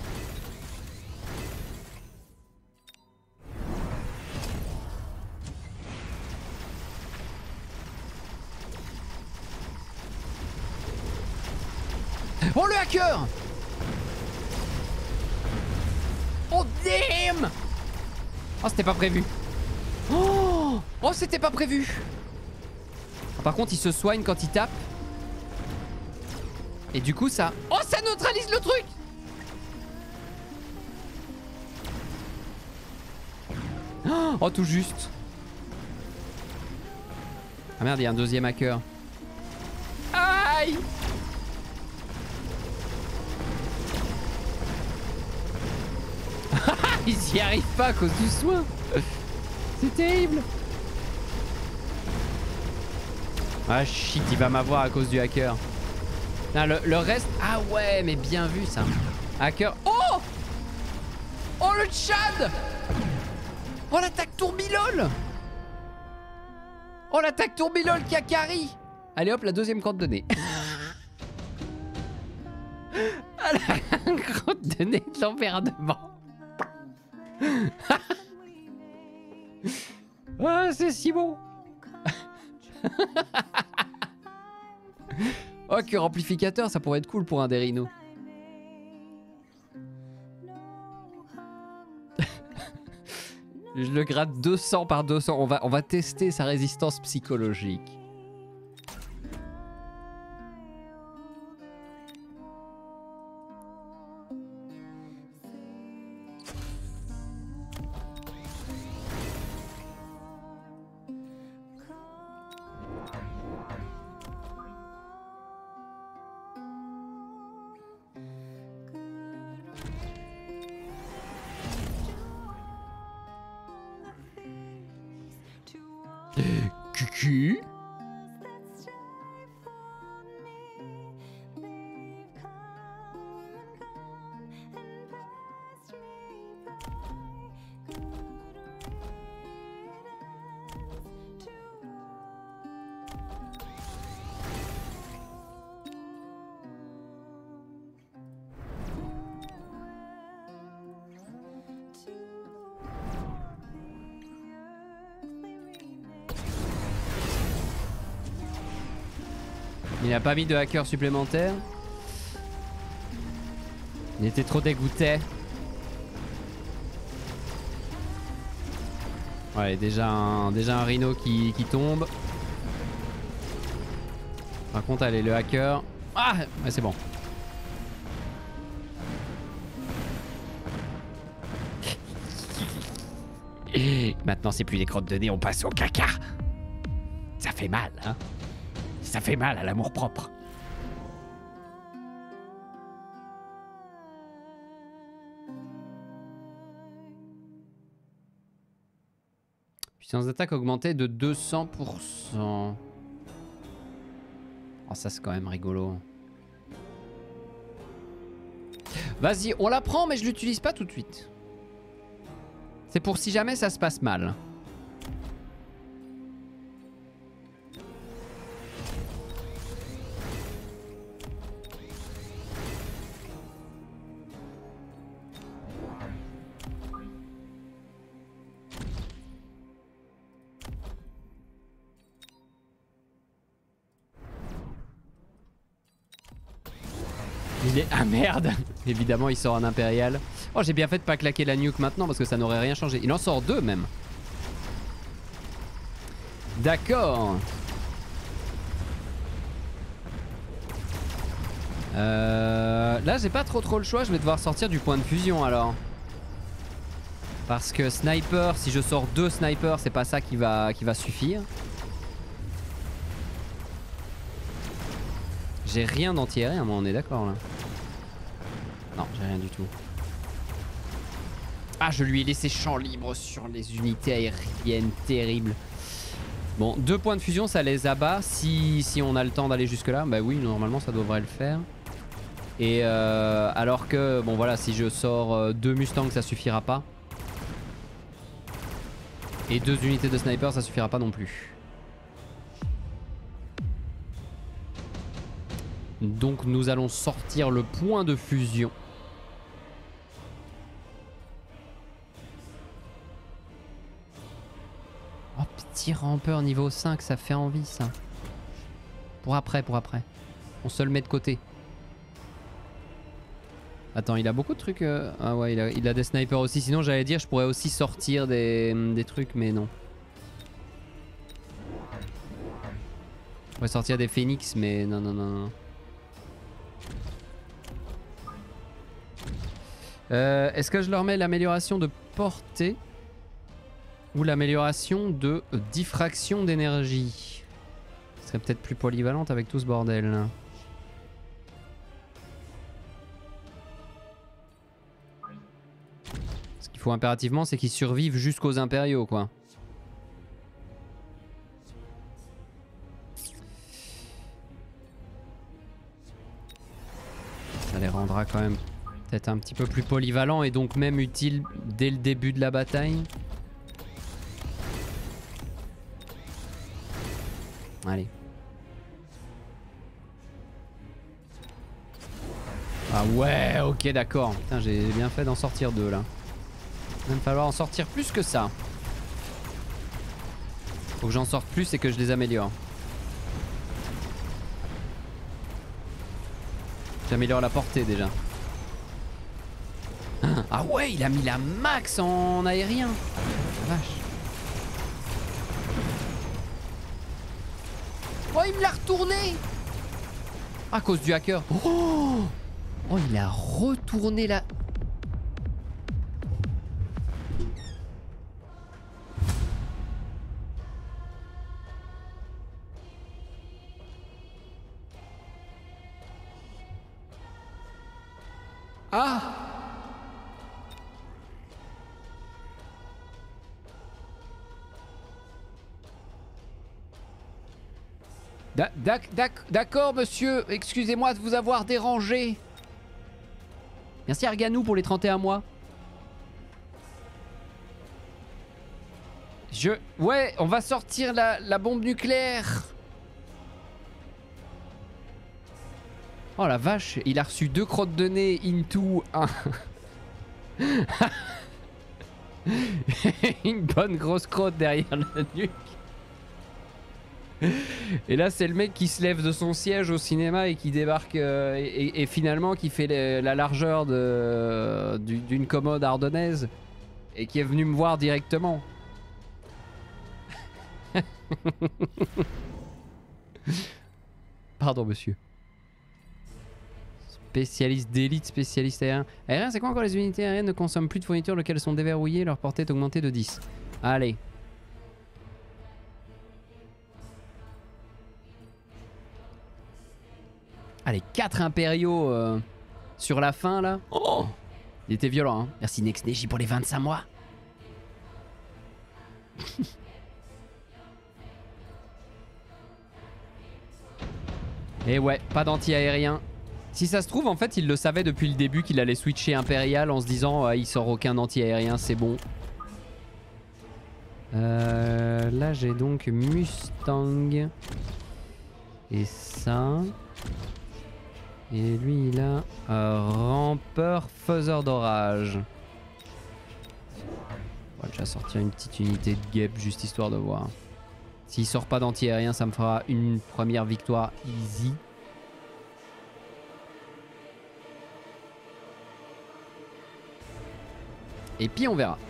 Oh le hacker! Oh damn! Oh c'était pas prévu. Oh, oh c'était pas prévu. Par contre il se soigne quand il tape. Et du coup ça... Oh ça neutralise le truc. Oh tout juste. Ah merde il y a un deuxième hacker. Aïe. Ils y arrivent pas à cause du soin. C'est terrible. Ah shit il va m'avoir à cause du hacker. Non, le, le reste... Ah ouais, mais bien vu ça. Hacker... Oh! Oh le Tchad! Oh l'attaque tourbilole! Oh l'attaque tourbilole qui a carry! Allez hop, la deuxième crotte de nez. Ah la crotte de nez de l'emmerdement. Ah c'est si bon. Oh, cœur amplificateur, ça pourrait être cool pour un des rhinos. Je le gratte deux cents par deux cents. On va, on va tester sa résistance psychologique. Cucu. Il n'a pas mis de hacker supplémentaire. Il était trop dégoûté. Ouais, déjà un, déjà un rhino qui, qui tombe. Par contre, allez, le hacker. Ah, ouais, c'est bon. Et maintenant, c'est plus des crottes de nez, on passe au caca. Ça fait mal, hein. Ça fait mal à l'amour-propre. Puissance d'attaque augmentée de deux cents pour cent. Oh, ça c'est quand même rigolo. Vas-y, on la prend mais je l'utilise pas tout de suite. C'est pour si jamais ça se passe mal. Il est... Ah merde. Évidemment il sort un impérial. Oh j'ai bien fait de pas claquer la nuke maintenant parce que ça n'aurait rien changé. Il en sort deux même. D'accord. Euh... Là j'ai pas trop trop le choix. Je vais devoir sortir du point de fusion alors. Parce que sniper, si je sors deux snipers, c'est pas ça qui va, qui va suffire. J'ai rien d'anti-aérien, moi on est d'accord là. Non, j'ai rien du tout. Ah, je lui ai laissé champ libre sur les unités aériennes, terrible. Bon, deux points de fusion, ça les abat. Si, si on a le temps d'aller jusque là, bah oui, normalement ça devrait le faire. Et euh, alors que, bon voilà, si je sors euh, deux Mustangs, ça suffira pas. Et deux unités de sniper, ça suffira pas non plus. Donc nous allons sortir le point de fusion. Oh petit rampeur niveau cinq, ça fait envie ça. Pour après, pour après. On se le met de côté. Attends, il a beaucoup de trucs. Euh... Ah ouais, il a, il a des snipers aussi. Sinon j'allais dire je pourrais aussi sortir des, des trucs, mais non. Je pourrais sortir des phoenix, mais non, non, non, non. Euh, Est-ce que je leur mets l'amélioration de portée ou l'amélioration de diffraction d'énergie? Ce serait peut-être plus polyvalente avec tout ce bordel. Ce qu'il faut impérativement, c'est qu'ils survivent jusqu'aux impériaux, quoi. Ça les rendra quand même peut-être un petit peu plus polyvalent et donc même utile dès le début de la bataille. Allez. Ah ouais, ok d'accord. Putain, j'ai bien fait d'en sortir deux là. Il va me falloir en sortir plus que ça. Faut que j'en sorte plus et que je les améliore. J'améliore la portée déjà. Ah ouais, il a mis la max en aérien. Vache. Oh, il me l'a retourné. À cause du hacker. Oh, oh il a retourné la... Ah. D'accord, monsieur. Excusez-moi de vous avoir dérangé. Merci Arganou pour les trente et un mois. Je... Ouais, on va sortir la, la bombe nucléaire. Oh la vache, il a reçu deux crottes de nez into un... Une bonne grosse crotte derrière la nuque. Et là c'est le mec qui se lève de son siège au cinéma et qui débarque euh, et, et finalement qui fait les, la largeur d'une commode ardennaise et qui est venu me voir directement. Pardon, monsieur. Spécialiste d'élite, spécialiste aérien. Aérien, c'est quoi encore? Les unités aériennes ne consomment plus de fournitures, lesquelles sont déverrouillées, leur portée est augmentée de dix. Allez. Allez, quatre impériaux euh, sur la fin là. Oh, il était violent, hein. Merci Nex Neji pour les vingt-cinq mois. Et ouais, pas d'anti-aérien. Si ça se trouve, en fait, il le savait depuis le début qu'il allait switcher impérial en se disant euh, il sort aucun anti-aérien, c'est bon. Euh, là, j'ai donc Mustang. Et ça. Et lui, il a un rampeur faiseur d'orage. On va déjà sortir une petite unité de guêpe, juste histoire de voir. S'il sort pas d'anti-aérien, ça me fera une première victoire easy. Et puis on verra.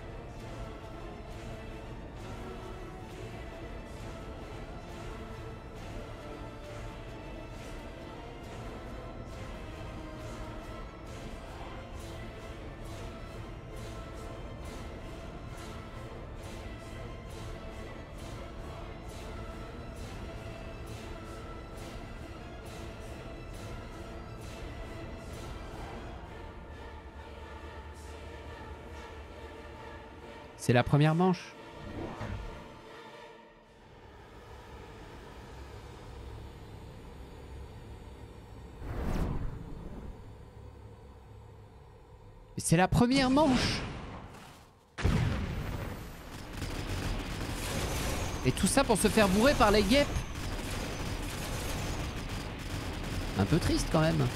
C'est la première manche. C'est la première manche. Et tout ça pour se faire bourrer par les guêpes. Un peu triste quand même.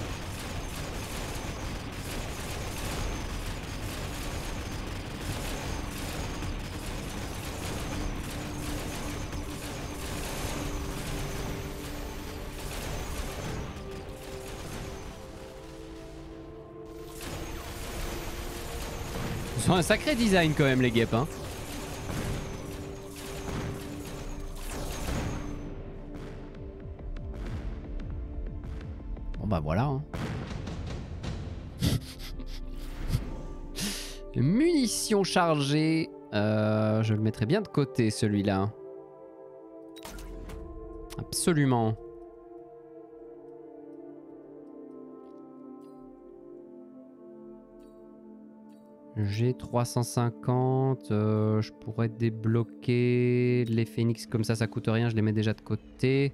Ils ont un sacré design quand même les guêpes, hein. Bon bah voilà, hein. Munitions chargées. Euh, je le mettrai bien de côté celui-là. Absolument. J'ai trois cent cinquante, euh, je pourrais débloquer les phénix comme ça, ça coûte rien, je les mets déjà de côté.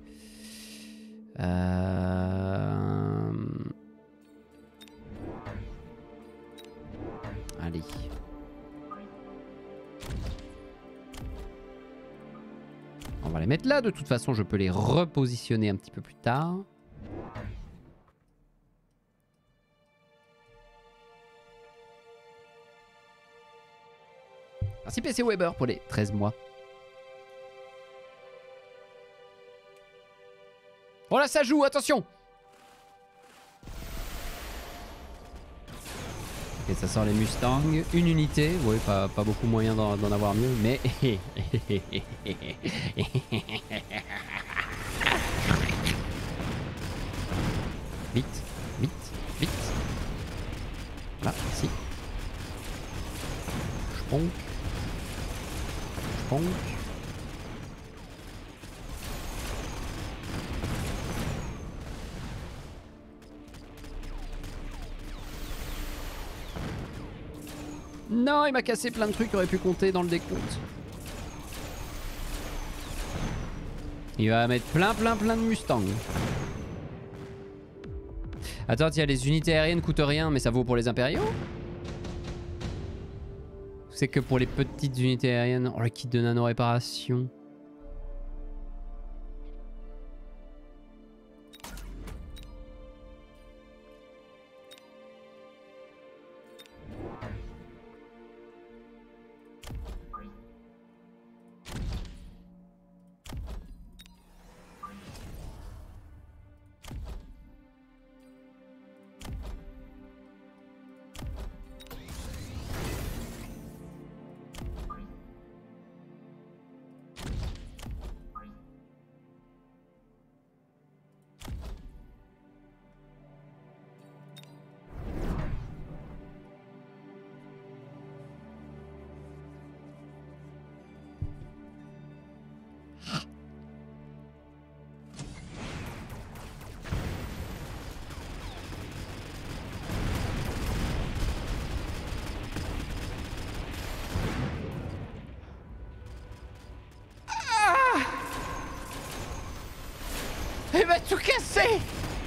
Euh... Allez. On va les mettre là, de toute façon je peux les repositionner un petit peu plus tard. Merci P C Weber pour les treize mois. Oh là ça joue, attention. Ok, ça sort les Mustangs. Une unité, oui, pas, pas beaucoup moyen d'en avoir mieux, mais... Vite, vite, vite. Là, ici. Chponk. Chponk. Non, il m'a cassé plein de trucs qui auraient pu compter dans le décompte. Il va mettre plein plein plein de Mustangs. Attends, il y a les unités aériennes coûtent rien, mais ça vaut pour les impériaux? C'est que pour les petites unités aériennes. Oh, le kit de nano-réparation. tout cassé.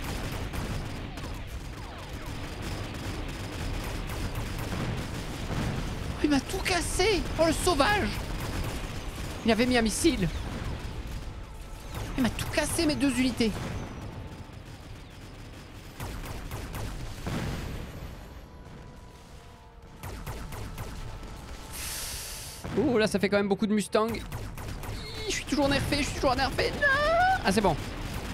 Il m'a tout cassé. Oh, le sauvage. Il avait mis un missile. Il m'a tout cassé, mes deux unités. Oh, là, ça fait quand même beaucoup de Mustang. Je suis toujours nerfé, je suis toujours nerfé. Non. Ah, c'est bon.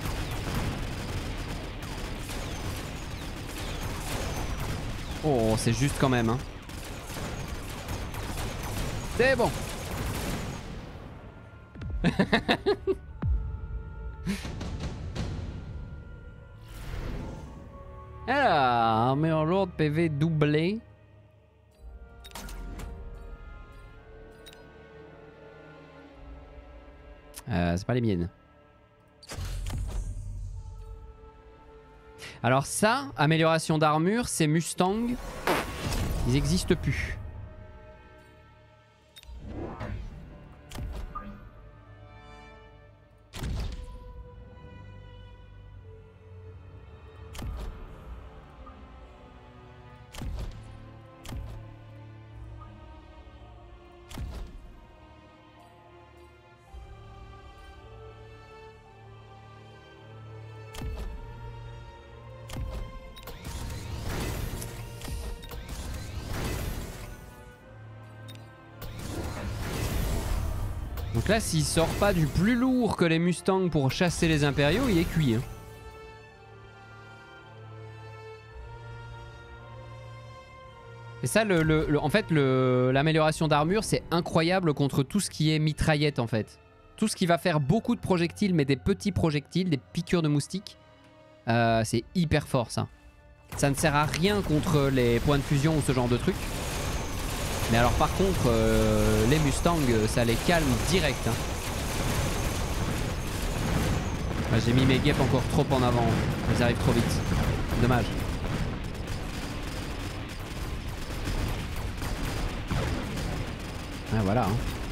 Oh, c'est juste quand même, hein. C'est bon. Alors, armure lourde, P V doublé. Euh, c'est pas les miennes. Alors ça, amélioration d'armure, c'est Mustang. Ils n'existent plus. Donc là, s'il sort pas du plus lourd que les Mustangs pour chasser les impériaux, il est cuit. Hein. Et ça, le, le, le, en fait, l'amélioration d'armure, c'est incroyable contre tout ce qui est mitraillette, en fait. Tout ce qui va faire beaucoup de projectiles, mais des petits projectiles, des piqûres de moustiques, euh, c'est hyper fort, ça. Ça ne sert à rien contre les points de fusion ou ce genre de trucs. Mais alors par contre, euh, les Mustangs, ça les calme direct. Hein. Ah, j'ai mis mes guêpes encore trop en avant. Elles arrivent trop vite. Dommage. Ah voilà.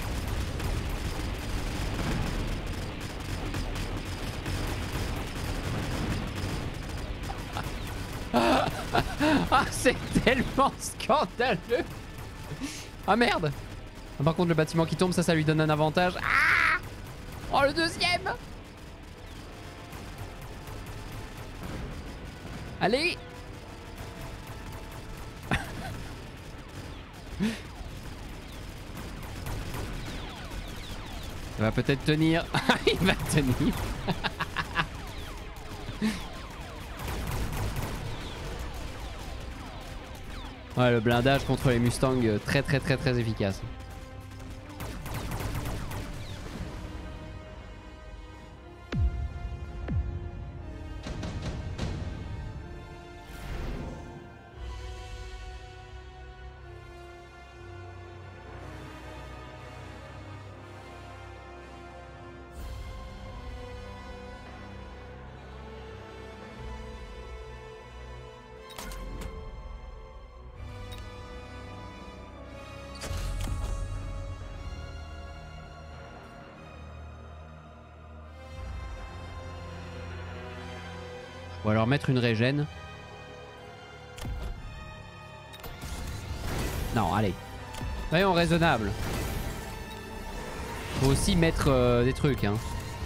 Hein. Ah, c'est tellement scandaleux. Ah merde. Par contre le bâtiment qui tombe, ça, ça lui donne un avantage. Ah, oh, le deuxième. Allez. Ça va peut-être tenir. Il va tenir. Ouais, le blindage contre les Mustangs, très très très très efficace. Ou alors mettre une régène. Non, allez. Soyons raisonnables. Faut aussi mettre euh, des trucs, hein.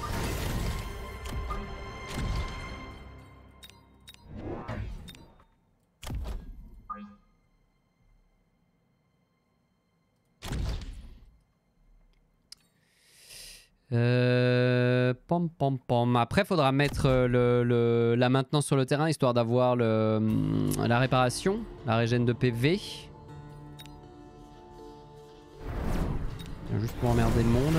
Euh, pom, pom, pom. Après, faudra mettre le, le, la maintenance sur le terrain histoire d'avoir la réparation, la régène de P V. Juste pour emmerder le monde.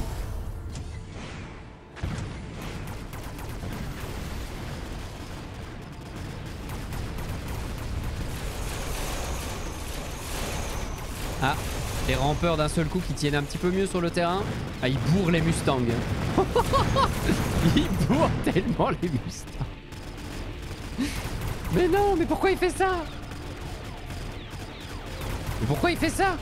Ah, les rampeurs d'un seul coup qui tiennent un petit peu mieux sur le terrain. Ah, ils bourrent les Mustangs. Ils bourrent tellement les Mustangs. Mais non, mais pourquoi il fait ça? Mais pourquoi il fait ça?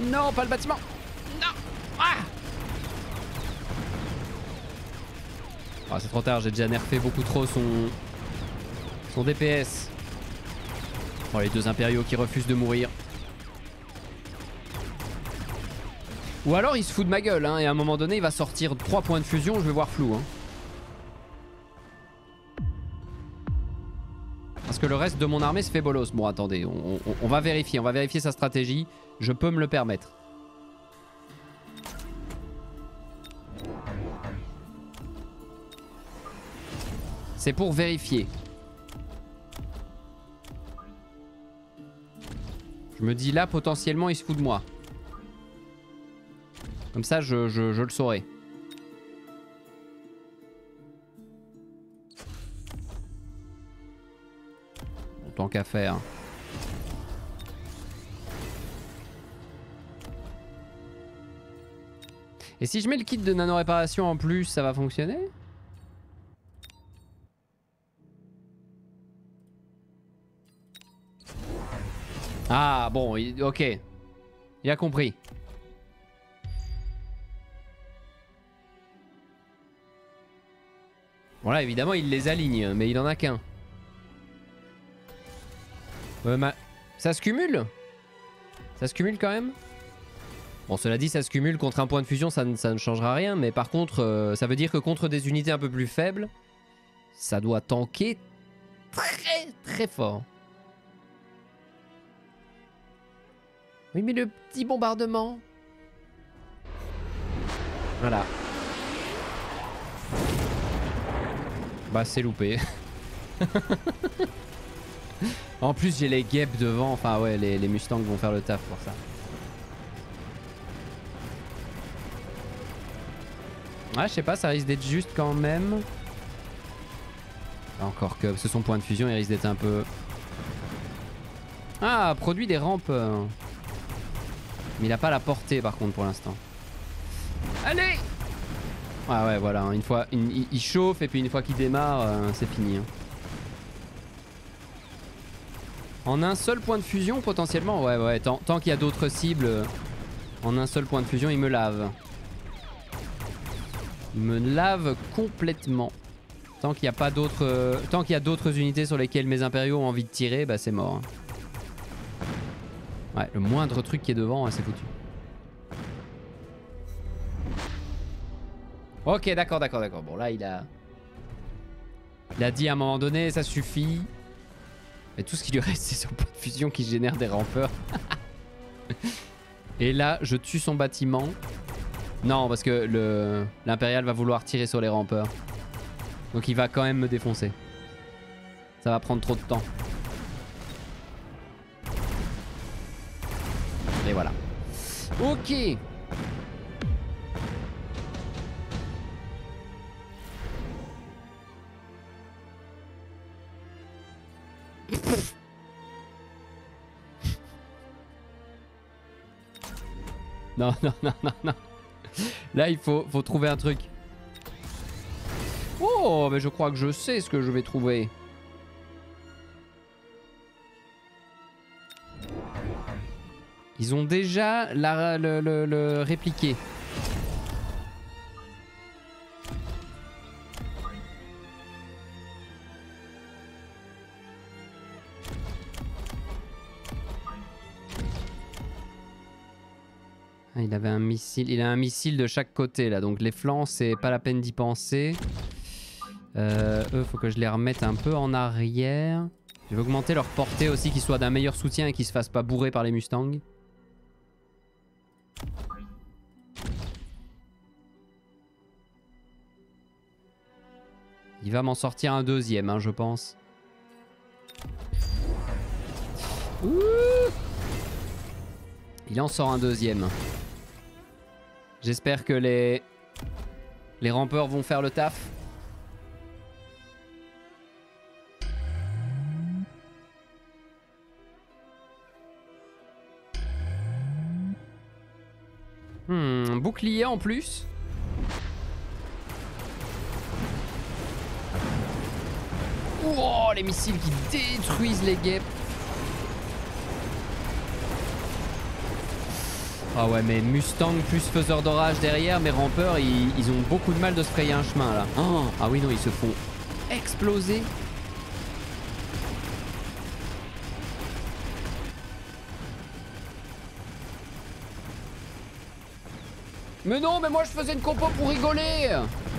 Non, pas le bâtiment. Non. Ah, oh, c'est trop tard, j'ai déjà nerfé beaucoup trop son... son D P S. Oh, les deux impériaux qui refusent de mourir. Ou alors il se fout de ma gueule, hein, et à un moment donné il va sortir trois points de fusion, je vais voir flou. Hein. Parce que le reste de mon armée se fait bolos. Bon, attendez, on, on, on va vérifier, on va vérifier sa stratégie. Je peux me le permettre. C'est pour vérifier. Je me dis là, potentiellement, il se fout de moi. Comme ça, je, je, je le saurai. Bon, tant qu'à faire. Et si je mets le kit de nano-réparation en plus, ça va fonctionner ? Ah bon, il, ok. Il a compris. Bon là évidemment il les aligne, mais il en a qu'un. Euh, ma... Ça se cumule? Ça se cumule quand même? Bon, cela dit, ça se cumule contre un point de fusion, ça ne, ça ne changera rien. Mais par contre, euh, ça veut dire que contre des unités un peu plus faibles, ça doit tanker très très fort. Oui, mais le petit bombardement. Voilà. Bah, c'est loupé. En plus, j'ai les guêpes devant. Enfin, ouais, les, les Mustangs vont faire le taf pour ça. Ouais, je sais pas, ça risque d'être juste quand même. Encore que ce son point de fusion, il risque d'être un peu... Ah, produit des rampes. Mais il a pas la portée par contre pour l'instant. Allez! Ah ouais, voilà, une fois, une, il, il chauffe et puis une fois qu'il démarre, euh, c'est fini. Hein. En un seul point de fusion potentiellement, ouais, ouais, tant, tant qu'il y a d'autres cibles, euh, en un seul point de fusion, il me lave. Il me lave complètement. Tant qu'il n'y a pas d'autres, euh, tant qu'il y a d'autres unités sur lesquelles mes impériaux ont envie de tirer, bah c'est mort. Hein. Ouais, le moindre truc qui est devant, c'est foutu. Ok, d'accord, d'accord, d'accord. Bon, là, il a... Il a dit à un moment donné, ça suffit. Et tout ce qui lui reste, c'est son point de fusion qui génère des rampeurs. Et là, je tue son bâtiment. Non, parce que le l'impérial va vouloir tirer sur les rampeurs. Donc il va quand même me défoncer. Ça va prendre trop de temps. Et voilà. Ok. Non, non, non, non, non. Là, il faut, faut trouver un truc. Oh, mais je crois que je sais ce que je vais trouver. Ils ont déjà la, le, le, le répliqué. Ah, il avait un missile. Il a un missile de chaque côté là, donc les flancs, c'est pas la peine d'y penser. Euh, eux, faut que je les remette un peu en arrière. Je vais augmenter leur portée aussi, qu'ils soient d'un meilleur soutien et qu'ils se fassent pas bourrer par les Mustangs. Il va m'en sortir un deuxième, hein, je pense. Ouh, il en sort un deuxième. J'espère que les... les rampeurs vont faire le taf. Hmm, bouclier en plus. Oh, les missiles qui détruisent les guêpes. Ah ouais, mais Mustang plus faiseur d'orage derrière, mes rampeurs, ils, ils ont beaucoup de mal de se frayer un chemin là. Oh, ah oui, non, ils se font exploser. Mais non, mais moi je faisais une compo pour rigoler.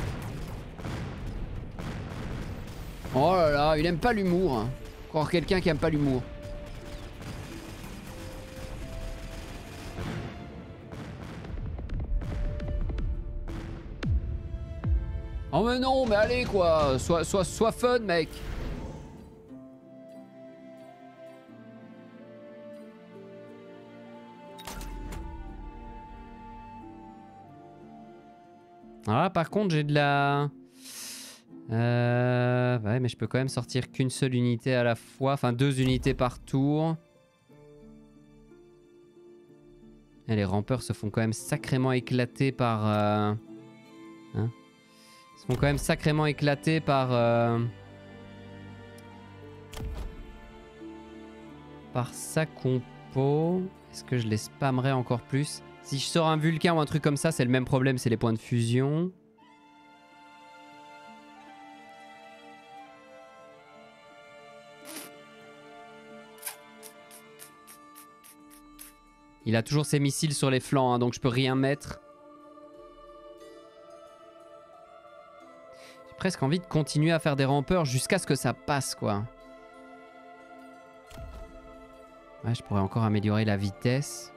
Oh là là, il aime pas l'humour. Hein. Encore quelqu'un qui aime pas l'humour. Oh mais non, mais allez quoi, sois, sois, sois fun mec. Ah par contre j'ai de la... Euh... Ouais mais je peux quand même sortir qu'une seule unité à la fois, enfin deux unités par tour. Et les rampeurs se font quand même sacrément éclater par... Euh... Hein, ils se font quand même sacrément éclater par... Euh... Par sa compo. Est-ce que je les spammerai encore plus? Si je sors un Vulcain ou un truc comme ça, c'est le même problème, c'est les points de fusion. Il a toujours ses missiles sur les flancs, hein, donc je peux rien mettre. J'ai presque envie de continuer à faire des rampeurs jusqu'à ce que ça passe, quoi. Ouais, je pourrais encore améliorer la vitesse.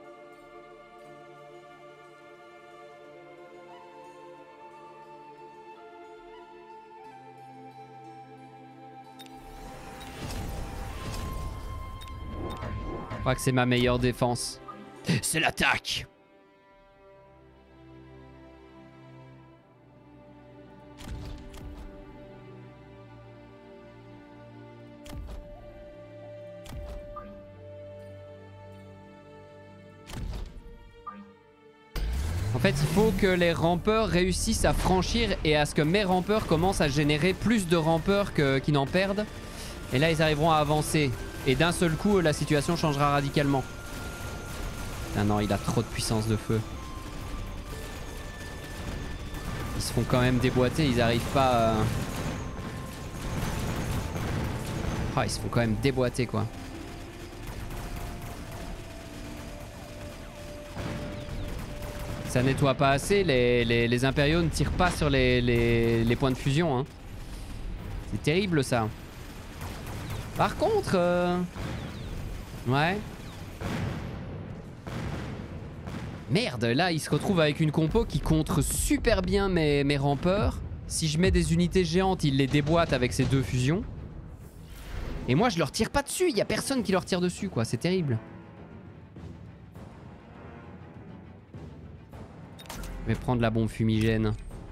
Je crois que c'est ma meilleure défense. C'est l'attaque! En fait, il faut que les rampeurs réussissent à franchir et à ce que mes rampeurs commencent à générer plus de rampeurs que, qui n'en perdent. Et là, ils arriveront à avancer. Et d'un seul coup, la situation changera radicalement. Ah non, il a trop de puissance de feu. Ils se font quand même déboîter, ils arrivent pas à... Ah, ils se font quand même déboîter, quoi. Ça nettoie pas assez, les, les, les impériaux ne tirent pas sur les, les, les points de fusion. Hein. C'est terrible, ça. Par contre... Euh... Ouais... Merde, là il se retrouve avec une compo qui contre super bien mes, mes rampeurs. Si je mets des unités géantes, il les déboîte avec ses deux fusions. Et moi je leur tire pas dessus, il y a personne qui leur tire dessus quoi, c'est terrible. Je vais prendre la bombe fumigène.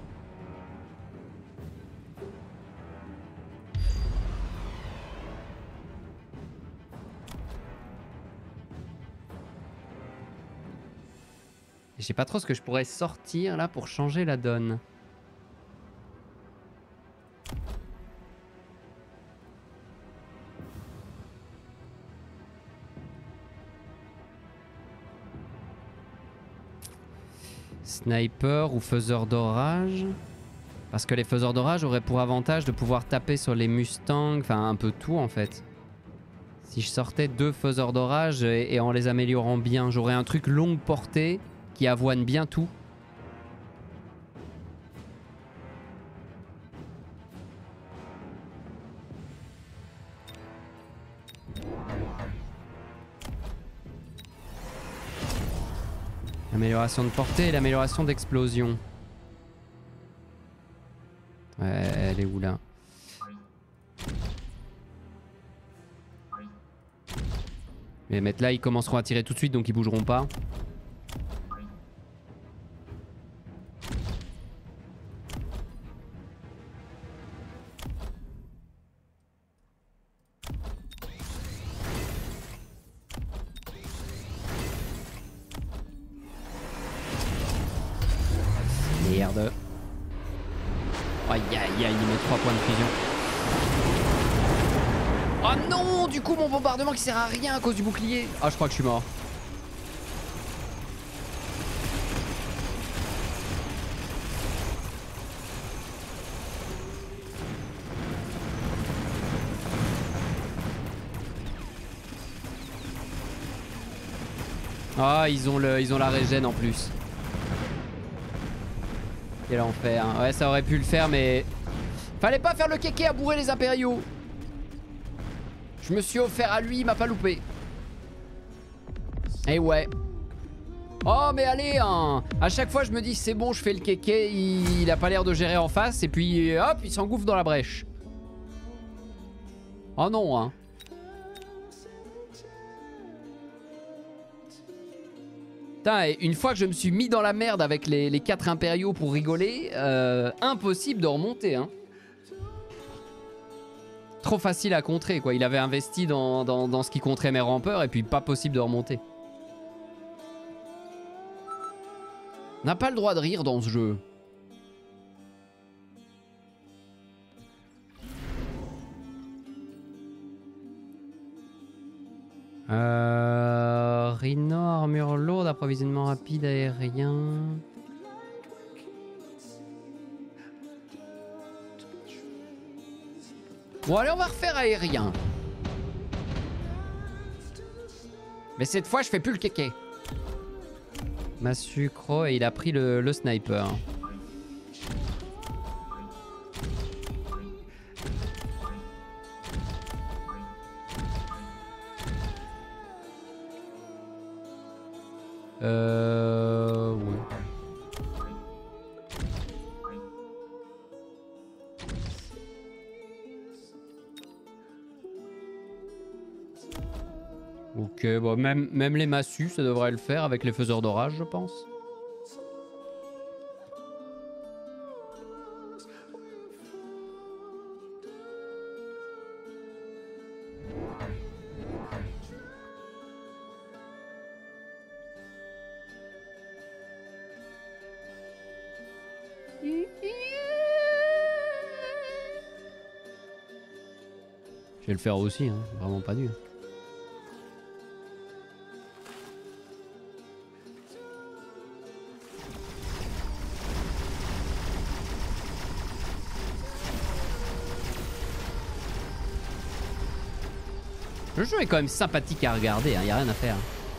Je sais pas trop ce que je pourrais sortir là pour changer la donne. Sniper ou faiseur d'orage. Parce que les faiseurs d'orage auraient pour avantage de pouvoir taper sur les Mustangs, enfin un peu tout en fait. Si je sortais deux faiseurs d'orage et, et en les améliorant bien, j'aurais un truc longue portée qui avoine bien tout. L'amélioration de portée et l'amélioration d'explosion. Ouais, elle est où là? Je vais les mettre là, ils commenceront à tirer tout de suite donc ils bougeront pas. Merde. Aïe aïe aïe, il met trois points de fusion. Oh non, du coup mon bombardement qui sert à rien à cause du bouclier. Ah, je crois que je suis mort. Ah, ils ont le, ils ont la régène en plus. Quel enfer. Hein. Ouais, ça aurait pu le faire, mais... Fallait pas faire le kéké à bourrer les impériaux. Je me suis offert à lui, il m'a pas loupé. Et ouais. Oh, mais allez, hein. À chaque fois, je me dis, c'est bon, je fais le kéké, il, il a pas l'air de gérer en face, et puis, hop, il s'engouffre dans la brèche. Oh non, hein. Putain, et une fois que je me suis mis dans la merde avec les, les quatre impériaux pour rigoler, euh, impossible de remonter, hein. Trop facile à contrer, quoi. Il avait investi dans, dans, dans ce qui contrait mes rampeurs, et puis pas possible de remonter. On n'a pas le droit de rire dans ce jeu. Euh... Rhino, armure lourde, approvisionnement rapide, aérien... Bon allez, on va refaire aérien. Mais cette fois, je fais plus le kéké. Ma sucre, et il a pris le, le sniper. Euh... Oui. Ok, bon, même, même les massues, ça devrait le faire avec les faiseurs d'orage, je pense. Je vais le faire aussi, hein. Vraiment pas dur. Le jeu est quand même sympathique à regarder, hein. Y a rien à faire.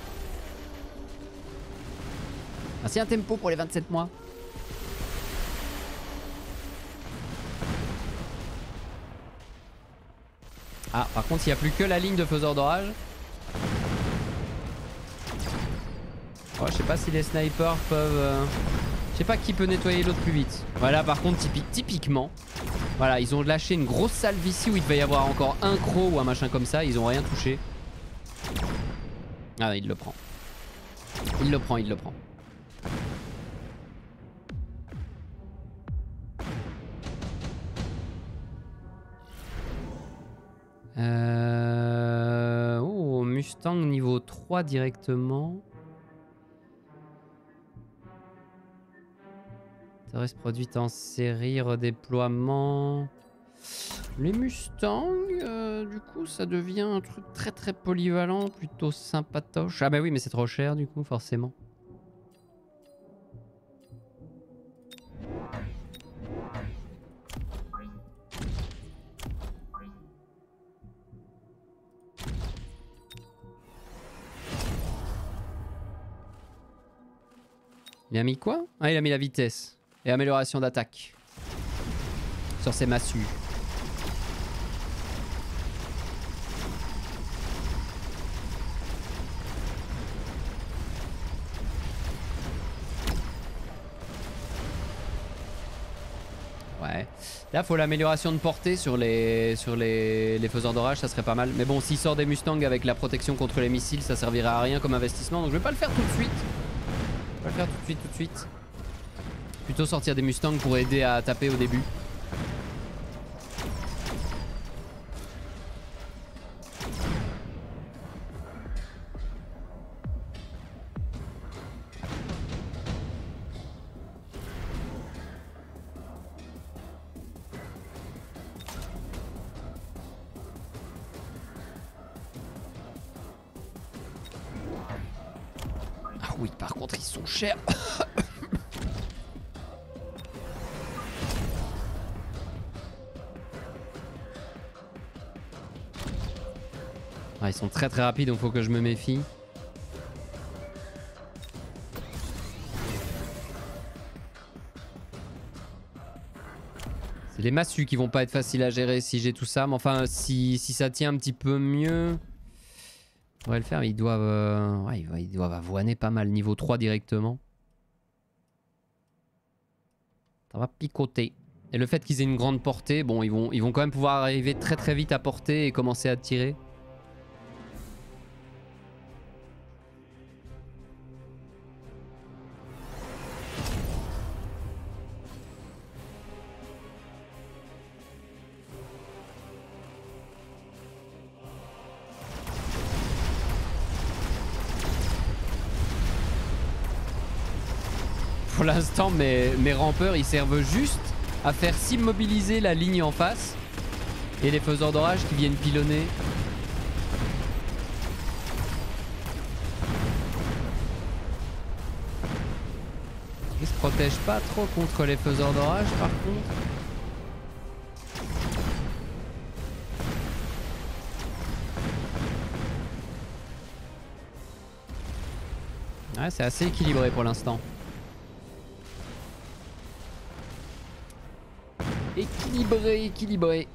Merci un tempo pour les vingt-sept mois. Ah, par contre, il n'y a plus que la ligne de faiseur d'orage. Oh, je sais pas si les snipers peuvent... Euh... Je sais pas qui peut nettoyer l'autre plus vite. Voilà, par contre, typique, typiquement... Voilà, ils ont lâché une grosse salve ici où il devait y avoir encore un croc ou un machin comme ça. Ils ont rien touché. Ah, il le prend. Il le prend, il le prend. Euh... Oh, Mustang niveau trois directement. Reste produite en série, redéploiement. Les Mustangs, euh, du coup, ça devient un truc très très polyvalent, plutôt sympatoche. Ah bah oui, mais c'est trop cher du coup, forcément. Il a mis quoi? Ah, il a mis la vitesse. Et amélioration d'attaque. Sur ses massues. Ouais. Là, faut l'amélioration de portée sur les, sur les, les faiseurs d'orage, ça serait pas mal. Mais bon, s'il sort des Mustangs avec la protection contre les missiles, ça servirait à rien comme investissement. Donc je vais pas le faire tout de suite. Je vais pas le faire tout de suite, tout de suite. Plutôt sortir des Mustangs pour aider à taper au début. Ah oui, par contre, ils sont chers. Ah, ils sont très très rapides, donc faut que je me méfie. Des massues qui vont pas être faciles à gérer si j'ai tout ça. Mais enfin, si, si ça tient un petit peu mieux... On va le faire, ils doivent... Euh... Ouais, ils doivent avoiner pas mal. Niveau trois directement. Ça va picoter. Et le fait qu'ils aient une grande portée, bon, ils vont, ils vont quand même pouvoir arriver très très vite à portée et commencer à tirer. Pour l'instant, mes, mes rampeurs, ils servent juste à faire s'immobiliser la ligne en face. Et les faiseurs d'orage qui viennent pilonner. Ils se protègent pas trop contre les faiseurs d'orage, par contre. Ouais, c'est assez équilibré pour l'instant. Équilibré, équilibré.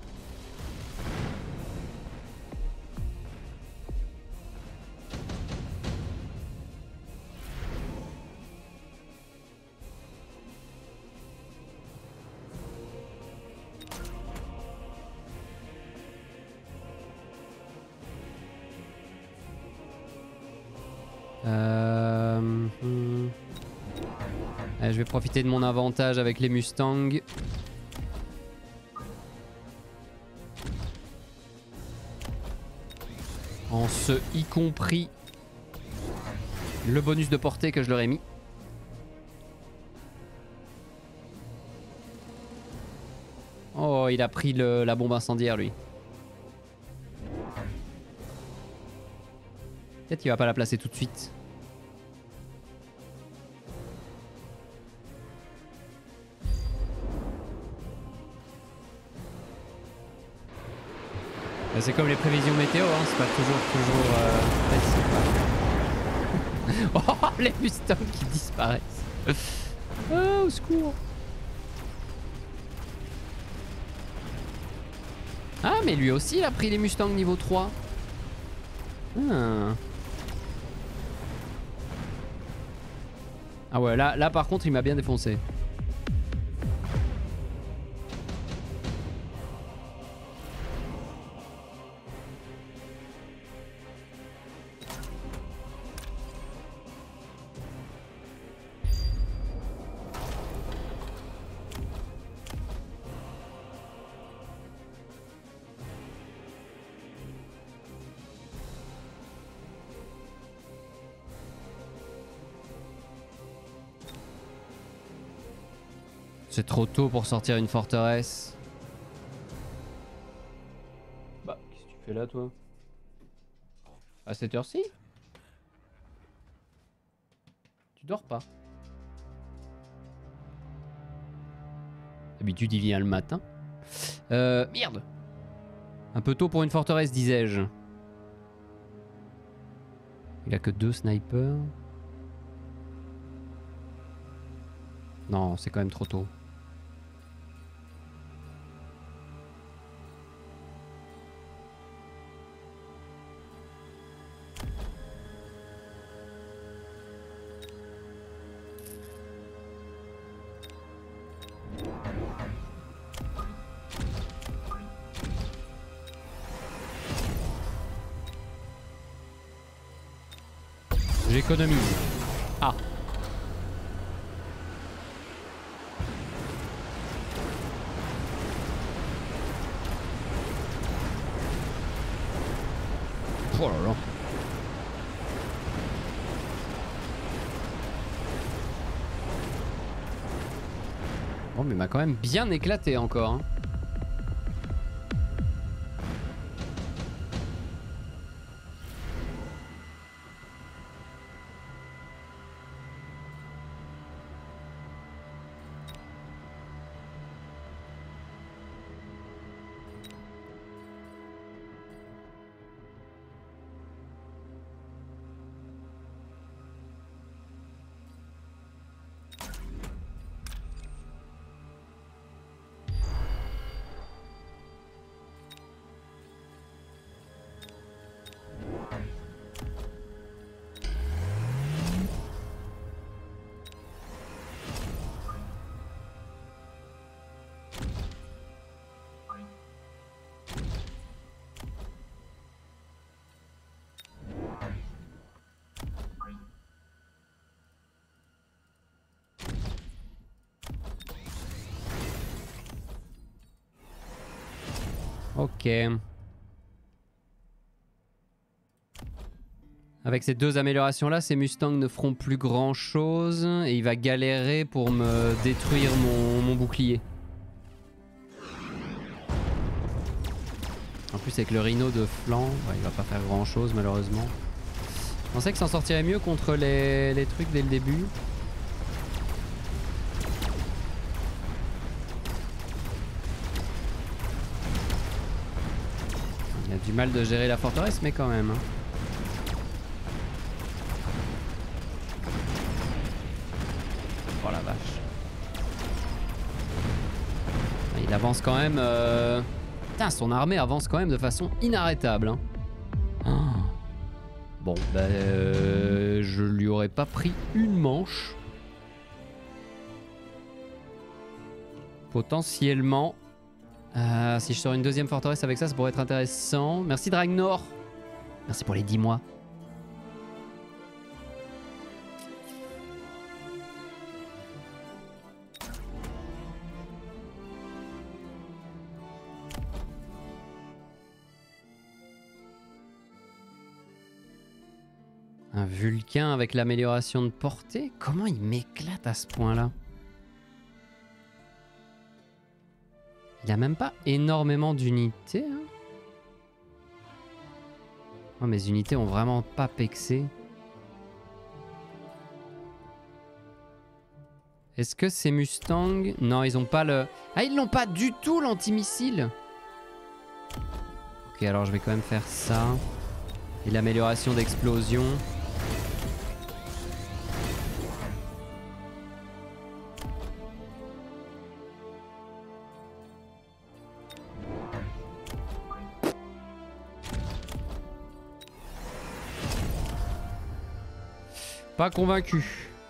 Euh... Hmm. Allez, je vais profiter de mon avantage avec les Mustangs. En ce y compris le bonus de portée que je leur ai mis. Oh, il a pris le, la bombe incendiaire lui. Peut-être qu'il va pas la placer tout de suite. C'est comme les prévisions météo, hein, c'est pas toujours toujours euh, facile. Oh, les Mustangs qui disparaissent. Oh, au secours. Ah, mais lui aussi il a pris les Mustangs niveau trois. Ah, ah ouais, là, là par contre il m'a bien défoncé. C'est trop tôt pour sortir une forteresse. Bah, qu'est-ce que tu fais là, toi? À cette heure-ci? Tu dors pas? D'habitude, il vient le matin. Euh, merde! Un peu tôt pour une forteresse, disais-je. Il a que deux snipers. Non, c'est quand même trop tôt. J'économise. Ah. Oh là là. Oh mais il m'a quand même bien éclaté encore, hein. Ok. Avec ces deux améliorations-là, ces Mustangs ne feront plus grand-chose et il va galérer pour me détruire mon, mon bouclier. En plus avec le rhino de flanc, ouais, il va pas faire grand-chose malheureusement. Je pensais que s'en sortirait mieux contre les, les trucs dès le début. Il a du mal de gérer la forteresse mais quand même. Hein. Oh la vache. Il avance quand même... Euh... Putain, son armée avance quand même de façon inarrêtable. Hein. Oh. Bon, bah... Euh... Je lui aurais pas pris une manche. Potentiellement. Euh, si je sors une deuxième forteresse avec ça, ça pourrait être intéressant. Merci Dragnor. Merci pour les dix mois. Un Vulcain avec l'amélioration de portée? Comment il m'éclate à ce point-là? Il a même pas énormément d'unités. Hein. Oh, mes unités ont vraiment pas pexé. Est-ce que ces Mustangs... Non, ils ont pas le... Ah, ils l'ont pas du tout l'antimissile. Ok, alors je vais quand même faire ça. Et l'amélioration d'explosion. Pas convaincu.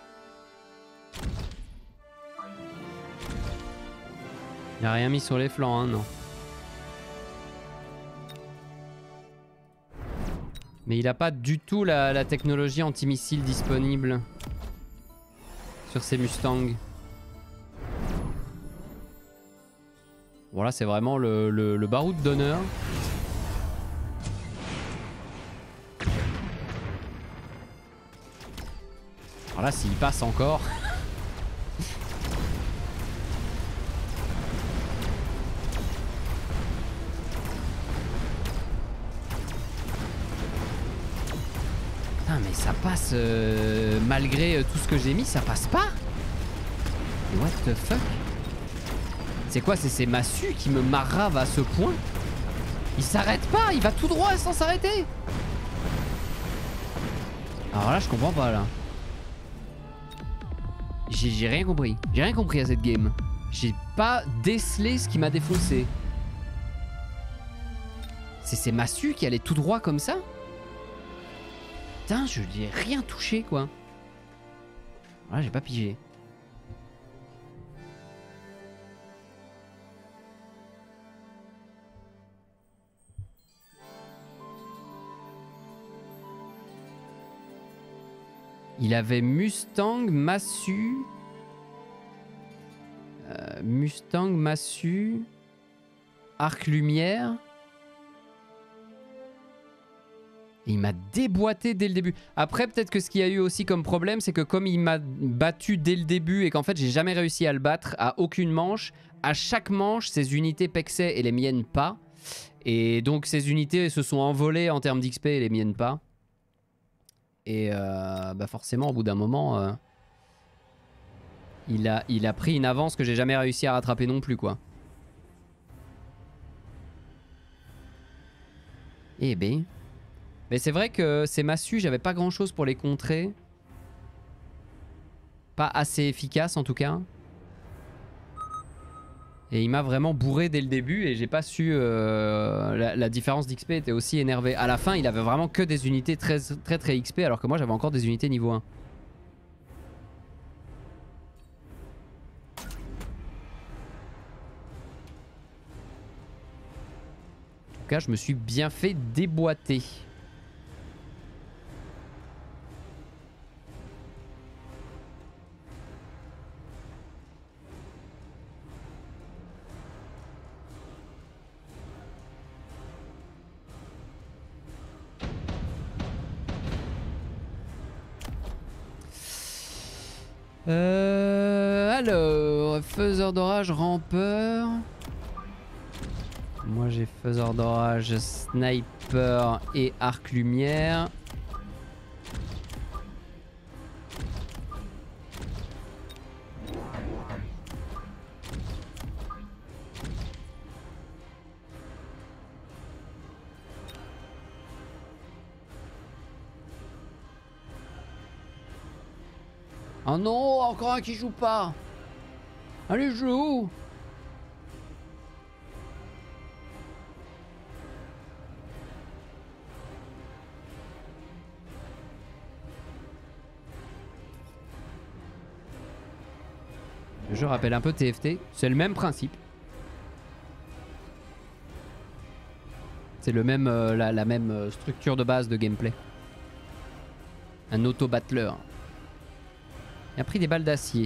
Il a rien mis sur les flancs, hein, non. Mais il a pas du tout la, la technologie antimissile disponible sur ces Mustangs. Voilà, c'est vraiment le, le, le baroud d'honneur. Alors là, s'il passe encore... Putain, mais ça passe... Euh, malgré euh, tout ce que j'ai mis, ça passe pas. What the fuck? C'est quoi? C'est ces massues qui me marravent à ce point? Il s'arrête pas, il va tout droit sans s'arrêter. Alors là, je comprends pas, là. J'ai rien compris. J'ai rien compris à cette game. J'ai pas décelé ce qui m'a défoncé. C'est ces massues qui allaient tout droit comme ça? Putain, je lui ai rien touché, quoi. Voilà, j'ai pas pigé. Il avait Mustang, massue. Euh, Mustang, massue. Arc-lumière. Et il m'a déboîté dès le début. Après, peut-être que ce qu'il y a eu aussi comme problème, c'est que comme il m'a battu dès le début et qu'en fait, j'ai jamais réussi à le battre à aucune manche, à chaque manche, ses unités pexaient et les miennes pas. Et donc, ses unités se sont envolées en termes d'X P et les miennes pas. Et euh, bah forcément, au bout d'un moment, euh, il, a, il a pris une avance que j'ai jamais réussi à rattraper non plus, quoi. Eh ben. Mais c'est vrai que ces massues, j'avais pas grand chose pour les contrer. Pas assez efficace en tout cas. Et il m'a vraiment bourré dès le début et j'ai pas su... Euh, la, la différence d'X P était aussi énervée. À la fin, il avait vraiment que des unités très très très X P alors que moi j'avais encore des unités niveau un. En tout cas, je me suis bien fait déboîter. Euh, alors, faiseur d'orage, rampeur. Moi j'ai faiseur d'orage, sniper et arc lumière. Oh non, encore un qui joue pas. Allez, joue. Le jeu rappelle un peu T F T, c'est le même principe. C'est le même, euh, la, la même euh, structure de base de gameplay. Un auto-battleur. Il a pris des balles d'acier.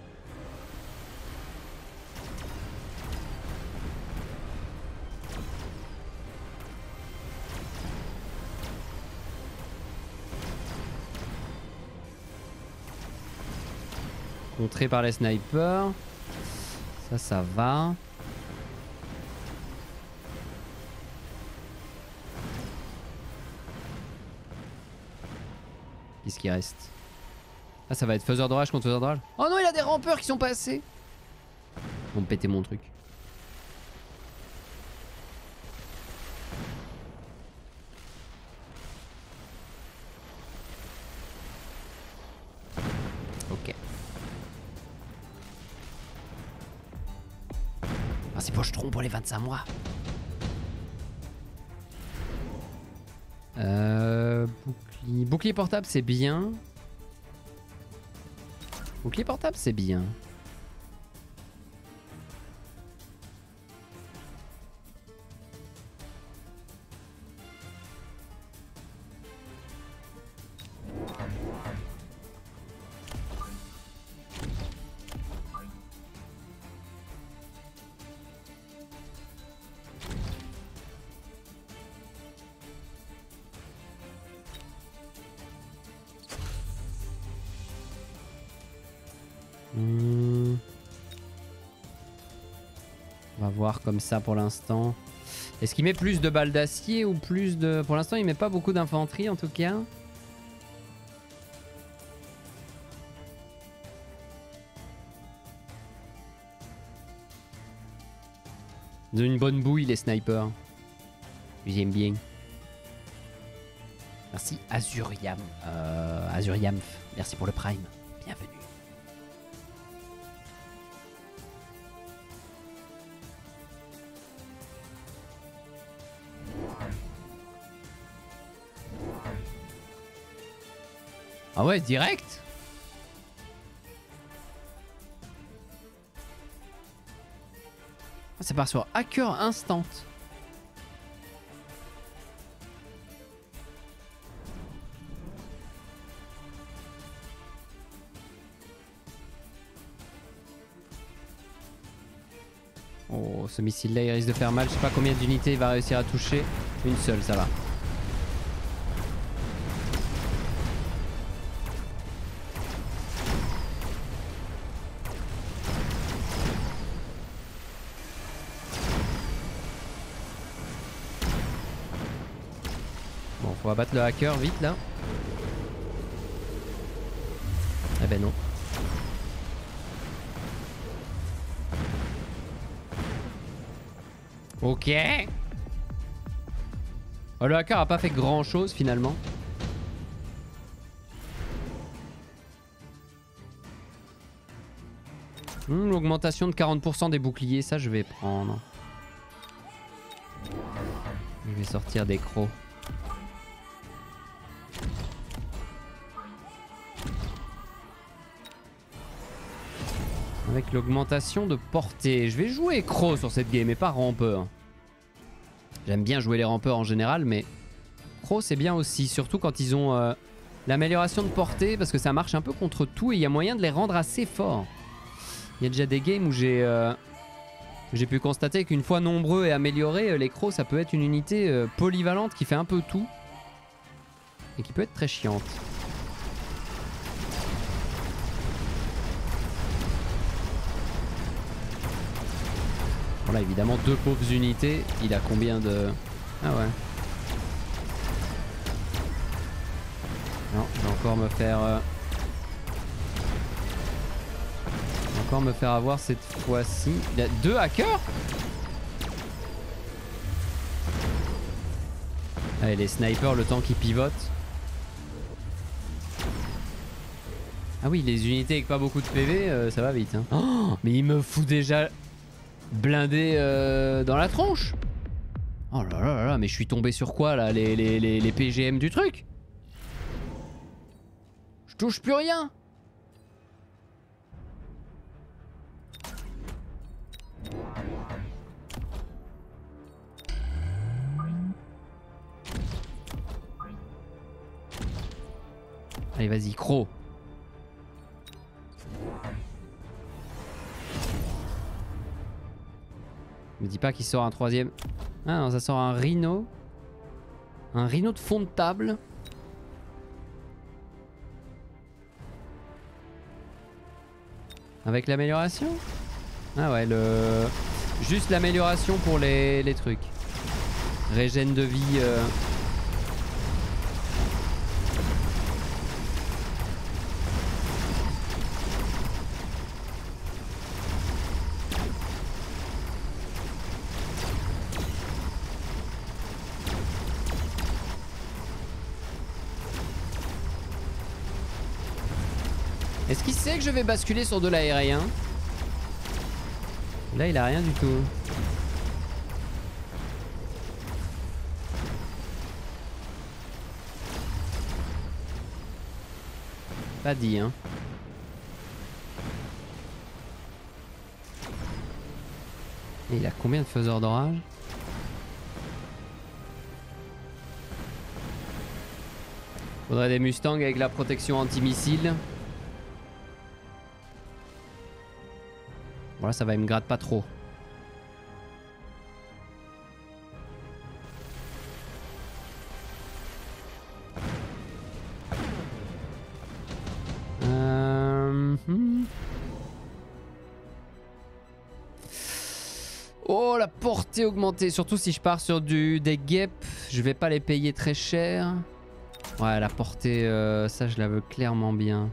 Contré par les snipers. Ça, ça va. Qu'est-ce qui reste? Ah, ça va être faiseur d'orage contre faiseur d'orage. Oh non, il a des rampeurs qui sont passés. Ils vont me péter mon truc. Ok. Merci Pochetron pour les vingt-cinq mois. Euh, bouclier... bouclier portable, c'est bien. Bouclier portable, c'est bien. Hmm. On va voir comme ça pour l'instant. Est-ce qu'il met plus de balles d'acier ou plus de... Pour l'instant, il met pas beaucoup d'infanterie en tout cas. Ils ont une bonne bouille les snipers. J'aime bien. Merci Azuriam. Euh, Azuriam, merci pour le prime. Bienvenue. Ah ouais, direct. Ah, ça part sur hacker instant. Oh, ce missile là il risque de faire mal. Je sais pas combien d'unités il va réussir à toucher. Une seule, ça va. Bon, faut abattre le hacker vite là. Eh ben non. Ok. Oh, le hacker a pas fait grand chose finalement. Hum, l'augmentation de quarante pour cent des boucliers, ça je vais prendre. Je vais sortir des crocs. Avec l'augmentation de portée. Je vais jouer croc sur cette game et pas rampeur. J'aime bien jouer les rampeurs en général, mais croc c'est bien aussi. Surtout quand ils ont euh, l'amélioration de portée, parce que ça marche un peu contre tout et il y a moyen de les rendre assez forts. Il y a déjà des games où j'ai euh, j'ai pu constater qu'une fois nombreux et améliorés, les crocs ça peut être une unité euh, polyvalente qui fait un peu tout. Et qui peut être très chiante. Bon là évidemment deux pauvres unités. Il a combien de... Ah ouais. Non, je vais encore me faire... Euh... Je vais encore me faire avoir cette fois-ci. Il y a deux hackers. Allez, les snipers, le temps qu'ils pivotent. Ah oui, les unités avec pas beaucoup de P V, euh, ça va vite. Hein. Oh, mais il me fout déjà blindé euh, dans la tronche. Oh là là là là, mais je suis tombé sur quoi là, les, les, les, les P G M du truc? Je touche plus rien. Allez, vas-y, croc. Me dis pas qu'il sort un troisième. Ah non, ça sort un rhino. Un rhino de fond de table. Avec l'amélioration? Ah ouais, le... Juste l'amélioration pour les, les trucs. Régène de vie... Euh... Est-ce qu'il sait que je vais basculer sur de l'aérien? Là, il a rien du tout. Pas dit, hein. Et il a combien de faiseurs d'orage? Faudrait des Mustangs avec la protection anti-missile. Voilà, ça va, il me gratte pas trop. Euh... Hmm. Oh, la portée augmentée. Surtout si je pars sur du, des guêpes, je vais pas les payer très cher. Ouais, la portée, euh, ça je la veux clairement bien.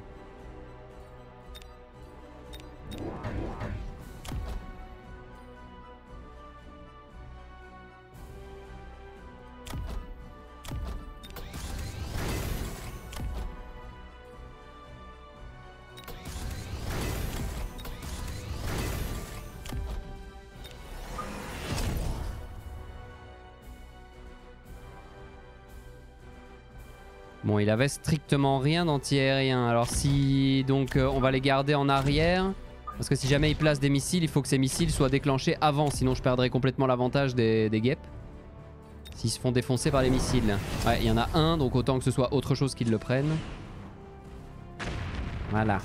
Bon, il avait strictement rien d'anti-aérien. Alors si... Donc euh, on va les garder en arrière. Parce que si jamais il place des missiles, il faut que ces missiles soient déclenchés avant. Sinon je perdrai complètement l'avantage des, des guêpes. S'ils se font défoncer par les missiles. Ouais, il y en a un, donc autant que ce soit autre chose qu'ils le prennent. Voilà.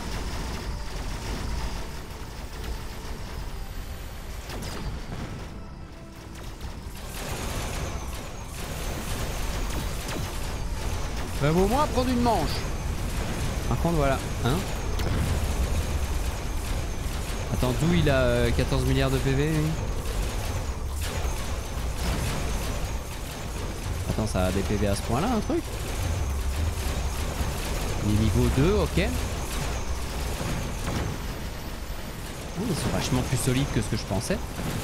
Bah, au moins prendre une manche. Par contre, voilà. Hein? Attends, d'où il a euh, quatorze milliards de P V lui? Attends, ça a des P V à ce point là, un truc? Il est niveau deux, ok. Oh, ils sont vachement plus solides que ce que je pensais.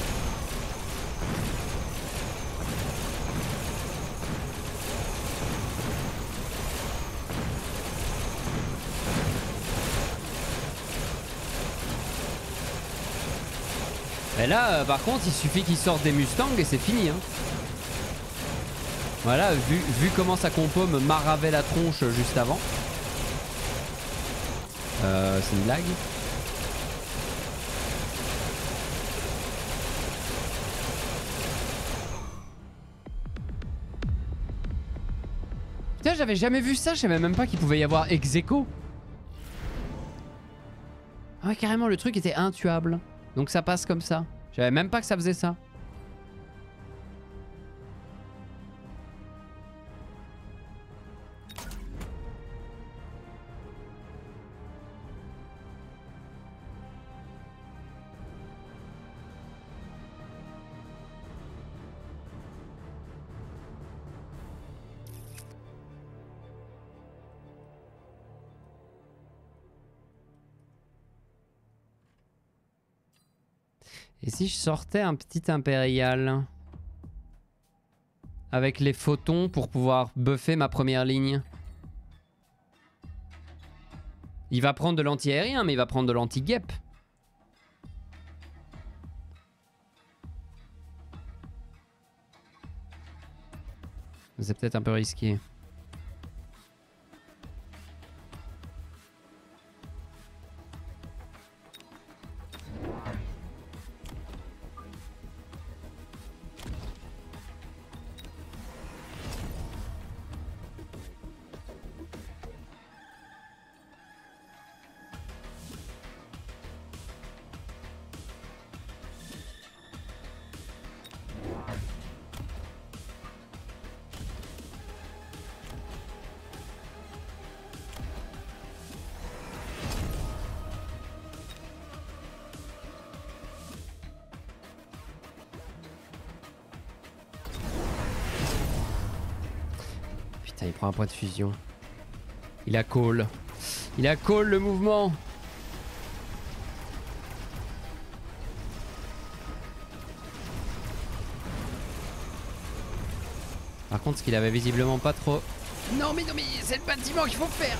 Et là, euh, par contre, il suffit qu'ils sortent des Mustangs et c'est fini. Hein. Voilà, vu, vu comment sa compo me maravait la tronche juste avant. Euh, c'est une blague. Putain, j'avais jamais vu ça, je savais même pas qu'il pouvait y avoir ex-aequo. Ah ouais, carrément, le truc était intuable. Donc ça passe comme ça. Je savais même pas que ça faisait ça. Et si je sortais un petit impérial avec les photons pour pouvoir buffer ma première ligne? Il va prendre de l'anti-aérien, mais il va prendre de l'anti-guêpe. C'est peut-être un peu risqué. Putain, il prend un point de fusion. Il a call. Il a call le mouvement. Par contre, ce qu'il avait visiblement pas trop... Non mais non mais c'est le bâtiment qu'il faut faire.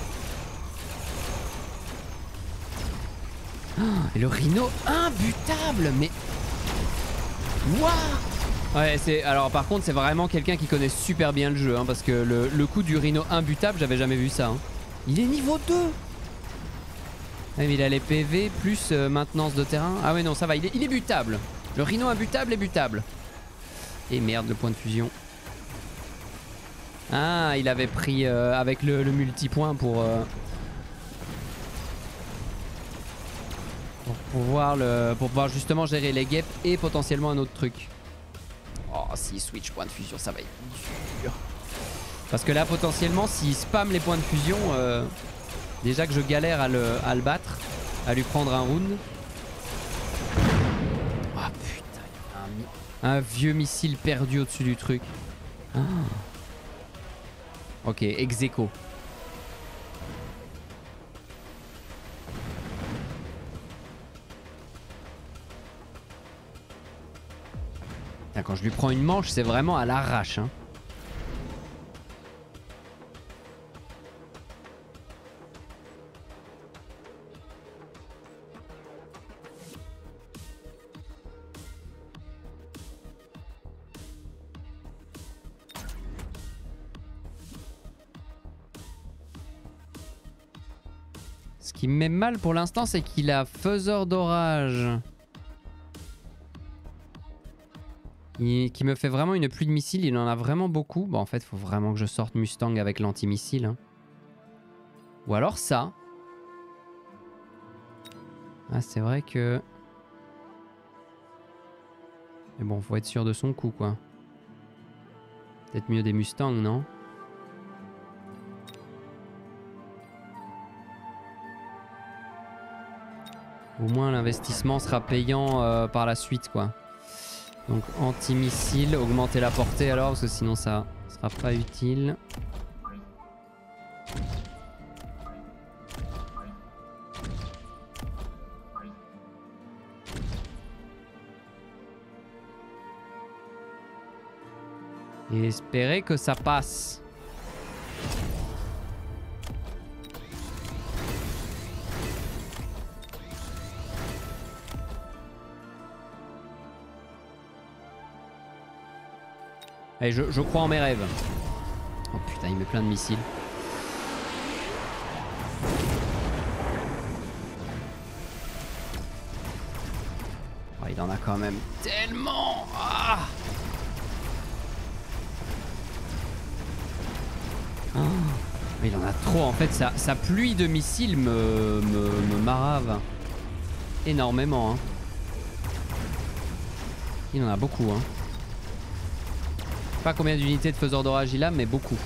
Oh, et le rhino imbutable. Mais... Waouh. Ouais, c'est... Alors par contre, c'est vraiment quelqu'un qui connaît super bien le jeu, hein, parce que le, le coup du rhino imbutable, j'avais jamais vu ça. Hein. Il est niveau deux. Ouais, mais il a les P V plus euh, maintenance de terrain. Ah ouais, non, ça va, il est, il est butable. Le rhino imbutable est butable. Et merde, le point de fusion. Ah, il avait pris euh, avec le, le multipoint pour... Euh, pour, pouvoir le, pour pouvoir justement gérer les guêpes et potentiellement un autre truc. Oh, s'il switch point de fusion, ça va être dur. Parce que là, potentiellement, s'il spam les points de fusion, euh, déjà que je galère à le, à le battre, à lui prendre un round. Oh putain, un, un vieux missile perdu au-dessus du truc. Ah. Ok, ex aequo. Quand je lui prends une manche, c'est vraiment à l'arrache. Hein. Ce qui me met mal pour l'instant, c'est qu'il a faiseur d'orage. Il, qui me fait vraiment une pluie de missiles. Il en a vraiment beaucoup. Bon, en fait, il faut vraiment que je sorte Mustang avec l'anti-missile. Hein. Ou alors ça. Ah, c'est vrai que... Mais bon, faut être sûr de son coup, quoi. Peut-être mieux des Mustangs, non? Au moins, l'investissement sera payant euh, par la suite, quoi. Donc anti-missile, augmenter la portée alors, parce que sinon ça sera pas utile. Et espérer que ça passe. Allez, je, je crois en mes rêves. Oh putain, il met plein de missiles. Oh, il en a quand même tellement. Ah oh, mais il en a trop. En fait, sa, sa pluie de missiles me, me, me marave énormément. Hein. Il en a beaucoup. Hein. Pas combien d'unités de faiseur d'orage il a, mais beaucoup.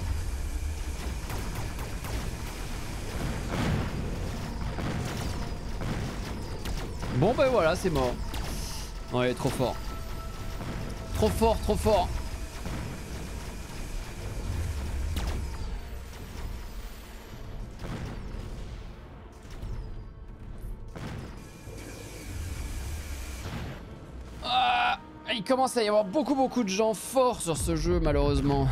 Bon ben voilà, c'est mort. Oh, il est trop fort. Trop fort, trop fort. Il commence à y avoir beaucoup beaucoup de gens forts sur ce jeu malheureusement.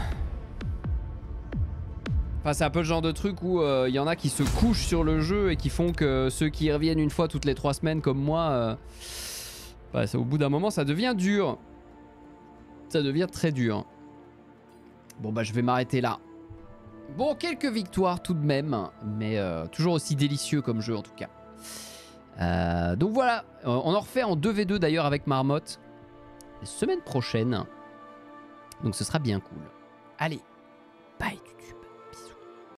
Enfin c'est un peu le genre de truc où il euh, y en a qui se couchent sur le jeu et qui font que ceux qui y reviennent une fois toutes les trois semaines comme moi, euh, bah, ça, au bout d'un moment ça devient dur. Ça devient très dur. Bon bah je vais m'arrêter là. Bon, quelques victoires tout de même, mais euh, toujours aussi délicieux comme jeu en tout cas. Euh, donc voilà, on en refait en deux v deux d'ailleurs avec Marmotte la semaine prochaine. Donc ce sera bien cool. Allez, bye.